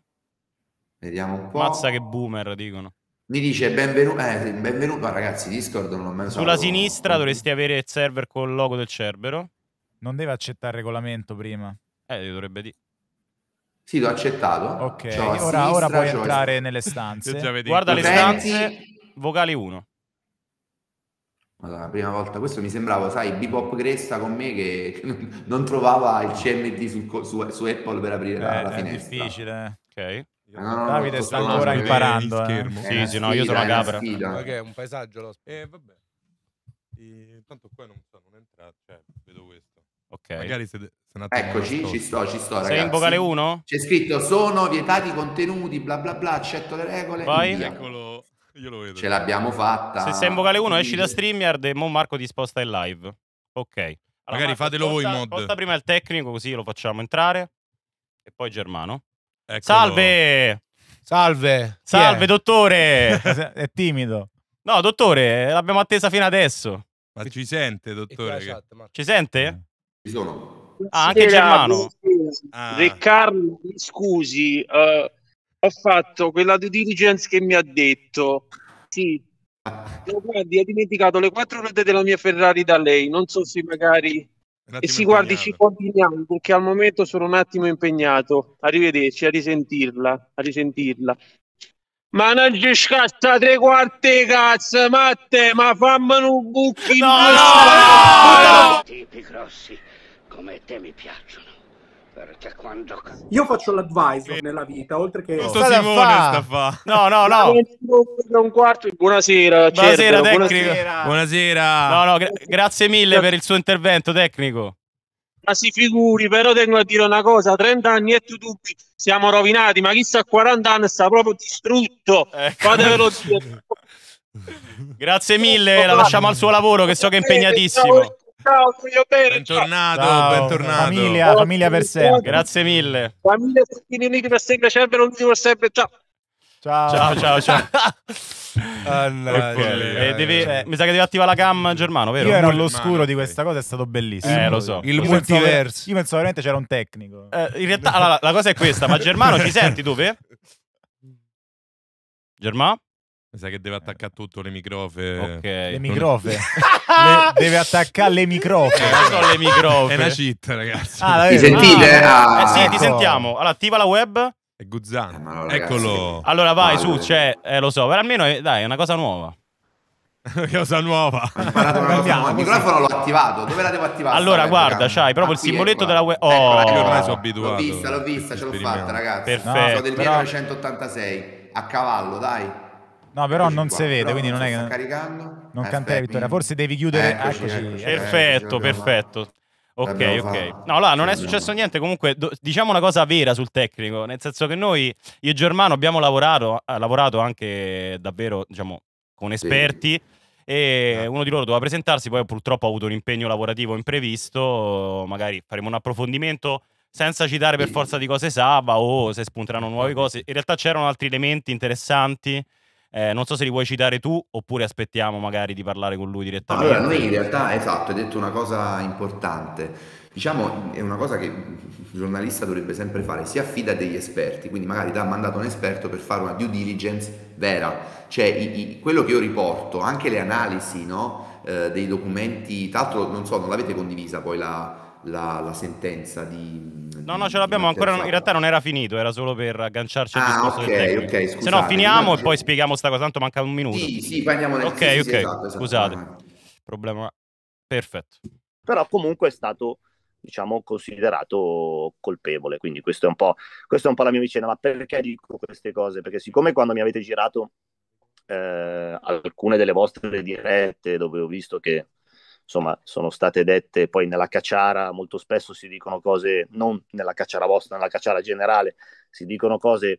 Vediamo un po'. Mazza che boomer, dicono. Mi dice benvenuto, eh, sì, benvenuto, ragazzi, Discord non l'ho mai usato. Sulla sinistra dovresti avere il server con il logo del Cerbero. Non deve accettare il regolamento prima. Eh, dovrebbe dire. Sì, l'ho accettato. Ok, C'ho a ora, sinistra, ora puoi c'ho- entrare nelle Io già stanze. vedi Guarda le Utenti. stanze, vocali uno. Madonna, la prima volta, questo mi sembrava, sai, Bebop Cresta con me che non trovava il C M D sul co- su, su Apple per aprire la, Eh, la è finestra. difficile. Ok. Eh, no, no, Davide no, sta tutto ancora no, imparando, in eh. schermo. È Sì, una sì, no, io sono sfida, una è una capra. sfida. Ma che è un paesaggio? Lo... Eh, vabbè. E, tanto qua non so, non entrare, cioè, vedo questo. Ok. Magari se, Eccoci, ci sto, ci sto, ragazzi. Sei in vocale uno? C'è scritto, sono vietati i contenuti, bla bla bla, accetto le regole. Vai. Via. Eccolo, io lo vedo. Ce l'abbiamo fatta. Se sei in vocale uno esci da StreamYard e mo Marco ti sposta in live. Ok. Allora, Magari Marco, fatelo voi, sposta- mod. sposta prima il tecnico così lo facciamo entrare. E poi Germano. Eccolo. Salve! Salve. Chi Salve, è? dottore! È timido. No, dottore, l'abbiamo attesa fino adesso. Ma ci sente, dottore? Che... Ci sente? Ci sono. Ah, anche Germano. Ah. Riccardo, mi scusi, eh, ho fatto quella due diligence che mi ha detto. Sì. No, guardi, ha dimenticato le quattro ruote della mia Ferrari da lei. Non so se magari. E si guardi, ci coordiniamo perché al momento sono un attimo impegnato. Arrivederci, a risentirla, a risentirla. Ma non ci scassa tre quarti cazzo, Matte, ma fammelo un buchino. No, no, no! Tipi grossi come te mi piacciono. Perché quando... Io faccio l'advisor nella vita, oltre che... Tutto Simone sta fa. No, no, no. Un quarto. Buonasera, Buonasera, Cerbero, tecnico. buonasera. Buonasera. No, no, gra- grazie mille per il suo intervento tecnico. Ma si figuri, però tengo a dire una cosa, trenta anni e tu dubbi, siamo rovinati, ma chi sta a quaranta anni sta proprio distrutto. Ecco. Fatevelo dire. Grazie mille, la lasciamo al suo lavoro che so che è impegnatissimo. Ciao, voglio bene. Bentornato, Ciao. bentornato. Famiglia, famiglia per sempre. Grazie mille. Famiglia uniti per sempre, Cerbero uniti per sempre, ciao. Ciao, Ciao, ciao, ciao. Allora, Eh, devi- eh, mi sa che devi attivare la cam, Germano, vero? io ero all'oscuro di questa cosa, è stato bellissimo. Eh, lo so. Il Io multiverso. pensavo- Io pensavo veramente c'era un tecnico. Eh, in realtà allora, la cosa è questa, ma Germano ci senti dove? Germano? Mi sa che deve attaccare tutto le microfe. Ok. Le microfe. Le- deve attaccare le microfe. Cosa sono le microfe? È una cheat, ragazzi. Ah, la Mi vedo. sentite? Ah, Ah, eh sì, ecco. ti sentiamo. Allora, attiva la web. È Guzzanti. Eh, ma no, ragazzi. Eccolo. Allora vai Allora. su, c'è, eh, lo so, però almeno è- dai, è una cosa nuova. Cosa nuova. Ho imparato una cosa Andiamo, nuova. Il microfono l'ho attivato. Dove la devo attivare? Allora, sta guarda, webcam? c'hai proprio Ah, il qui, simboletto eccola. della web. Eccola, Oh, Io ormai sono L'ho abituato. vista, l'ho vista, ce l'ho Sperimento. fatta, ragazzi. Perfetto. Sono del però- millenovecentottantasei. A cavallo, dai. No, però Eccoci non qua. si vede, Però quindi non so è sta che... caricando. Non Aspetta, cantare vittoria, quindi- forse devi chiudere... Eccoci, Eccoci. eccoci. perfetto, Eh, perfetto. Ok, l'abbiamo ok. fatto. No, allora non è L'abbiamo successo fatto. niente. Comunque, do- diciamo una cosa vera sul tecnico, nel senso che noi, io e Germano, abbiamo lavorato, eh, lavorato anche davvero, diciamo, con esperti. E uno di loro doveva presentarsi, poi purtroppo ha avuto un impegno lavorativo imprevisto. Magari faremo un approfondimento senza citare per forza di cose Saba o se spunteranno nuove cose. In realtà c'erano altri elementi interessanti. Eh, non so se li vuoi citare tu oppure aspettiamo magari di parlare con lui direttamente. Allora, noi in realtà, esatto, hai detto una cosa importante. Diciamo, è una cosa che il giornalista dovrebbe sempre fare, si affida a degli esperti, quindi magari dà mandato un esperto per fare una due diligence vera. Cioè, i- i- quello che io riporto, anche le analisi, no, eh, dei documenti, tra l'altro, non so, non l'avete condivisa poi la, la- la sentenza di... No, no, ce l'abbiamo ancora. In realtà non era finito, era solo per agganciarci al Ah, discorso ok, del tecnico. ok, Se no, scusate, finiamo immagino- e poi spieghiamo sta cosa. Tanto manca un minuto. Sì, sì, poi andiamo nel... Ok, sì, sì, ok. sì, esatto, esatto. Scusate. Problema. Perfetto. Però comunque è stato, diciamo, considerato colpevole, quindi questo è un po', questo è un po' la mia vicenda. Ma perché dico queste cose? Perché siccome quando mi avete girato eh, alcune delle vostre dirette dove ho visto che insomma sono state dette poi nella cacciara, molto spesso si dicono cose, non nella cacciara vostra, nella cacciara generale, si dicono cose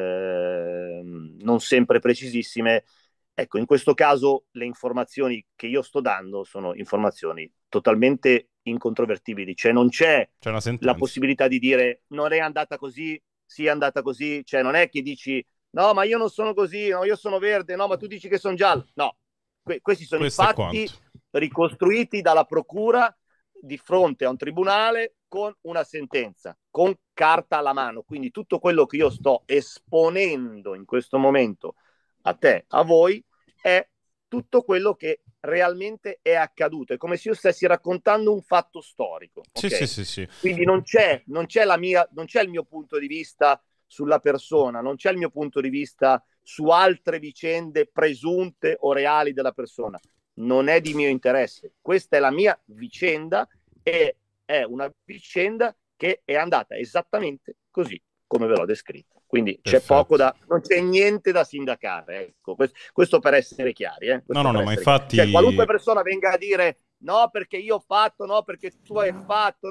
eh, non sempre precisissime. Ecco, in questo caso le informazioni che io sto dando sono informazioni totalmente incontrovertibili, cioè non c'è C'è una sentenza. la possibilità di dire non è andata così, sì è andata così, cioè non è che dici no ma io non sono così, no io sono verde, no ma tu dici che sono giallo, no, que- questi sono Questo è i fatti quanto. ricostruiti dalla procura di fronte a un tribunale con una sentenza, con carta alla mano, quindi tutto quello che io sto esponendo in questo momento a te, a voi, è tutto quello che realmente è accaduto. È come se io stessi raccontando un fatto storico. Sì, ok? sì, sì, sì. Quindi non c'è, non c'è la mia, non c'è il mio punto di vista sulla persona, non c'è il mio punto di vista su altre vicende presunte o reali della persona. Non è di mio interesse. Questa è la mia vicenda e è una vicenda che è andata esattamente così come ve l'ho descritta. Quindi c'è Perfetto. poco da, non c'è niente da sindacare. Ecco, questo, questo per essere chiari. Eh? Questo No, no, per no, ma essere infatti- chiari. Cioè, qualunque persona venga a dire no perché io ho fatto, no perché tu hai fatto, no.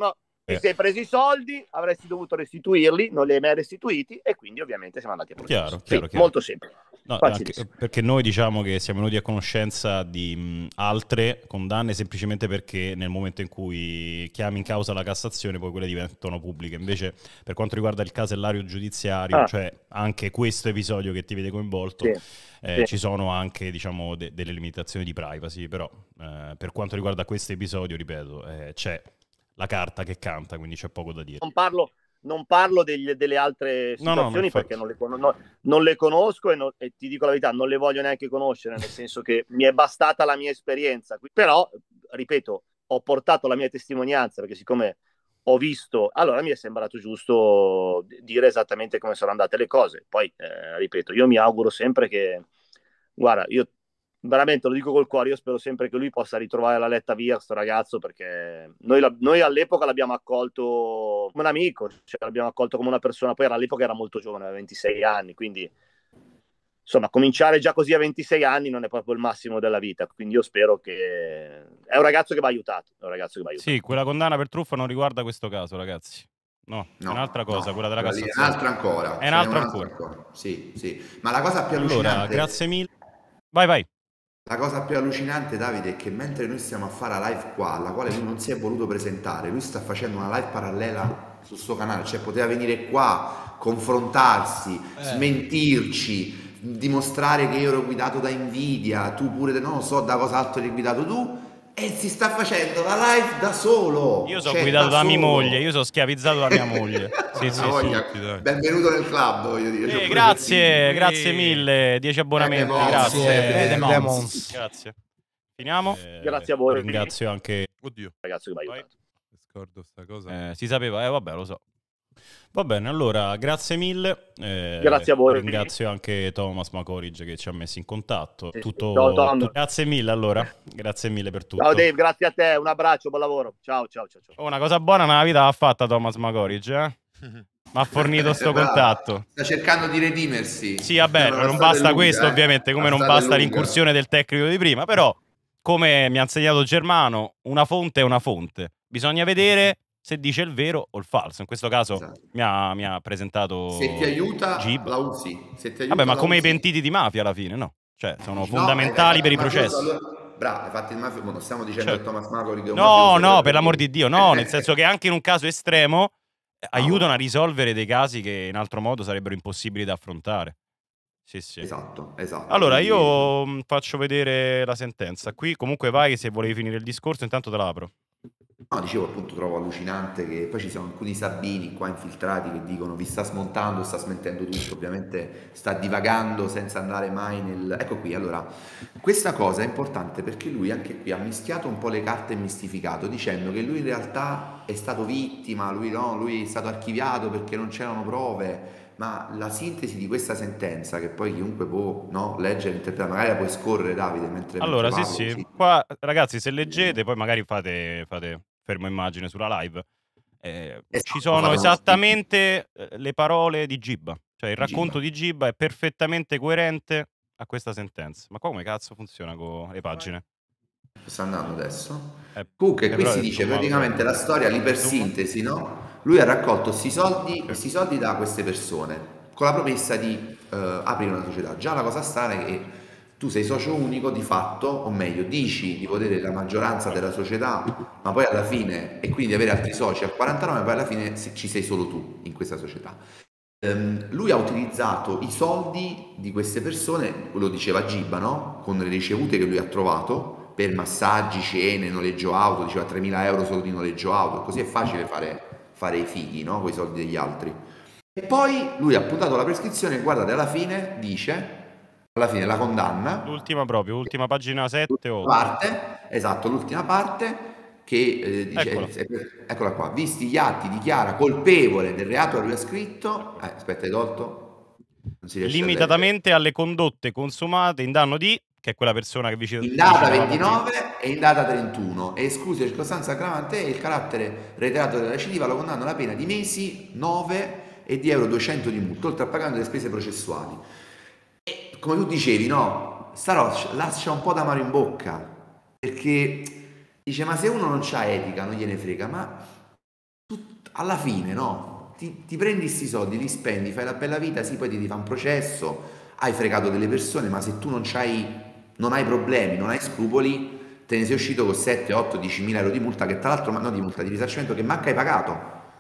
ti sei preso i soldi, avresti dovuto restituirli, non li hai mai restituiti e quindi ovviamente siamo andati a processo. Chiaro, Sì, chiaro, chiaro. molto semplice. No, Facilissimo. anche perché noi diciamo che siamo venuti a conoscenza di mh, altre condanne semplicemente perché nel momento in cui chiami in causa la Cassazione poi quelle diventano pubbliche. Invece per quanto riguarda il casellario giudiziario, Ah. cioè anche questo episodio che ti vede coinvolto, Sì, eh, sì. ci sono anche diciamo de- delle limitazioni di privacy, però eh, per quanto riguarda questo episodio, ripeto, eh, c'è la carta che canta, quindi c'è poco da dire. Non parlo, non parlo degli- delle altre No, no, ma situazioni infatti. perché non le, con- no- non le conosco e, non- e ti dico la verità, non le voglio neanche conoscere, nel senso che mi è bastata la mia esperienza. Però, ripeto, ho portato la mia testimonianza perché siccome ho visto, allora mi è sembrato giusto dire esattamente come sono andate le cose. Poi, eh, ripeto, io mi auguro sempre che, guarda, io veramente lo dico col cuore, io spero sempre che lui possa ritrovare la letta via, sto ragazzo, perché noi, la- noi all'epoca l'abbiamo accolto come un amico, cioè l'abbiamo accolto come una persona, poi all'epoca era molto giovane, aveva ventisei anni, quindi insomma cominciare già così a ventisei anni non è proprio il massimo della vita, quindi io spero che è un ragazzo che va aiutato, è un ragazzo che va aiutato. Sì, quella condanna per truffa non riguarda questo caso, ragazzi. No, è No, un'altra cosa, no, quella della quella lì è Cassazione. un'altra ancora. È ce n'è un'altra un'altra ancora. ancora. Sì, sì. Ma la cosa più Allora, allucinante... grazie mille. Vai, vai. La cosa più allucinante, Davide, è che mentre noi stiamo a fare la live qua, alla quale lui non si è voluto presentare, lui sta facendo una live parallela sul suo canale, cioè poteva venire qua, confrontarsi, Eh. smentirci, dimostrare che io ero guidato da Nvidia, tu pure, non lo so da cosa altro eri guidato tu, e si sta facendo la live da solo. Io sono Cioè, guidato da mia solo. moglie, io sono schiavizzato da mia moglie. Sì, sì, Una sì. voglia. Benvenuto nel club, voglio dire. Eh, C'ho pure grazie, il grazie mille, dieci abbonamenti, Demons. grazie. Eh, Demons. Grazie. Finiamo. Grazie a voi. Ringrazio anche... Oddio. Ragazzo che mi ha aiutato. Scordo sta cosa. Eh, si sapeva, eh vabbè, lo so. Va bene, allora, grazie mille. eh, Grazie a voi. Ringrazio anche Thomas Macorige che ci ha messo in contatto. Sì, sì. Tutto, Ciao, Tom. tu- grazie mille, allora. Grazie mille per tutto. Ciao Dave, grazie a te, un abbraccio, buon lavoro. Ciao, ciao, ciao. ciao. Oh, una cosa buona nella vita l'ha fatta Thomas Macorige, eh? Mi ha fornito sto Bravo. contatto. Sta cercando di redimersi. Sì, vabbè, Una non strada basta lunga, questo, eh. ovviamente, come La non strada è basta lunga. l'incursione del tecnico di prima, però, come mi ha insegnato Germano, una fonte è una fonte. Bisogna vedere se dice il vero o il falso. In questo caso mi, ha, mi ha presentato Se ti aiuta, Gib. la usi. Se ti aiuta, Vabbè, ma la come i usi. pentiti di mafia alla fine, no? Cioè, sono No, fondamentali eh, per i ma processi. allora- Bravo, hai fatto il mafio. Non stiamo dicendo Certo. che Thomas Macori che è un No, mafioso, no, però- per l'amor di Dio, no, nel senso che anche in un caso estremo eh, Ah, aiutano a risolvere dei casi che in altro modo sarebbero impossibili da affrontare. Sì, sì. Esatto, esatto. Allora, Quindi- io mh, faccio vedere la sentenza. Qui comunque vai, se volevi finire il discorso, intanto te la apro. No, dicevo appunto, trovo allucinante che poi ci sono alcuni Sabini qua infiltrati che dicono vi sta smontando, sta smentendo tutto, ovviamente sta divagando senza andare mai nel... Ecco qui, allora, questa cosa è importante perché lui anche qui ha mischiato un po' le carte e mistificato, dicendo che lui in realtà è stato vittima, lui no, lui è stato archiviato perché non c'erano prove, ma la sintesi di questa sentenza, che poi chiunque può no, leggere e interpretare, magari la puoi scorrere Davide mentre, Allora, mentre sì, parlo, sì. così. Qua, ragazzi, se leggete, poi magari fate, fate fermo immagine sulla live. eh, Esatto, ci sono fate- esattamente eh, le parole di Gibba. Cioè, il racconto di Gibba è perfettamente coerente a questa sentenza. Ma qua come cazzo funziona con le pagine? Sta andando adesso. Eh, Comunque eh, qui però si è dice zoomato praticamente troppo. la storia, l'ipersintesi, no? Lui ha raccolto questi soldi, questi soldi da queste persone con la promessa di eh, aprire una società. Già la cosa strana è che tu sei socio unico di fatto, o meglio, dici di poter la maggioranza della società, ma poi alla fine, e quindi avere altri soci al quarantanove, ma poi alla fine se- ci sei solo tu in questa società. Ehm, lui ha utilizzato i soldi di queste persone, lo diceva Gibba, no? Con le ricevute che lui ha trovato per massaggi, cene, noleggio auto, diceva tremila euro solo di noleggio auto, così è facile fare, fare i fighi, no? Con i soldi degli altri. E poi lui ha puntato la prescrizione e guardate, alla fine dice, alla fine la condanna, L'ultima proprio, ultima pagina sette otto. parte, esatto, l'ultima parte, che eh, dice, Eccola. eh, eccola qua, visti gli atti dichiara colpevole del reato a lui ascritto, eh, aspetta, hai tolto? Non si riesce a leggere. Limitatamente alle condotte consumate in danno di, che è quella persona che vicino In data ventinove e in data trentuno, e escluse circostanza aggravante e il carattere reiterato della recidiva, lo condanna alla pena di mesi, nove e di euro duecento di multa, oltre a pagare le spese processuali. E come tu dicevi, no, sta roba lascia un po' d'amaro in bocca, perché dice, ma se uno non c'ha etica, non gliene frega, ma alla fine, no? Ti, ti prendi questi soldi, li spendi, fai la bella vita, sì, poi ti, ti fa un processo, hai fregato delle persone, ma se tu non c'hai, non hai problemi, non hai scrupoli, te ne sei uscito con sette, otto, dieci mila euro di multa, che tra l'altro, no, di multa, di risarcimento, che manca hai pagato.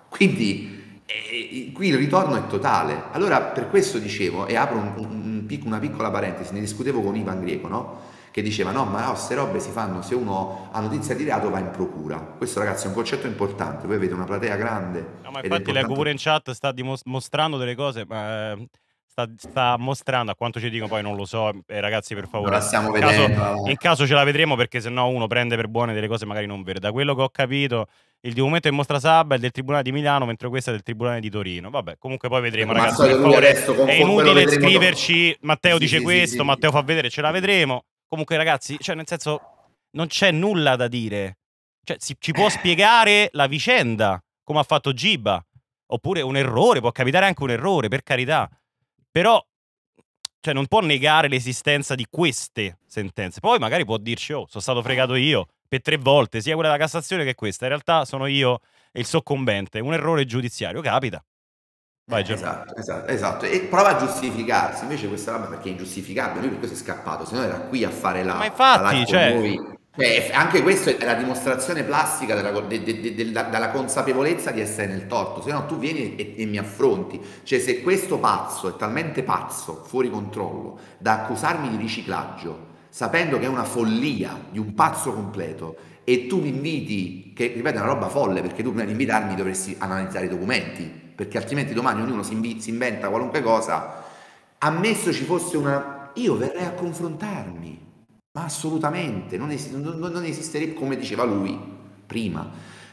Quindi eh, qui il ritorno è totale. Allora per questo dicevo, e apro un, un, un pic, una piccola parentesi, ne discutevo con Ivan Greco, no? Che diceva no, ma queste robe si fanno se uno ha notizia di reato va in procura. Questo ragazzi è un concetto importante, voi avete una platea grande. No, ma infatti leggo pure in chat, sta dimostrando delle cose, ma eh, sta, sta mostrando, a quanto ci dicono poi non lo so, eh, ragazzi per favore, Non la stiamo in caso, vedendo. in caso ce la vedremo, perché sennò uno prende per buone delle cose magari non vere. Da quello che ho capito, il documento che mostra Sabba è del Tribunale di Milano, mentre questo è del Tribunale di Torino. Vabbè, comunque poi vedremo, Ma ragazzi, so per che lui favore, adesso con- è con quello inutile vedremo scriverci Matteo Sì, dice sì, sì, questo, sì. Matteo fa vedere, ce la vedremo. Comunque ragazzi, cioè nel senso, non c'è nulla da dire. Cioè, si, ci può spiegare la vicenda, come ha fatto Giba, oppure un errore, può capitare anche un errore, per carità. Però, cioè, non può negare l'esistenza di queste sentenze. Poi magari può dirci, oh, sono stato fregato io per tre volte, sia quella della Cassazione che questa. In realtà sono io il soccombente, un errore giudiziario, capita. Vai, Eh, Germano. esatto, esatto, esatto. E prova a giustificarsi, invece questa roba perché è ingiustificabile, lui per questo è scappato, se no era qui a fare la, Ma infatti, la live con cioè- noi. Cioè, anche questo è la dimostrazione plastica della, de- de- de- della, della consapevolezza di essere nel torto, se no tu vieni e, e mi affronti. Cioè se questo pazzo è talmente pazzo, fuori controllo, da accusarmi di riciclaggio, sapendo che è una follia di un pazzo completo, e tu mi inviti, che ripeto è una roba folle, perché tu prima di invitarmi dovresti analizzare i documenti, perché altrimenti domani ognuno si, invi- si inventa qualunque cosa. Ammesso ci fosse una... io verrei a confrontarmi, ma assolutamente, non, es- non- non esisterebbe, come diceva lui prima.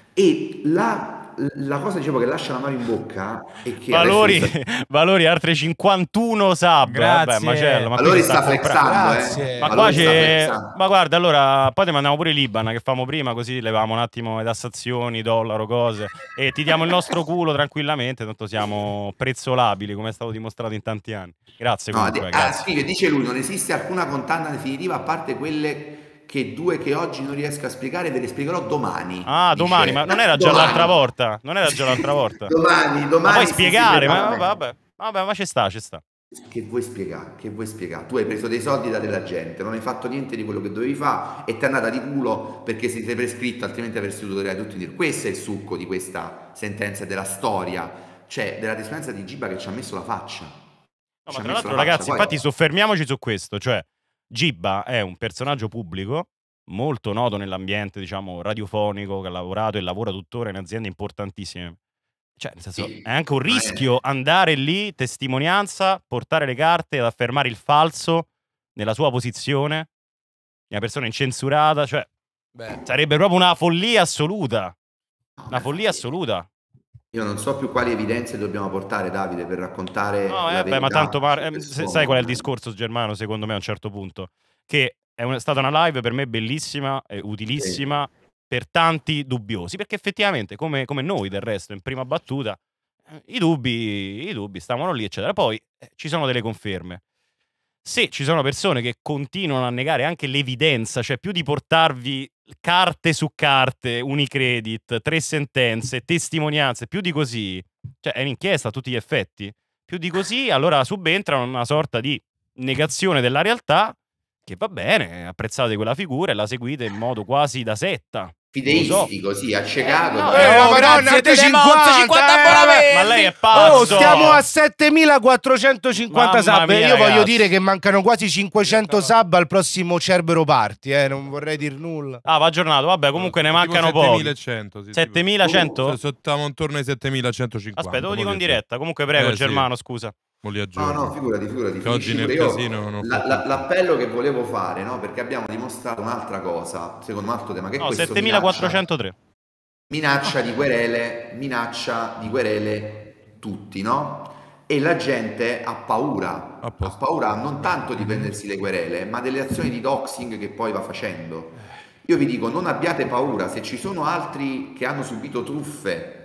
E la, la cosa dicevo che lascia l'amaro in bocca è che Valori, adesso- valori altre cinquantuno sub. Grazie. Vabbè, macello, ma qui Valori si sta comprando. flexando, eh. Grazie. Ma Valori qua sta c'è. flexando. Ma guarda, allora, poi ti mandiamo pure l'Iban che famo prima, così levamo un attimo le tassazioni, dollaro, cose. E ti diamo il nostro culo tranquillamente, tanto siamo prezzolabili, come è stato dimostrato in tanti anni. Grazie No, comunque, di- ah, ragazzi. scrive, dice lui, non esiste alcuna condanna definitiva a parte quelle che due che oggi non riesco a spiegare, ve le spiegherò domani. Ah, dice. domani, ma non era già Domani. l'altra volta? Non era già l'altra volta? Domani, domani Ma puoi si- spiegare, si ma prepara vabbè, vabbè, ma ci sta, ci sta. Che vuoi spiegare? Che vuoi spiegare? Tu hai preso dei soldi da della gente, non hai fatto niente di quello che dovevi fare e ti è andata di culo perché si sei prescritto, altrimenti avresti dovuto dire a tutti dire. Questo è il succo di questa sentenza, della storia, cioè della testimonianza di Giba che ci ha messo la faccia. No, Ci ma ha tra messo l'altro, la ragazzi, faccia. Poi- infatti soffermiamoci su questo, cioè Giba è un personaggio pubblico molto noto nell'ambiente, diciamo, radiofonico, che ha lavorato e lavora tuttora in aziende importantissime. Cioè, nel senso, Sì, è anche un ma è- rischio andare lì, testimonianza, portare le carte ed affermare il falso nella sua posizione, una persona incensurata, cioè sarebbe proprio una follia assoluta. Una follia assoluta. Io non so più quali evidenze dobbiamo portare, Davide, per raccontare No, la eh, beh, ma verità tanto Mar- di eh, questo se- uomo. sai qual è il discorso, Germano, secondo me a un certo punto? Che è una- stata una live per me bellissima e utilissima per tanti dubbiosi, perché effettivamente, come, come noi del resto, in prima battuta, eh, i dubbi, i dubbi stavano lì, eccetera. Poi eh, ci sono delle conferme. Se ci sono persone che continuano a negare anche l'evidenza, cioè più di portarvi carte su carte, Unicredit, tre sentenze, testimonianze, più di così, cioè è un'inchiesta a tutti gli effetti, più di così, allora subentra una sorta di negazione della realtà che va bene, apprezzate quella figura e la seguite in modo quasi da setta. Fideistico, sì, accecato. no, però- eh, Oh, madonna, altre cinquanta, eh. Ma lei è pazzo! Oh, stiamo a settemilaquattrocentocinquanta Mamma sub. mia, Io voglio ragazzi. dire che mancano quasi cinquecento sub al prossimo Cerbero Party, eh. Non vorrei dir nulla. Ah, va aggiornato, vabbè, comunque ne mancano pochi. settemilacento, sì, settemilacento? Sì, Stiamo intorno ai settemilacentocinquanta. Aspetta, lo mo dico li in aggiorno. diretta. Comunque prego, Eh, sì. Germano, scusa. Mo li No, aggiorno. no, figurati, figurati. Che oggi finisci nel pure io. casino non ho La- fatto la- L'appello che volevo fare, no? Perché abbiamo dimostrato un'altra cosa, secondo un altro tema, che No, questo settemilaquattrocentotre. minaccia di querele, minaccia di querele tutti, no? E la gente ha paura, ha paura non tanto di prendersi le querele, ma delle azioni di doxing che poi va facendo. Io vi dico, non abbiate paura, se ci sono altri che hanno subito truffe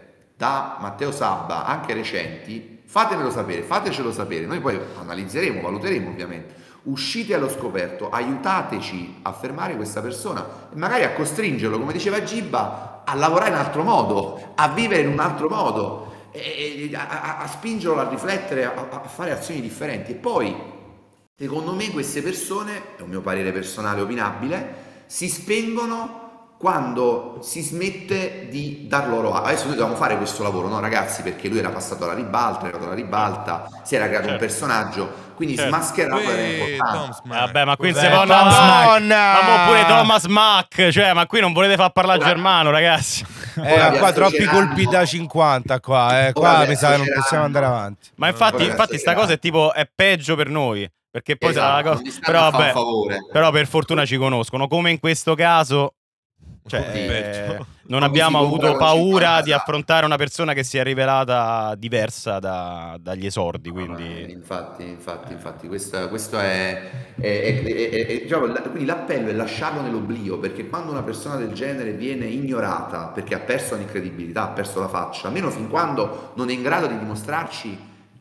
da Matteo Sabba, anche recenti, fatemelo sapere, fatecelo sapere, noi poi analizzeremo, valuteremo ovviamente. Uscite allo scoperto, aiutateci a fermare questa persona e magari a costringerlo, come diceva Gibba, a lavorare in altro modo, a vivere in un altro modo, e, e, a, a spingerlo a riflettere, a, a fare azioni differenti. E poi, secondo me, queste persone, è un mio parere personale opinabile, si spengono quando si smette di dar loro. Adesso noi dobbiamo fare questo lavoro, no ragazzi, perché lui era passato alla ribalta, era arrivato alla ribalta, si era creato certo. un personaggio, quindi certo. smascherarlo era importante. Vabbè, ma qui si va una ma pure Thomas Mack, cioè, ma qui non volete far parlare ora, germano, ragazzi. Eh, qua troppi colpi da cinquanta qua, eh. Qua mi sa che non possiamo andare avanti. Ma infatti, infatti sta cosa è tipo è peggio per noi, perché poi esatto, sarà la cosa. Però vabbè, però per fortuna ci conoscono, come in questo caso. Cioè, eh, non abbiamo avuto paura di affrontare una persona che si è rivelata diversa da, dagli esordi, quindi... Infatti, infatti, infatti, questa, questo è... è, è, è, è diciamo, quindi l'appello è lasciarlo nell'oblio, perché quando una persona del genere viene ignorata, perché ha perso l'incredibilità, ha perso la faccia, almeno fin quando non è in grado di dimostrarci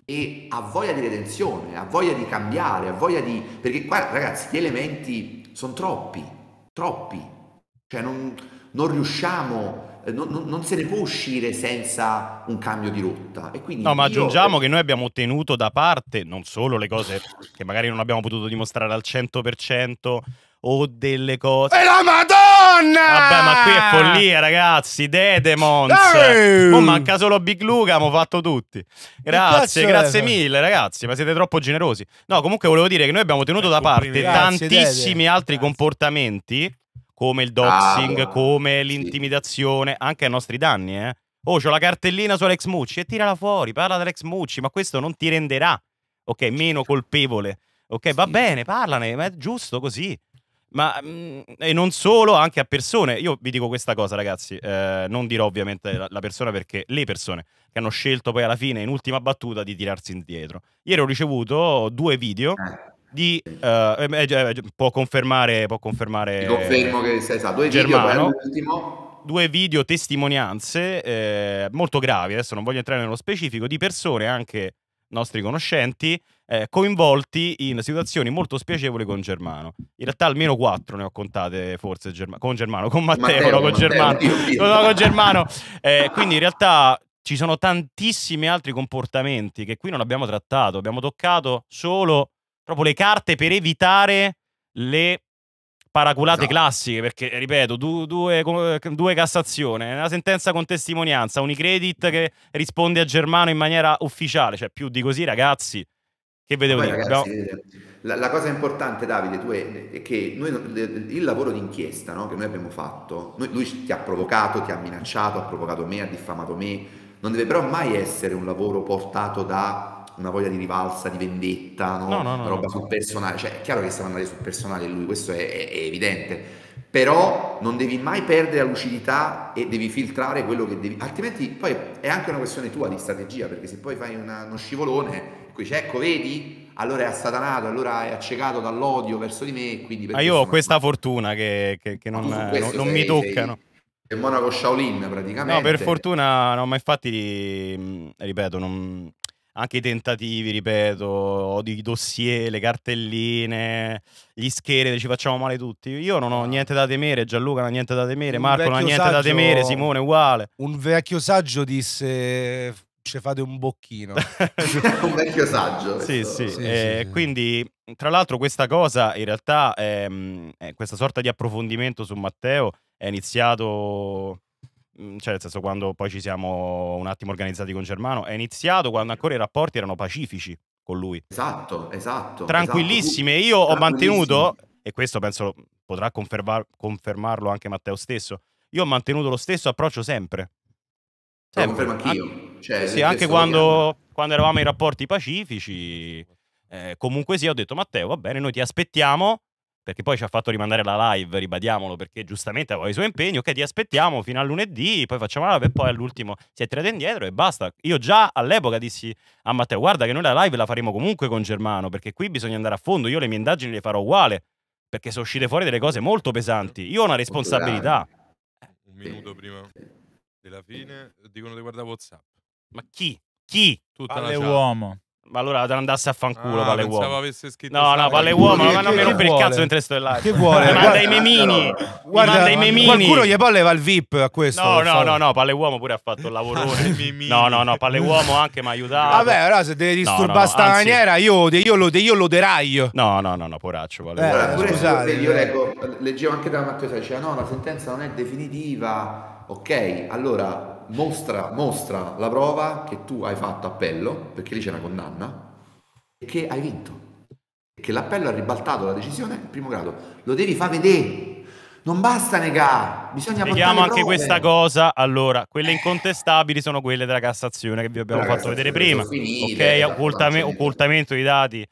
e ha voglia di redenzione, ha voglia di cambiare, ha voglia di... Perché qua, ragazzi, gli elementi sono troppi, troppi. Cioè non, non riusciamo, non, non, non se ne può uscire senza un cambio di rotta. E quindi no, ma io... aggiungiamo che noi abbiamo ottenuto da parte non solo le cose che magari non abbiamo potuto dimostrare al cento per cento o delle cose... E la Madonna! Vabbè, ma qui è follia, ragazzi, Dedemons! Oh, manca solo Big Luca, abbiamo fatto tutti. Grazie, grazie è? mille, ragazzi, ma siete troppo generosi. No, comunque volevo dire che noi abbiamo tenuto da parte grazie, tantissimi Dede. altri grazie. comportamenti, come il doxing, ah, come l'intimidazione, anche ai nostri danni, eh. Oh, c'ho la cartellina su Alex Mucci e tirala fuori, parla di Alex Mucci, ma questo non ti renderà, ok, meno colpevole. Ok, sì. va bene, parlane, ma è giusto così. Ma mh, e non solo, anche a persone. Io vi dico questa cosa, ragazzi, eh, non dirò ovviamente la, la persona, perché le persone che hanno scelto poi alla fine, in ultima battuta, di tirarsi indietro. Ieri ho ricevuto due video di uh, eh, eh, può confermare può confermare Ti confermo che sei stato due Germano, video, due video testimonianze eh, molto gravi, adesso non voglio entrare nello specifico, di persone, anche nostri conoscenti, eh, coinvolti in situazioni molto spiacevoli con Germano. In realtà almeno quattro ne ho contate, forse Germa con Germano, con Matteo, Matteo no, con Matteo, Germano, io, io. No, con Germano. Eh, quindi in realtà ci sono tantissimi altri comportamenti che qui non abbiamo trattato, abbiamo toccato solo proprio le carte per evitare le paraculate esatto. classiche, perché ripeto, du due, due Cassazione, una sentenza con testimonianza, Unicredit che risponde a Germano in maniera ufficiale, cioè più di così, ragazzi, che vedevo Poi, dire? ragazzi, no? la, la cosa importante, Davide, tu è, è che noi, il lavoro di inchiesta, no, che noi abbiamo fatto, noi, lui ti ha provocato, ti ha minacciato, ha provocato me, ha diffamato me, non deve però mai essere un lavoro portato da una voglia di rivalsa, di vendetta, no? No, no, no, una roba no. sul personale, cioè è chiaro che stiamo andando sul personale lui, questo è, è, è evidente, però non devi mai perdere la lucidità e devi filtrare quello che devi, altrimenti poi è anche una questione tua di strategia, perché se poi fai una, uno scivolone e dici ecco vedi, allora è assatanato, allora è accecato dall'odio verso di me e quindi per ah, io ho questa fortuna che, che, che non, non, non sei, mi toccano. È Monaco Shaolin praticamente. No, per fortuna no, ma infatti ripeto, non... anche i tentativi, ripeto, di dossier, le cartelline, gli scheletri, ci facciamo male tutti. Io non ho niente da temere, Gianluca non ha niente da temere, un Marco non ha niente saggio, da temere, Simone uguale. Un vecchio saggio disse ci fate un bocchino. Un vecchio saggio. Sì, sì. sì, eh, sì, sì. Quindi, tra l'altro, questa cosa in realtà, è, è questa sorta di approfondimento su Matteo è iniziato... cioè nel senso, quando poi ci siamo un attimo organizzati con Germano, è iniziato quando ancora i rapporti erano pacifici con lui. Esatto, esatto. Tranquillissime. Esatto. Io ho mantenuto, e questo penso potrà confermar confermarlo anche Matteo stesso, io ho mantenuto lo stesso approccio sempre. Lo confermo anch'io. Cioè, sì, anche quando, quando eravamo in rapporti pacifici, eh, comunque sì, ho detto Matteo, va bene, noi ti aspettiamo, perché poi ci ha fatto rimandare la live, ribadiamolo, perché giustamente aveva i suoi impegni, ok, ti aspettiamo fino a lunedì, poi facciamo la live e poi all'ultimo si è tirato indietro e basta. Io già all'epoca dissi a Matteo, guarda che noi la live la faremo comunque con Germano, perché qui bisogna andare a fondo, io le mie indagini le farò uguale, perché sono uscite fuori delle cose molto pesanti, io ho una responsabilità. Un minuto prima. Della fine dicono di guardare WhatsApp. Ma chi? Chi? Tutta Palle la chat. uomo. Ma allora te andasse a fanculo, Ah, palle pensavo uomo. avesse scritto No, no, Saba. palle uomo, Che- ma non mi che rompere il vuole? cazzo mentre sto in live. Che vuole? Mi manda Guarda- i memini. Mi Guarda, manda i memini. qualcuno gli poi leva il V I P a questo. No, per no, favore. no, no, palle uomo pure ha fatto il lavorone. no, no, no, palle uomo anche mi ha aiutato. Vabbè, allora se deve No, disturbare no, no, sta anzi- maniera, io, io, lo, io lo deraglio. No, no, no, no, poraccio, palle Eh, uomo. Allora, pure scusate, se io eh. leggo, leggevo anche da Matteo, diceva no, la sentenza non è definitiva, ok, allora mostra, mostra la prova che tu hai fatto appello, perché lì c'è una condanna, e che hai vinto, e che l'appello ha ribaltato la decisione in primo grado, lo devi far vedere, non basta negare, bisogna portare Spieghiamo le anche prove. questa cosa. Allora, quelle incontestabili sono quelle della Cassazione che vi abbiamo Quella fatto vedere Cassazione prima. sono finite, Ok, esatto, occultame- non c'è niente. occultamento di dati.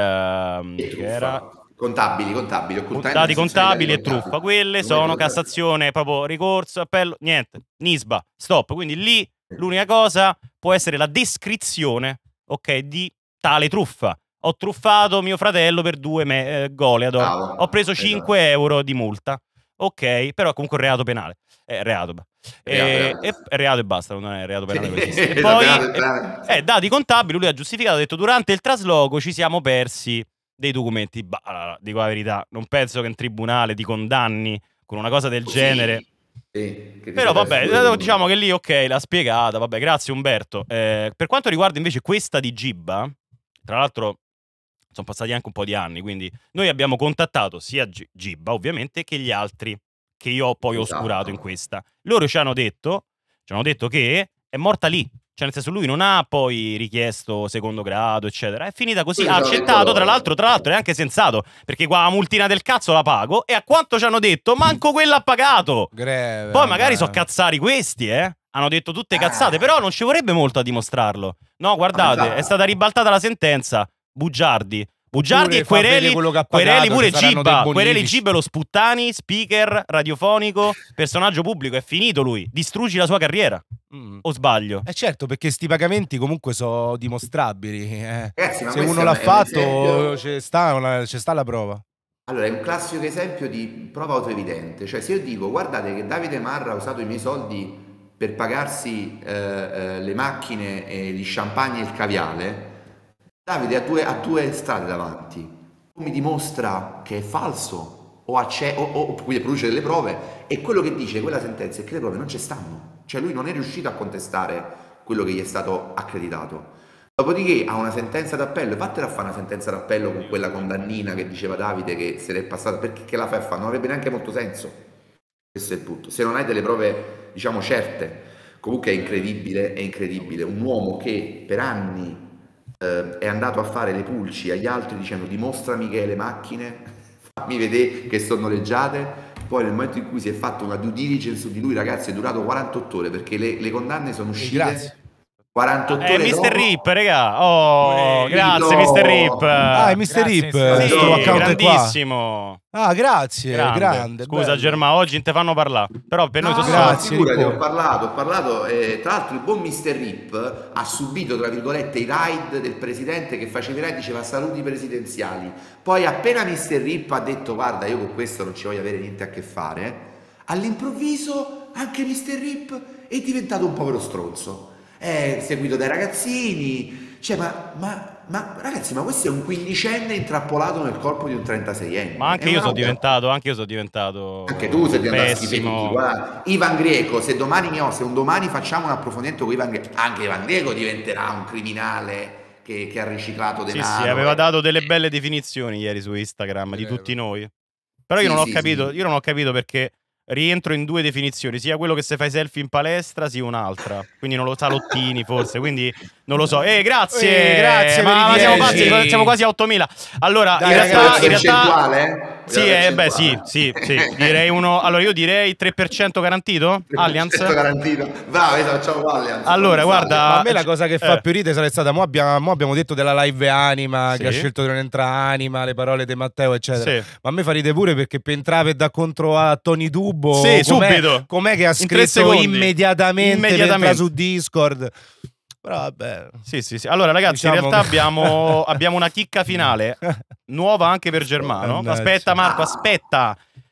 ehm, E che truffa. era Contabili, contabili, occultamento dati nel senso di contabili e dati contabili. truffa. Quelle Non sono è contabile. Cassazione, proprio ricorso, appello, niente. Nisba, stop. Quindi lì l'unica cosa può essere la descrizione, ok, di tale truffa. Ho truffato mio fratello per due me- eh, Goliath. Bravo. Ho preso Esatto. cinque euro di multa. Ok, però è comunque un reato penale. È reato. beh. Reato, E, reato. e- è reato e basta, non è reato penale. non esiste. E Esatto, poi, reato e- penale. eh, dati contabili, lui ha giustificato, ha detto durante il trasloco ci siamo persi dei documenti. Bah, allora, dico la verità, non penso che in tribunale ti condanni con una cosa del Così. genere. Sì, che ti Però sei vabbè, perso due eh, diciamo che lì ok, l'ha spiegata, vabbè, grazie Umberto. Eh, per quanto riguarda invece questa di Gibba, tra l'altro sono passati anche un po' di anni, quindi noi abbiamo contattato sia Gi- Gibba ovviamente che gli altri che io ho poi Esatto. oscurato in questa. Loro ci hanno detto, ci hanno detto che è morta lì. Cioè, nel senso, lui non ha poi richiesto secondo grado, eccetera. È finita così. Quello Ha ci hanno detto accettato, loro. tra l'altro, tra l'altro, è anche sensato. Perché qua la multina del cazzo la pago. E a quanto ci hanno detto, manco quella ha pagato. Greve, Poi magari vabbè. so cazzari questi, eh. Hanno detto tutte cazzate, però non ci vorrebbe molto a dimostrarlo. No, guardate, esatto. è stata ribaltata la sentenza. Bugiardi. Bugiardi Pure e fa vedere quereli, quello che ha quereli pagato, pure ci saranno Gibba. dei Quereli bonifici. Gibba è lo Sputtani, speaker, radiofonico, personaggio pubblico. È finito lui. Distruggi la sua carriera. Mm. O sbaglio? Eh certo, perché sti pagamenti comunque sono dimostrabili. eh. Ragazzi, ma Se questo uno è l'ha un- è un fatto, esempio- c'è sta, una- c'è sta la prova. Allora, è un classico esempio di prova autoevidente. Cioè, se io dico, guardate che Davide Marra ha usato i miei soldi per pagarsi eh, eh, le macchine, e gli champagne e il caviale, Davide ha due, ha due strade davanti. O mi dimostra che è falso, o, acce- o, o, oppure produce delle prove, e quello che dice quella sentenza è che le prove non ci stanno. Cioè, lui non è riuscito a contestare quello che gli è stato accreditato. Dopodiché ha una sentenza d'appello, e vattene a fare una sentenza d'appello con quella condannina che diceva Davide che se l'è passata, perché che la fai a fare? Non avrebbe neanche molto senso. Questo è il punto. Se non hai delle prove, diciamo, certe, comunque è incredibile, è incredibile. Un uomo che per anni eh, è andato a fare le pulci agli altri dicendo dimostrami che hai le macchine, fammi vedere che sono noleggiate. Poi nel momento in cui si è fatto una due diligence su di lui, ragazzi, è durato quarantotto ore perché le, le condanne sono uscite. Grazie. quarantotto Eh, ore mister dopo. Rip, regà. Oh, Ui, grazie, no. mister Rip. Ah, è mister Grazie, Rip, signore. il Sì, tuo account è qua. grandissimo. Ah, grazie, Grande. grande. Scusa, bello. Germa, oggi non te fanno parlare. Però per noi No, sono no, Grazie, figurati, Rippo. ho parlato, ho parlato, eh, tra l'altro il buon mister Rip ha subito, tra virgolette, i raid del presidente che faceva i raid, diceva saluti presidenziali. Poi appena mister Rip ha detto guarda io con questo non ci voglio avere niente a che fare, all'improvviso anche mister Rip è diventato un povero stronzo. È seguito dai ragazzini, cioè ma, ma, ma ragazzi, ma questo è un quindicenne intrappolato nel corpo di un trentaseienne. Ma anche È io una sono roba- diventato, anche io sono diventato Anche tu sei diventato pessimo. schifetti, guarda. Ivan Greco, se domani, no, se un domani facciamo un approfondimento con Ivan Greco, anche Ivan Greco diventerà un criminale che, che ha riciclato Sì, denaro. sì, aveva dato delle belle definizioni ieri su Instagram di tutti noi. Però io Sì, non ho sì, capito, sì. io non ho capito perché rientro in due definizioni, sia quello che se fai selfie in palestra, sia un'altra. Quindi non lo salottini forse, quindi non lo so. Eh, grazie. Eh, grazie ma, per i ma siamo, dieci. pazzi, siamo quasi a ottomila. Allora, Dai, in realtà, ragazzi, in realtà percentuale? sì, eh, beh, sì, sì, sì, direi uno. Allora io direi tre per cento garantito? Allianz? Certo, garantito. Bravo, esatto, facciamo Allianz. Allora, guarda, Ma a me la cosa che fa eh. più ridere sarebbe stata, mo abbiamo, mo abbiamo detto della live Anima, Sì. che ha scelto di non entrare Anima, le parole di Matteo, eccetera. Sì. Ma a me fa ridere pure perché per entrare per da contro a Tony Dubbo, Sì, com'è, subito. com'è che ha In tre scritto secondi. immediatamente, Immediatamente. per entrare su Discord. Però vabbè. Sì, sì, sì. Allora, ragazzi, in Diciamo realtà che- abbiamo, abbiamo una chicca finale nuova anche per Germano. Mannaggia. Aspetta, Marco, aspetta.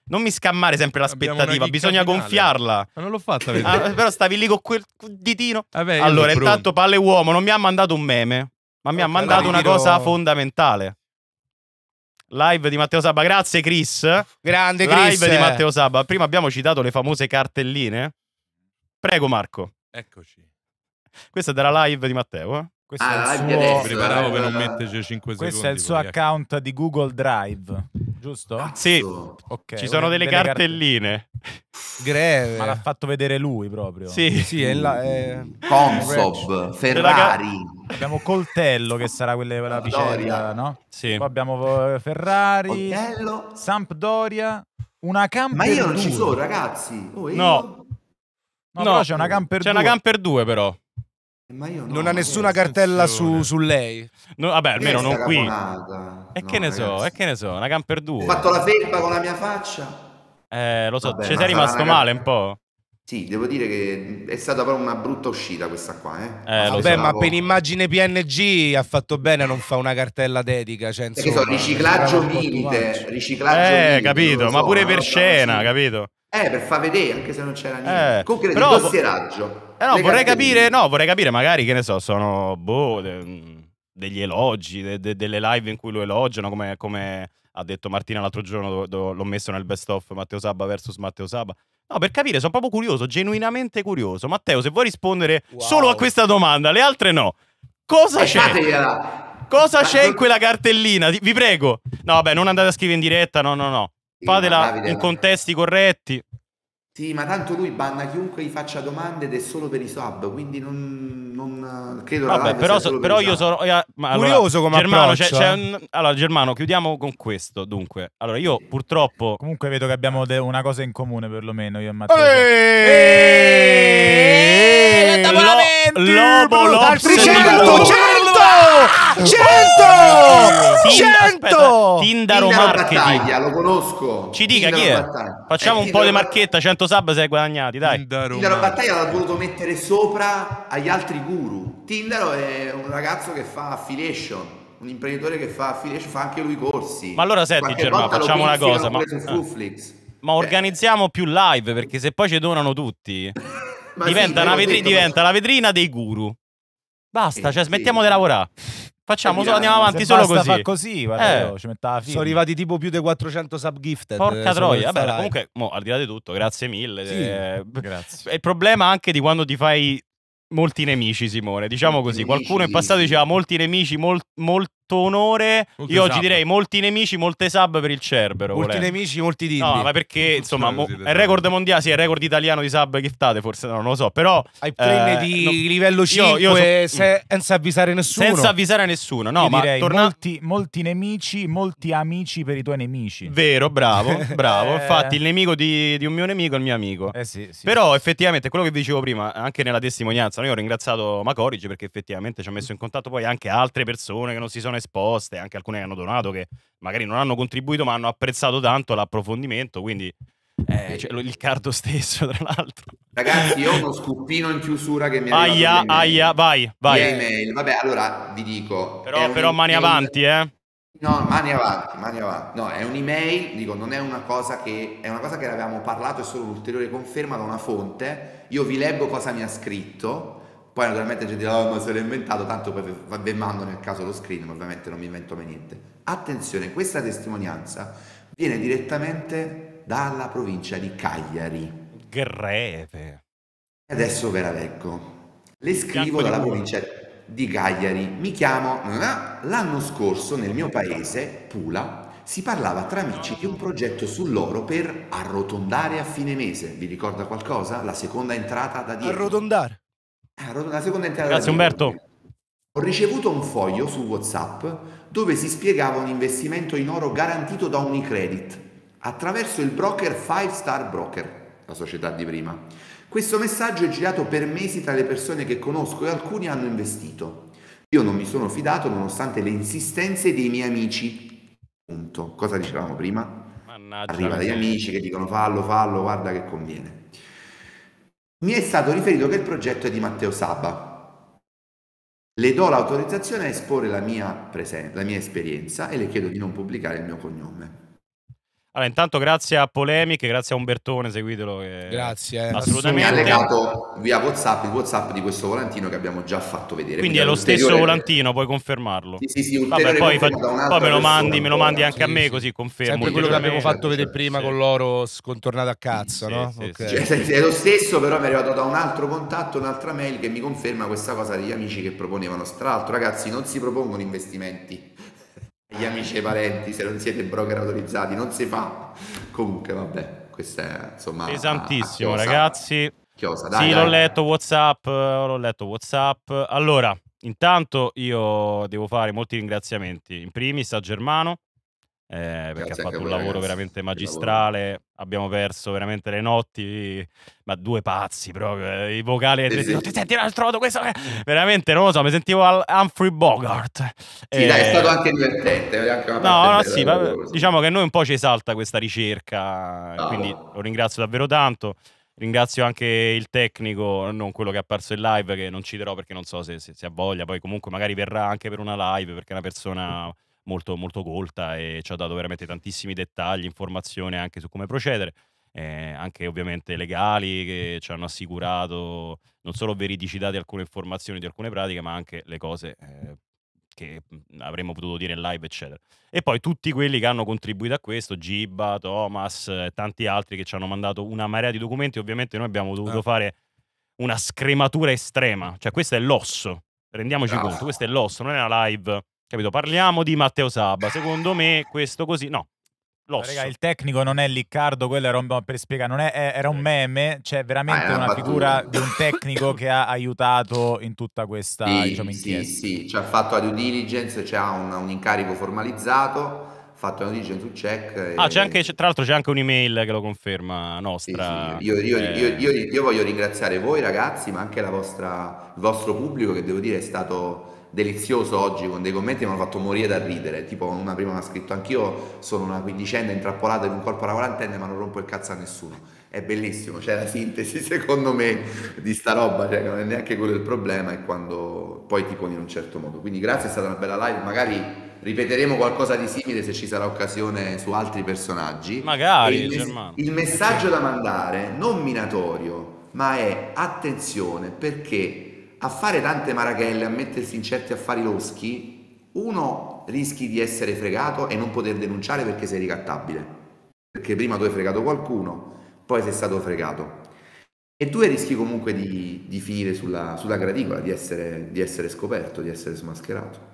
non mi scammare sempre l'aspettativa, bisogna gonfiarla. Ma non l'ho fatta vedere. Ah, però stavi lì con quel ditino. Vabbè, allora, intanto Palle Uomo non mi ha mandato un meme, ma mi ha mandato una cosa fondamentale. Live di Matteo Sabba, grazie Chris. Grande Chris. Live di Matteo Sabba. Prima abbiamo citato le famose cartelline. Prego Marco. Eccoci. Questa è della live di Matteo, eh? Questo Ah, è il live suo... adesso, Preparavo eh, per non eh, metterci cinque secondi. Questo è il suo poi, ecco. account di Google Drive, giusto? Sì. Ok. Ci sono delle, delle cartelline. Greve. Ma l'ha fatto vedere lui proprio. Sì. Sì, è la... È... Consob, Ferrari. Abbiamo Coltello, che sarà quelle quella vicenda, no? Sì. Poi abbiamo eh, Ferrari, Coltello. Sampdoria, una camper Ma io non due. ci sono, ragazzi. Oh, io... No. No, però c'è una camper C'è due. una camper due però. Ma io no, Non ha nessuna cartella su, su lei. No, vabbè, almeno non qui. caponata? E No, che ne so, ragazzi. e che ne so, una camper due. Ho fatto la felpa con la mia faccia. Eh, lo so, Vabbè, ci ma sei sarà rimasto una male car- un po'? Sì, devo dire che è stata proprio una brutta uscita questa qua, eh. Eh, lo Vabbè, so. ma per immagine P N G ha fatto bene a non fa una cartella dedica. Cioè, Perché insomma, so, riciclaggio sembrava un po' too mite, much. riciclaggio Eh, mite, non capito, lo ma so, pure una per roba scena, così. capito? Eh, per far vedere, anche se non c'era niente. Eh, Comunque, però di vo- dossieraggio. Eh no, Le vorrei cartelline. capire, no, vorrei capire, magari, che ne so, sono, boh, de- degli elogi, de- de- delle live in cui lo elogiano, come, come ha detto Martina l'altro giorno, do- do- l'ho messo nel best of Matteo Sabba versus Matteo Sabba. No, per capire, sono proprio curioso, genuinamente curioso. Matteo, se vuoi rispondere Wow. solo a questa domanda, le altre no. Cosa Eh, c'è? fategliela. Cosa Ma c'è non- in quella cartellina? Ti- Vi prego. No, vabbè, non andate a scrivere in diretta, no, no, no. Sì, ma Fatela Davide- in contesti corretti. Sì, ma tanto lui banna chiunque gli faccia domande ed è solo per i sub, quindi non, non credo la Vabbè, live però, sia so- solo per però i io sub. sono eh, ma allora, Curioso come Germano, c'è- approccio, c'è eh. un- allora Germano, chiudiamo con questo. Dunque, allora io purtroppo Comunque vedo che abbiamo de- una cosa in comune, perlomeno io e Matteo. Eeeh, Lo- Lobo Lobster Altri di cento, Lobo. cento, cento, Tin- aspetta, cento. Tindaro Tindaro Marketing. Battaglia, lo conosco. Ci dica chi Tindaro è? Battaglia. Facciamo Eh, un po' di Tindaro marchetta, cento sub si è guadagnati, dai. Tindaro Tindaro Marco. Battaglia l'ha voluto mettere sopra agli altri guru. Tindaro è un ragazzo che fa affiliation, un imprenditore che fa affiliation, fa anche lui corsi. Ma allora senti, Qualche Germano, volta lo facciamo una pizzicano cosa, ma- pure su eh. Fluflix. Ma organizziamo più live, perché se poi ci donano tutti, Ma diventa, sì, una ma io ho vetri- detto, diventa la vetrina dei guru. Basta, Sì, cioè sì. smettiamo di lavorare. Facciamo Eh, solo, andiamo se avanti Se solo basta così. fa così, guarda, Eh. io ci metteva la firma. Sono arrivati tipo più di quattrocento sub gifted. Porca eh, solo troia, questa vabbè, live. comunque, mo, al di là di tutto, grazie mille. Sì, eh, grazie. È il problema anche di quando ti fai molti nemici, Simone. Diciamo Molti così. nemici, Qualcuno in passato sì. diceva molti nemici, mol- molto onore. Molte Io oggi sub. direi molti nemici, molte sub per il Cerbero. Molti volendo. nemici, molti dimmi. No, ma perché Non insomma funziona mo- così, è il record mondiale, sì, è il record italiano di sub giftate, forse no, non lo so, però Hai train eh, di no- livello io- cinque io so- se- senza avvisare nessuno. senza avvisare nessuno. No, Io ma direi torna- molti, molti nemici, molti amici per i tuoi nemici. Vero, bravo, bravo. Eh. Infatti, il nemico di, di un mio nemico è il mio amico. Eh sì, sì. Però effettivamente quello che vi dicevo prima, anche nella testimonianza, no, io ho ringraziato Macorigi perché effettivamente ci ha messo in contatto poi anche altre persone che non si sono esposte, anche alcune che hanno donato, che magari non hanno contribuito ma hanno apprezzato tanto l'approfondimento, quindi eh, cioè, lo- il cardo stesso tra l'altro. Ragazzi, io ho uno scuppino in chiusura che mi è arrivato Aia, via email. aia, vai, vai. Via email. Vabbè, allora vi dico. è Però, un però mani email- avanti, eh. No, mani avanti, mani avanti. No, è un'email, dico, non è una cosa che è una cosa che avevamo parlato, è solo un'ulteriore conferma da una fonte. Io vi leggo cosa mi ha scritto. Poi naturalmente c'è di oh, ma se l'ho inventato, tanto poi vi mando nel caso lo screen, ma ovviamente non mi invento mai niente. Attenzione, questa testimonianza viene direttamente dalla provincia di Cagliari. Greve. E adesso ve la leggo. Le Bianco scrivo di dalla cuore. provincia di Cagliari. Mi chiamo... L'anno scorso nel mio paese, Pula, si parlava tra amici di un progetto sull'oro per arrotondare a fine mese. Vi ricorda qualcosa? La seconda entrata da dietro. Arrotondare. Ah, la seconda entrata Grazie da dietro. Umberto. Ho ricevuto un foglio su WhatsApp dove si spiegava un investimento in oro garantito da Unicredit attraverso il broker Five Star Broker, la società di prima. Questo messaggio è girato per mesi tra le persone che conosco e alcuni hanno investito. Io non mi sono fidato nonostante le insistenze dei miei amici. Punto. Cosa dicevamo prima? Mannaggia. Arriva dagli miseria. amici che dicono fallo, fallo, guarda che conviene. Mi è stato riferito che il progetto è di Matteo Sabba. Le do l'autorizzazione a esporre la mia, presen- la mia esperienza e le chiedo di non pubblicare il mio cognome. Allora, intanto grazie a Polemiche, grazie a Umbertone, seguitelo. Che... Grazie. Eh. Assolutamente. Mi ha legato via WhatsApp il WhatsApp di questo volantino che abbiamo già fatto vedere. Quindi, quindi è lo ulteriore... stesso volantino, puoi confermarlo. Sì, sì, sì, vabbè, poi, fa... poi me lo mandi, persona, me lo mandi poi, anche sì, a me, sì. così confermo. Sempre quello che abbiamo fatto vedere prima sì. con l'oro scontornato a cazzo, sì, no? Sì, okay. sì. Cioè, è lo stesso, però mi è arrivato da un altro contatto, un'altra mail che mi conferma questa cosa degli amici che proponevano. Tra l'altro, ragazzi, non si propongono investimenti. Gli amici e i parenti, se non siete broker autorizzati, non si fa. Comunque, vabbè, questo è insomma pesantissimo, a, a chiosa, ragazzi. Chiosa, dai, sì, dai. l'ho letto WhatsApp, l'ho letto WhatsApp. Allora, intanto io devo fare molti ringraziamenti. In primis a Germano, eh, perché Grazie ha fatto un voi, lavoro ragazzi. veramente magistrale. Abbiamo perso veramente le notti, ma due pazzi proprio. eh, I vocali alle tre di notte. Senti l'altro, questo è... veramente non lo so. Mi sentivo al Humphrey Bogart. Sì, eh... dai, è stato anche divertente. È anche una no, no, bella, sì, bella, ma, diciamo che a noi un po' ci esalta questa ricerca. No. Quindi lo ringrazio davvero tanto. Ringrazio anche il tecnico, non quello che è apparso in live, che non citerò perché non so se, se, se ha voglia. Poi comunque magari verrà anche per una live, perché è una persona molto, molto colta e ci ha dato veramente tantissimi dettagli, informazioni anche su come procedere, eh, anche ovviamente legali, che ci hanno assicurato non solo veridicità di alcune informazioni, di alcune pratiche, ma anche le cose eh, che avremmo potuto dire in live, eccetera. E poi tutti quelli che hanno contribuito a questo, Gibba, Thomas e tanti altri che ci hanno mandato una marea di documenti. Ovviamente noi abbiamo dovuto ah. fare una scrematura estrema, cioè questo è l'osso, rendiamoci ah. conto, questo è l'osso, non è una live, capito? Parliamo di Matteo Sabba, secondo me questo così, no, l'osso. Raga, il tecnico non è Liccardo, quello era un, per spiegare, non è, era un meme, c'è veramente ah, una, una figura di un tecnico che ha aiutato in tutta questa sì, diciamo, inchiesta. Sì, sì, ci ha fatto la due diligence, c'è un, un incarico formalizzato, fatto una diligence sul check. E... Ah, c'è anche, tra l'altro c'è anche un'email che lo conferma nostra. Sì, sì. Io, io, eh... io, io, io voglio ringraziare voi ragazzi, ma anche la vostra, il vostro pubblico, che devo dire è stato delizioso oggi, con dei commenti che mi hanno fatto morire da ridere. Tipo una prima mi ha scritto: anch'io sono una quindicenne intrappolata in un corpo alla quarantenne, ma non rompo il cazzo a nessuno. È bellissimo, c'è la sintesi secondo me di sta roba, cioè non è neanche quello il problema, è quando poi ti poni in un certo modo. Quindi grazie, è stata una bella live, magari ripeteremo qualcosa di simile se ci sarà occasione su altri personaggi. Magari, il, Germano. il messaggio da mandare, non minatorio, ma è attenzione, perché a fare tante marachelle, a mettersi in certi affari loschi, uno rischi di essere fregato e non poter denunciare perché sei ricattabile, perché prima tu hai fregato qualcuno, poi sei stato fregato, e due rischi comunque di, di finire sulla, sulla graticola, di essere, di essere scoperto, di essere smascherato.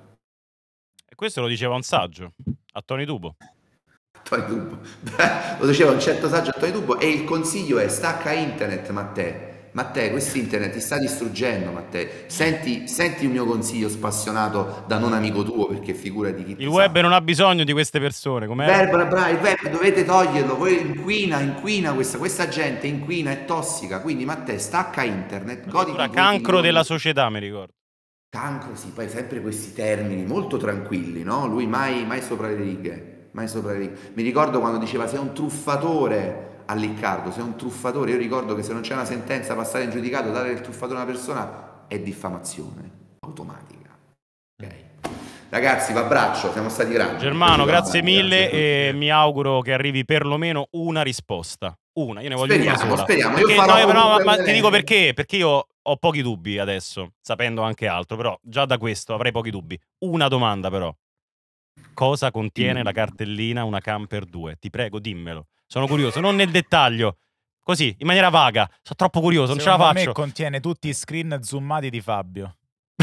E questo lo diceva un saggio a Tony Tubo. Tony Tubo. Beh, lo diceva un certo saggio a Tony Tubo, e il consiglio è: stacca internet, Matteo. Matteo, questo internet ti sta distruggendo, Matteo. Senti, senti il mio consiglio spassionato da non amico tuo, perché figurati chi ti Il web sa. non ha bisogno di queste persone, com'è? Verbo, bravo, il web dovete toglierlo, voi inquina, inquina questa, questa gente inquina, è tossica, quindi Matteo stacca internet, goditi Una cancro della società, mi ricordo. Cancro, sì, poi sempre questi termini molto tranquilli, no? Lui mai, mai sopra le righe, mai sopra le righe. Mi ricordo quando diceva: sei un truffatore a Liccardo, sei un truffatore. Io ricordo che se non c'è una sentenza passare in giudicato, dare il truffatore a una persona è diffamazione automatica. Ok. Ragazzi, l'abbraccio, siamo stati grandi. Germano, grazie Grazie, mille grazie e mi auguro che arrivi perlomeno una risposta. Una, io ne voglio Speriamo, una sola. speriamo. Io Perché, farò no, no, comunque ma, ma le- ti dico perché, perché io ho pochi dubbi adesso, sapendo anche altro, però già da questo avrei pochi dubbi. Una domanda però. Cosa contiene Dimmi. la cartellina Una Camper due? Ti prego, dimmelo. Sono curioso, non nel dettaglio. Così, in maniera vaga. Sono troppo curioso, non ce la Secondo faccio. me contiene tutti i screen zoomati di Fabio.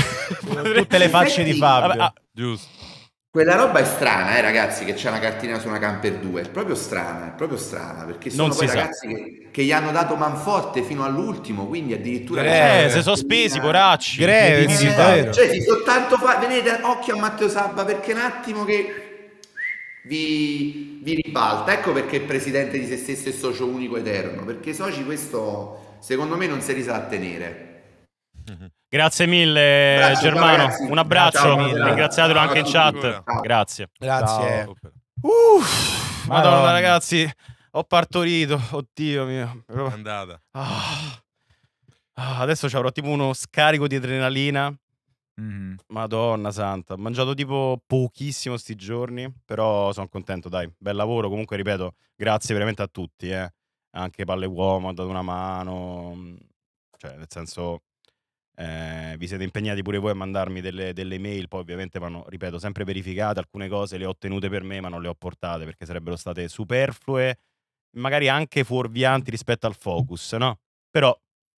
Tutte le facce di Fabio. Vabbè, ah, Giusto. Quella roba è strana, eh, ragazzi, che c'è una cartina su una Camper due. È proprio strana, è proprio strana, perché sono Non poi si sa. ragazzi che, che gli hanno dato manforte fino all'ultimo, quindi addirittura... Eh, c'è se sono spesi, poracci. Greve, Eh, sì, davvero. cioè, si soltanto fa... Venite, occhio a Matteo Sabba, perché un attimo che vi, vi ribalta. Ecco perché è presidente di se stesso e socio unico eterno, perché i soci questo, secondo me, non si riesce a tenere. Grazie mille, Abbraccio, Germano. ciao, ragazzi. Un abbraccio. Ciao, ciao. Ringraziatelo Ciao anche a in tutti. chat. Ciao. Grazie. Grazie. Ciao. Uff, Madonna, Madonna. ragazzi, ho partorito. Oddio mio. È andata. Ah. Ah, adesso ci avrò tipo uno scarico di adrenalina. Mhm. Madonna santa, ho mangiato tipo pochissimo sti giorni, però sono contento, dai, bel lavoro, comunque ripeto, grazie veramente a tutti, eh. Anche Palle Uomo ha dato una mano, mm, cioè nel senso eh, vi siete impegnati pure voi a mandarmi delle, delle email, poi ovviamente vanno, ripeto, sempre verificate, alcune cose le ho tenute per me ma non le ho portate perché sarebbero state superflue, magari anche fuorvianti rispetto al focus, no? Però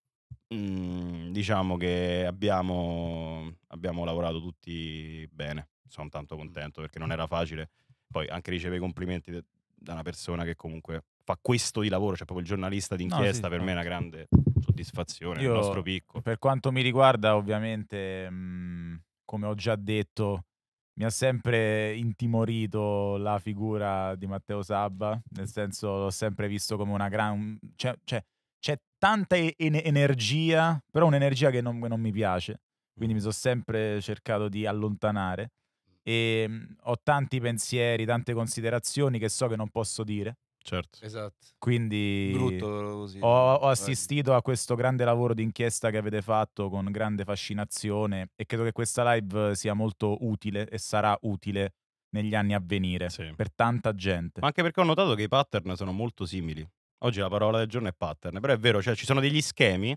mm, diciamo che abbiamo, abbiamo lavorato tutti bene, sono tanto contento perché non era facile, poi anche riceve i complimenti de- da una persona che comunque fa questo di lavoro, cioè proprio il giornalista No, sì, d'inchiesta, per me è una infatti. grande soddisfazione nel Io, nostro piccolo. per quanto mi riguarda, ovviamente, mh, come ho già detto, mi ha sempre intimorito la figura di Matteo Sabba, nel senso l'ho sempre visto come una gran... Cioè, cioè, c'è tanta e- ene- energia, però un'energia che non, non mi piace, quindi mi sono sempre cercato di allontanare e mh, ho tanti pensieri, tante considerazioni che so che non posso dire. Certo. Esatto. Quindi Brutto così. ho, ho assistito a questo grande lavoro di inchiesta che avete fatto con grande fascinazione e credo che questa live sia molto utile e sarà utile negli anni a venire per tanta gente. Ma anche perché ho notato che i pattern sono molto simili. Oggi la parola del giorno è pattern, però è vero, cioè ci sono degli schemi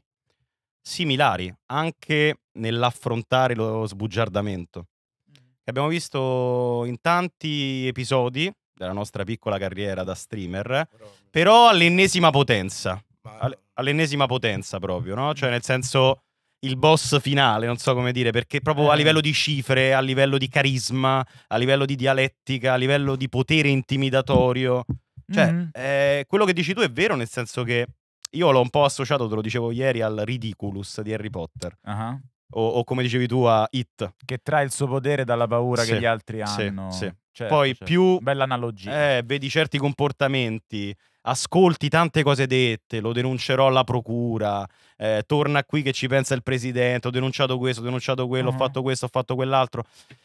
similari anche nell'affrontare lo sbugiardamento. Che abbiamo visto in tanti episodi della nostra piccola carriera da streamer, però all'ennesima potenza. All- all'ennesima potenza proprio, no? Cioè nel senso il boss finale, non so come dire, perché proprio a Eh. livello di cifre, a livello di carisma, a livello di dialettica, a livello di potere intimidatorio. Cioè, Mhm. eh, quello che dici tu è vero, nel senso che io l'ho un po' associato, te lo dicevo ieri, al Ridiculous di Harry Potter. Ah. O, o come dicevi tu a It. Che trae il suo potere dalla paura Sì, che gli altri sì, hanno. sì. Certo, Poi certo. più Bella analogia. eh, vedi certi comportamenti, ascolti tante cose dette, lo denuncerò alla procura, eh, torna qui che ci pensa il presidente, ho denunciato questo, ho denunciato quello, Mhm. ho fatto questo, ho fatto quell'altro.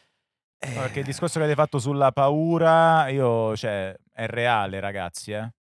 No, perché il discorso che avete fatto sulla paura, io, cioè, è reale, ragazzi, eh.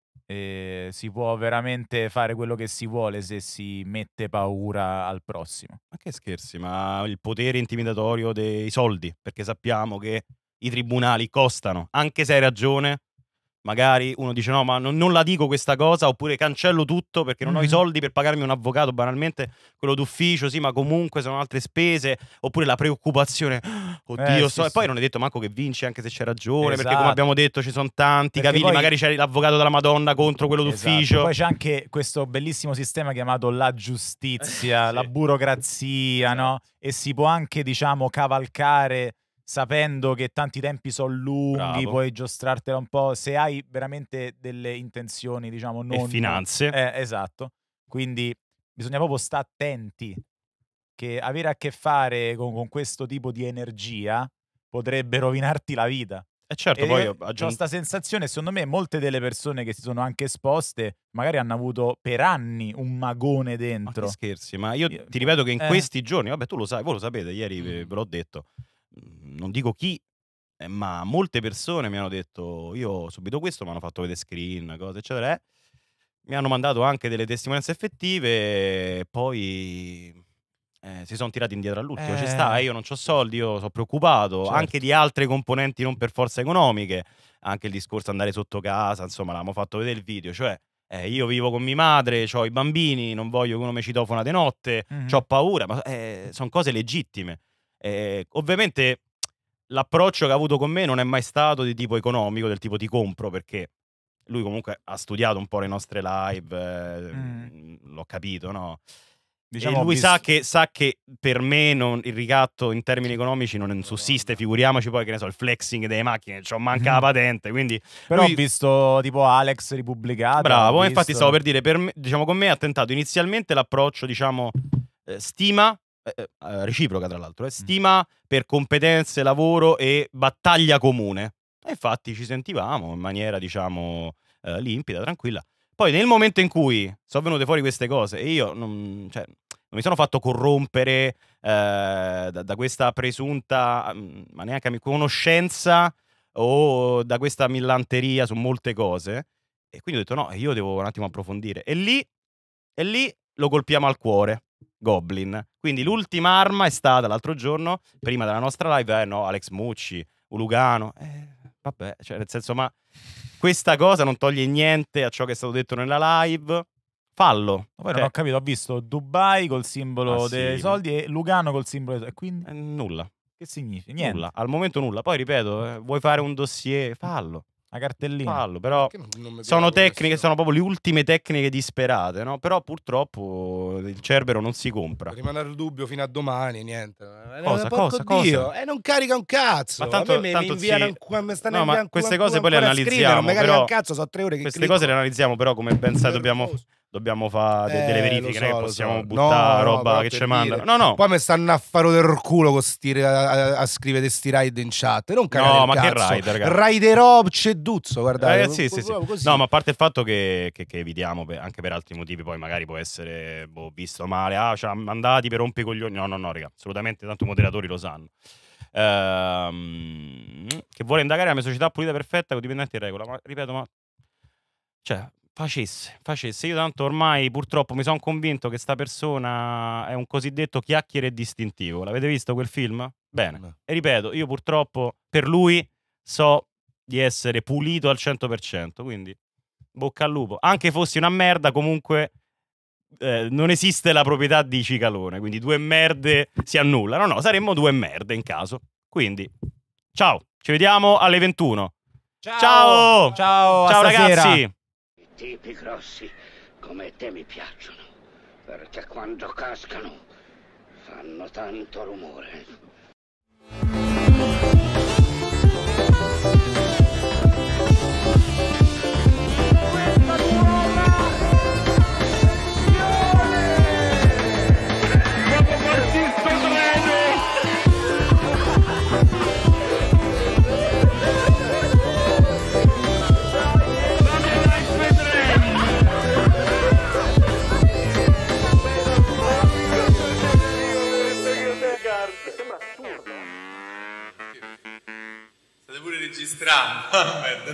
E si può veramente fare quello che si vuole se si mette paura al prossimo. Ma che scherzi, ma il potere intimidatorio dei soldi, perché sappiamo che i tribunali costano, anche se hai ragione, magari uno dice no, ma non, non la dico questa cosa, oppure cancello tutto perché non ho i Mhm. soldi per pagarmi un avvocato, banalmente quello d'ufficio, sì, ma comunque sono altre spese, oppure la preoccupazione, oddio, Eh, so- sì, e poi sì. non è detto manco che vinci anche se c'è ragione, perché come Esatto. abbiamo detto ci sono tanti Perché cavilli, poi- magari c'è l'avvocato della Madonna contro quello Esatto. d'ufficio. Poi c'è anche questo bellissimo sistema chiamato la giustizia, Eh, la sì. burocrazia, no? E si può anche, diciamo, cavalcare sapendo che tanti tempi sono lunghi, Bravo. puoi giostrartela un po', se hai veramente delle intenzioni, diciamo, non... finanze. Eh, esatto. Quindi bisogna proprio stare attenti, che avere a che fare con, con questo tipo di energia potrebbe rovinarti la vita. E certo, E poi io ho ho aggiung- questa sensazione, secondo me, molte delle persone che si sono anche esposte magari hanno avuto per anni un magone Ma dentro. che scherzi, ma io Io- ti ripeto che in eh. questi giorni, vabbè tu lo sai, voi lo sapete, ieri Mm. ve, ve l'ho detto, mm, non dico chi, eh, ma molte persone mi hanno detto, io ho subito questo, mi hanno fatto vedere screen, cose eccetera, eh. Mi hanno mandato anche delle testimonianze effettive, e poi eh, si sono tirati indietro all'ultimo, ci Eh. sta, eh, io non ho soldi, io sono preoccupato, Certo. anche di altre componenti non per forza economiche, anche il discorso andare sotto casa, insomma l'abbiamo fatto vedere il video, cioè eh, io vivo con mia madre, ho i bambini, non voglio che uno mi citofona di notte, Mhm. ho paura, ma eh, sono cose legittime. Eh, ovviamente l'approccio che ha avuto con me non è mai stato di tipo economico, del tipo ti compro, perché lui comunque ha studiato un po' le nostre live, eh, Mm. l'ho capito, no? Diciamo, e ho lui vis- sa, che, sa che per me non- il ricatto in termini economici non sussiste, figuriamoci poi che ne so, il flexing delle macchine, cioè manca la Mhm. patente, quindi Però lui- ho visto tipo Alex ripubblicato. bravo, ho infatti visto- stavo per dire, per me, diciamo con me ha tentato inizialmente l'approccio, diciamo, eh, stima, eh, eh, reciproca tra l'altro, eh, stima per competenze, lavoro e battaglia comune. E infatti ci sentivamo in maniera, diciamo, eh, limpida, tranquilla. Poi nel momento in cui sono venute fuori queste cose e io non, cioè, non mi sono fatto corrompere eh, da, da questa presunta, mm, ma neanche amic- conoscenza o da questa millanteria su molte cose, e quindi ho detto no, io devo un attimo approfondire. E lì, e lì lo colpiamo al cuore. Goblin. Quindi l'ultima arma è stata l'altro giorno, prima della nostra live, eh no, Alex Mucci, Lugano, eh, vabbè, cioè nel senso, ma questa cosa non toglie niente a ciò che è stato detto nella live. Fallo. Poi cioè, non ho capito, ho visto Dubai col simbolo Ah, sì, dei ma- soldi e Lugano col simbolo dei soldi. E quindi eh, nulla. che significa? Niente. Nulla. Al momento nulla. Poi ripeto, eh, vuoi fare un dossier, fallo. Una cartellina. Fallo, però Perché non- non mi sono piace tecniche, sono proprio le ultime tecniche disperate, no? Però purtroppo il Cerbero non si compra. Rimanere il dubbio fino a domani, niente. Eh, Cosa, porco cosa, Dio, cosa? E non carica un cazzo. Ma tanto- a me mi- tanto mi inviano sì. un- qua- mi stanno No, ma inviando queste ancora- cose poi le ancora a scrivere, analizziamo, non mi carica però un cazzo, sono tre ore che Queste clicco. cose le analizziamo, però come ben sai dobbiamo, dobbiamo fare de- delle Eh, verifiche, lo non è so, che lo possiamo so. buttare No, no, roba però che per ci mandano. dire. No, no. Poi mi stanno a fare del culo con sti, a, a- a scrivere sti ride in chat. Non cagare No, il ma che cazzo. ride, ragazzi? Riderò ceduzzo, guardate. Eh, sì, sì, sì. proprio così. No, ma a parte il fatto che, che- che evitiamo per- anche per altri motivi, poi magari può essere boh, visto male, ah, ci ha mandati per rompi i coglioni. No, no, no, raga, assolutamente, tanto i moderatori lo sanno. Ehm, che vuole indagare la mia società pulita perfetta con dipendenti in regola, ma ripeto, ma cioè, facesse, facesse. Io tanto ormai purtroppo mi sono convinto che sta persona è un cosiddetto chiacchiere distintivo. L'avete visto quel film? Bene. E ripeto, io purtroppo per lui so di essere pulito al cento per cento, quindi bocca al lupo. Anche fossi una merda, comunque eh, non esiste la proprietà di Cicalone, quindi due merde si annullano. No, saremmo due merde in caso. Quindi, ciao, ci vediamo alle ventuno. Ciao! Ciao, Ciao, a ciao stasera. ragazzi! Tipi grossi come te mi piacciono, perché quando cascano fanno tanto rumore. State pure registrando. Merda.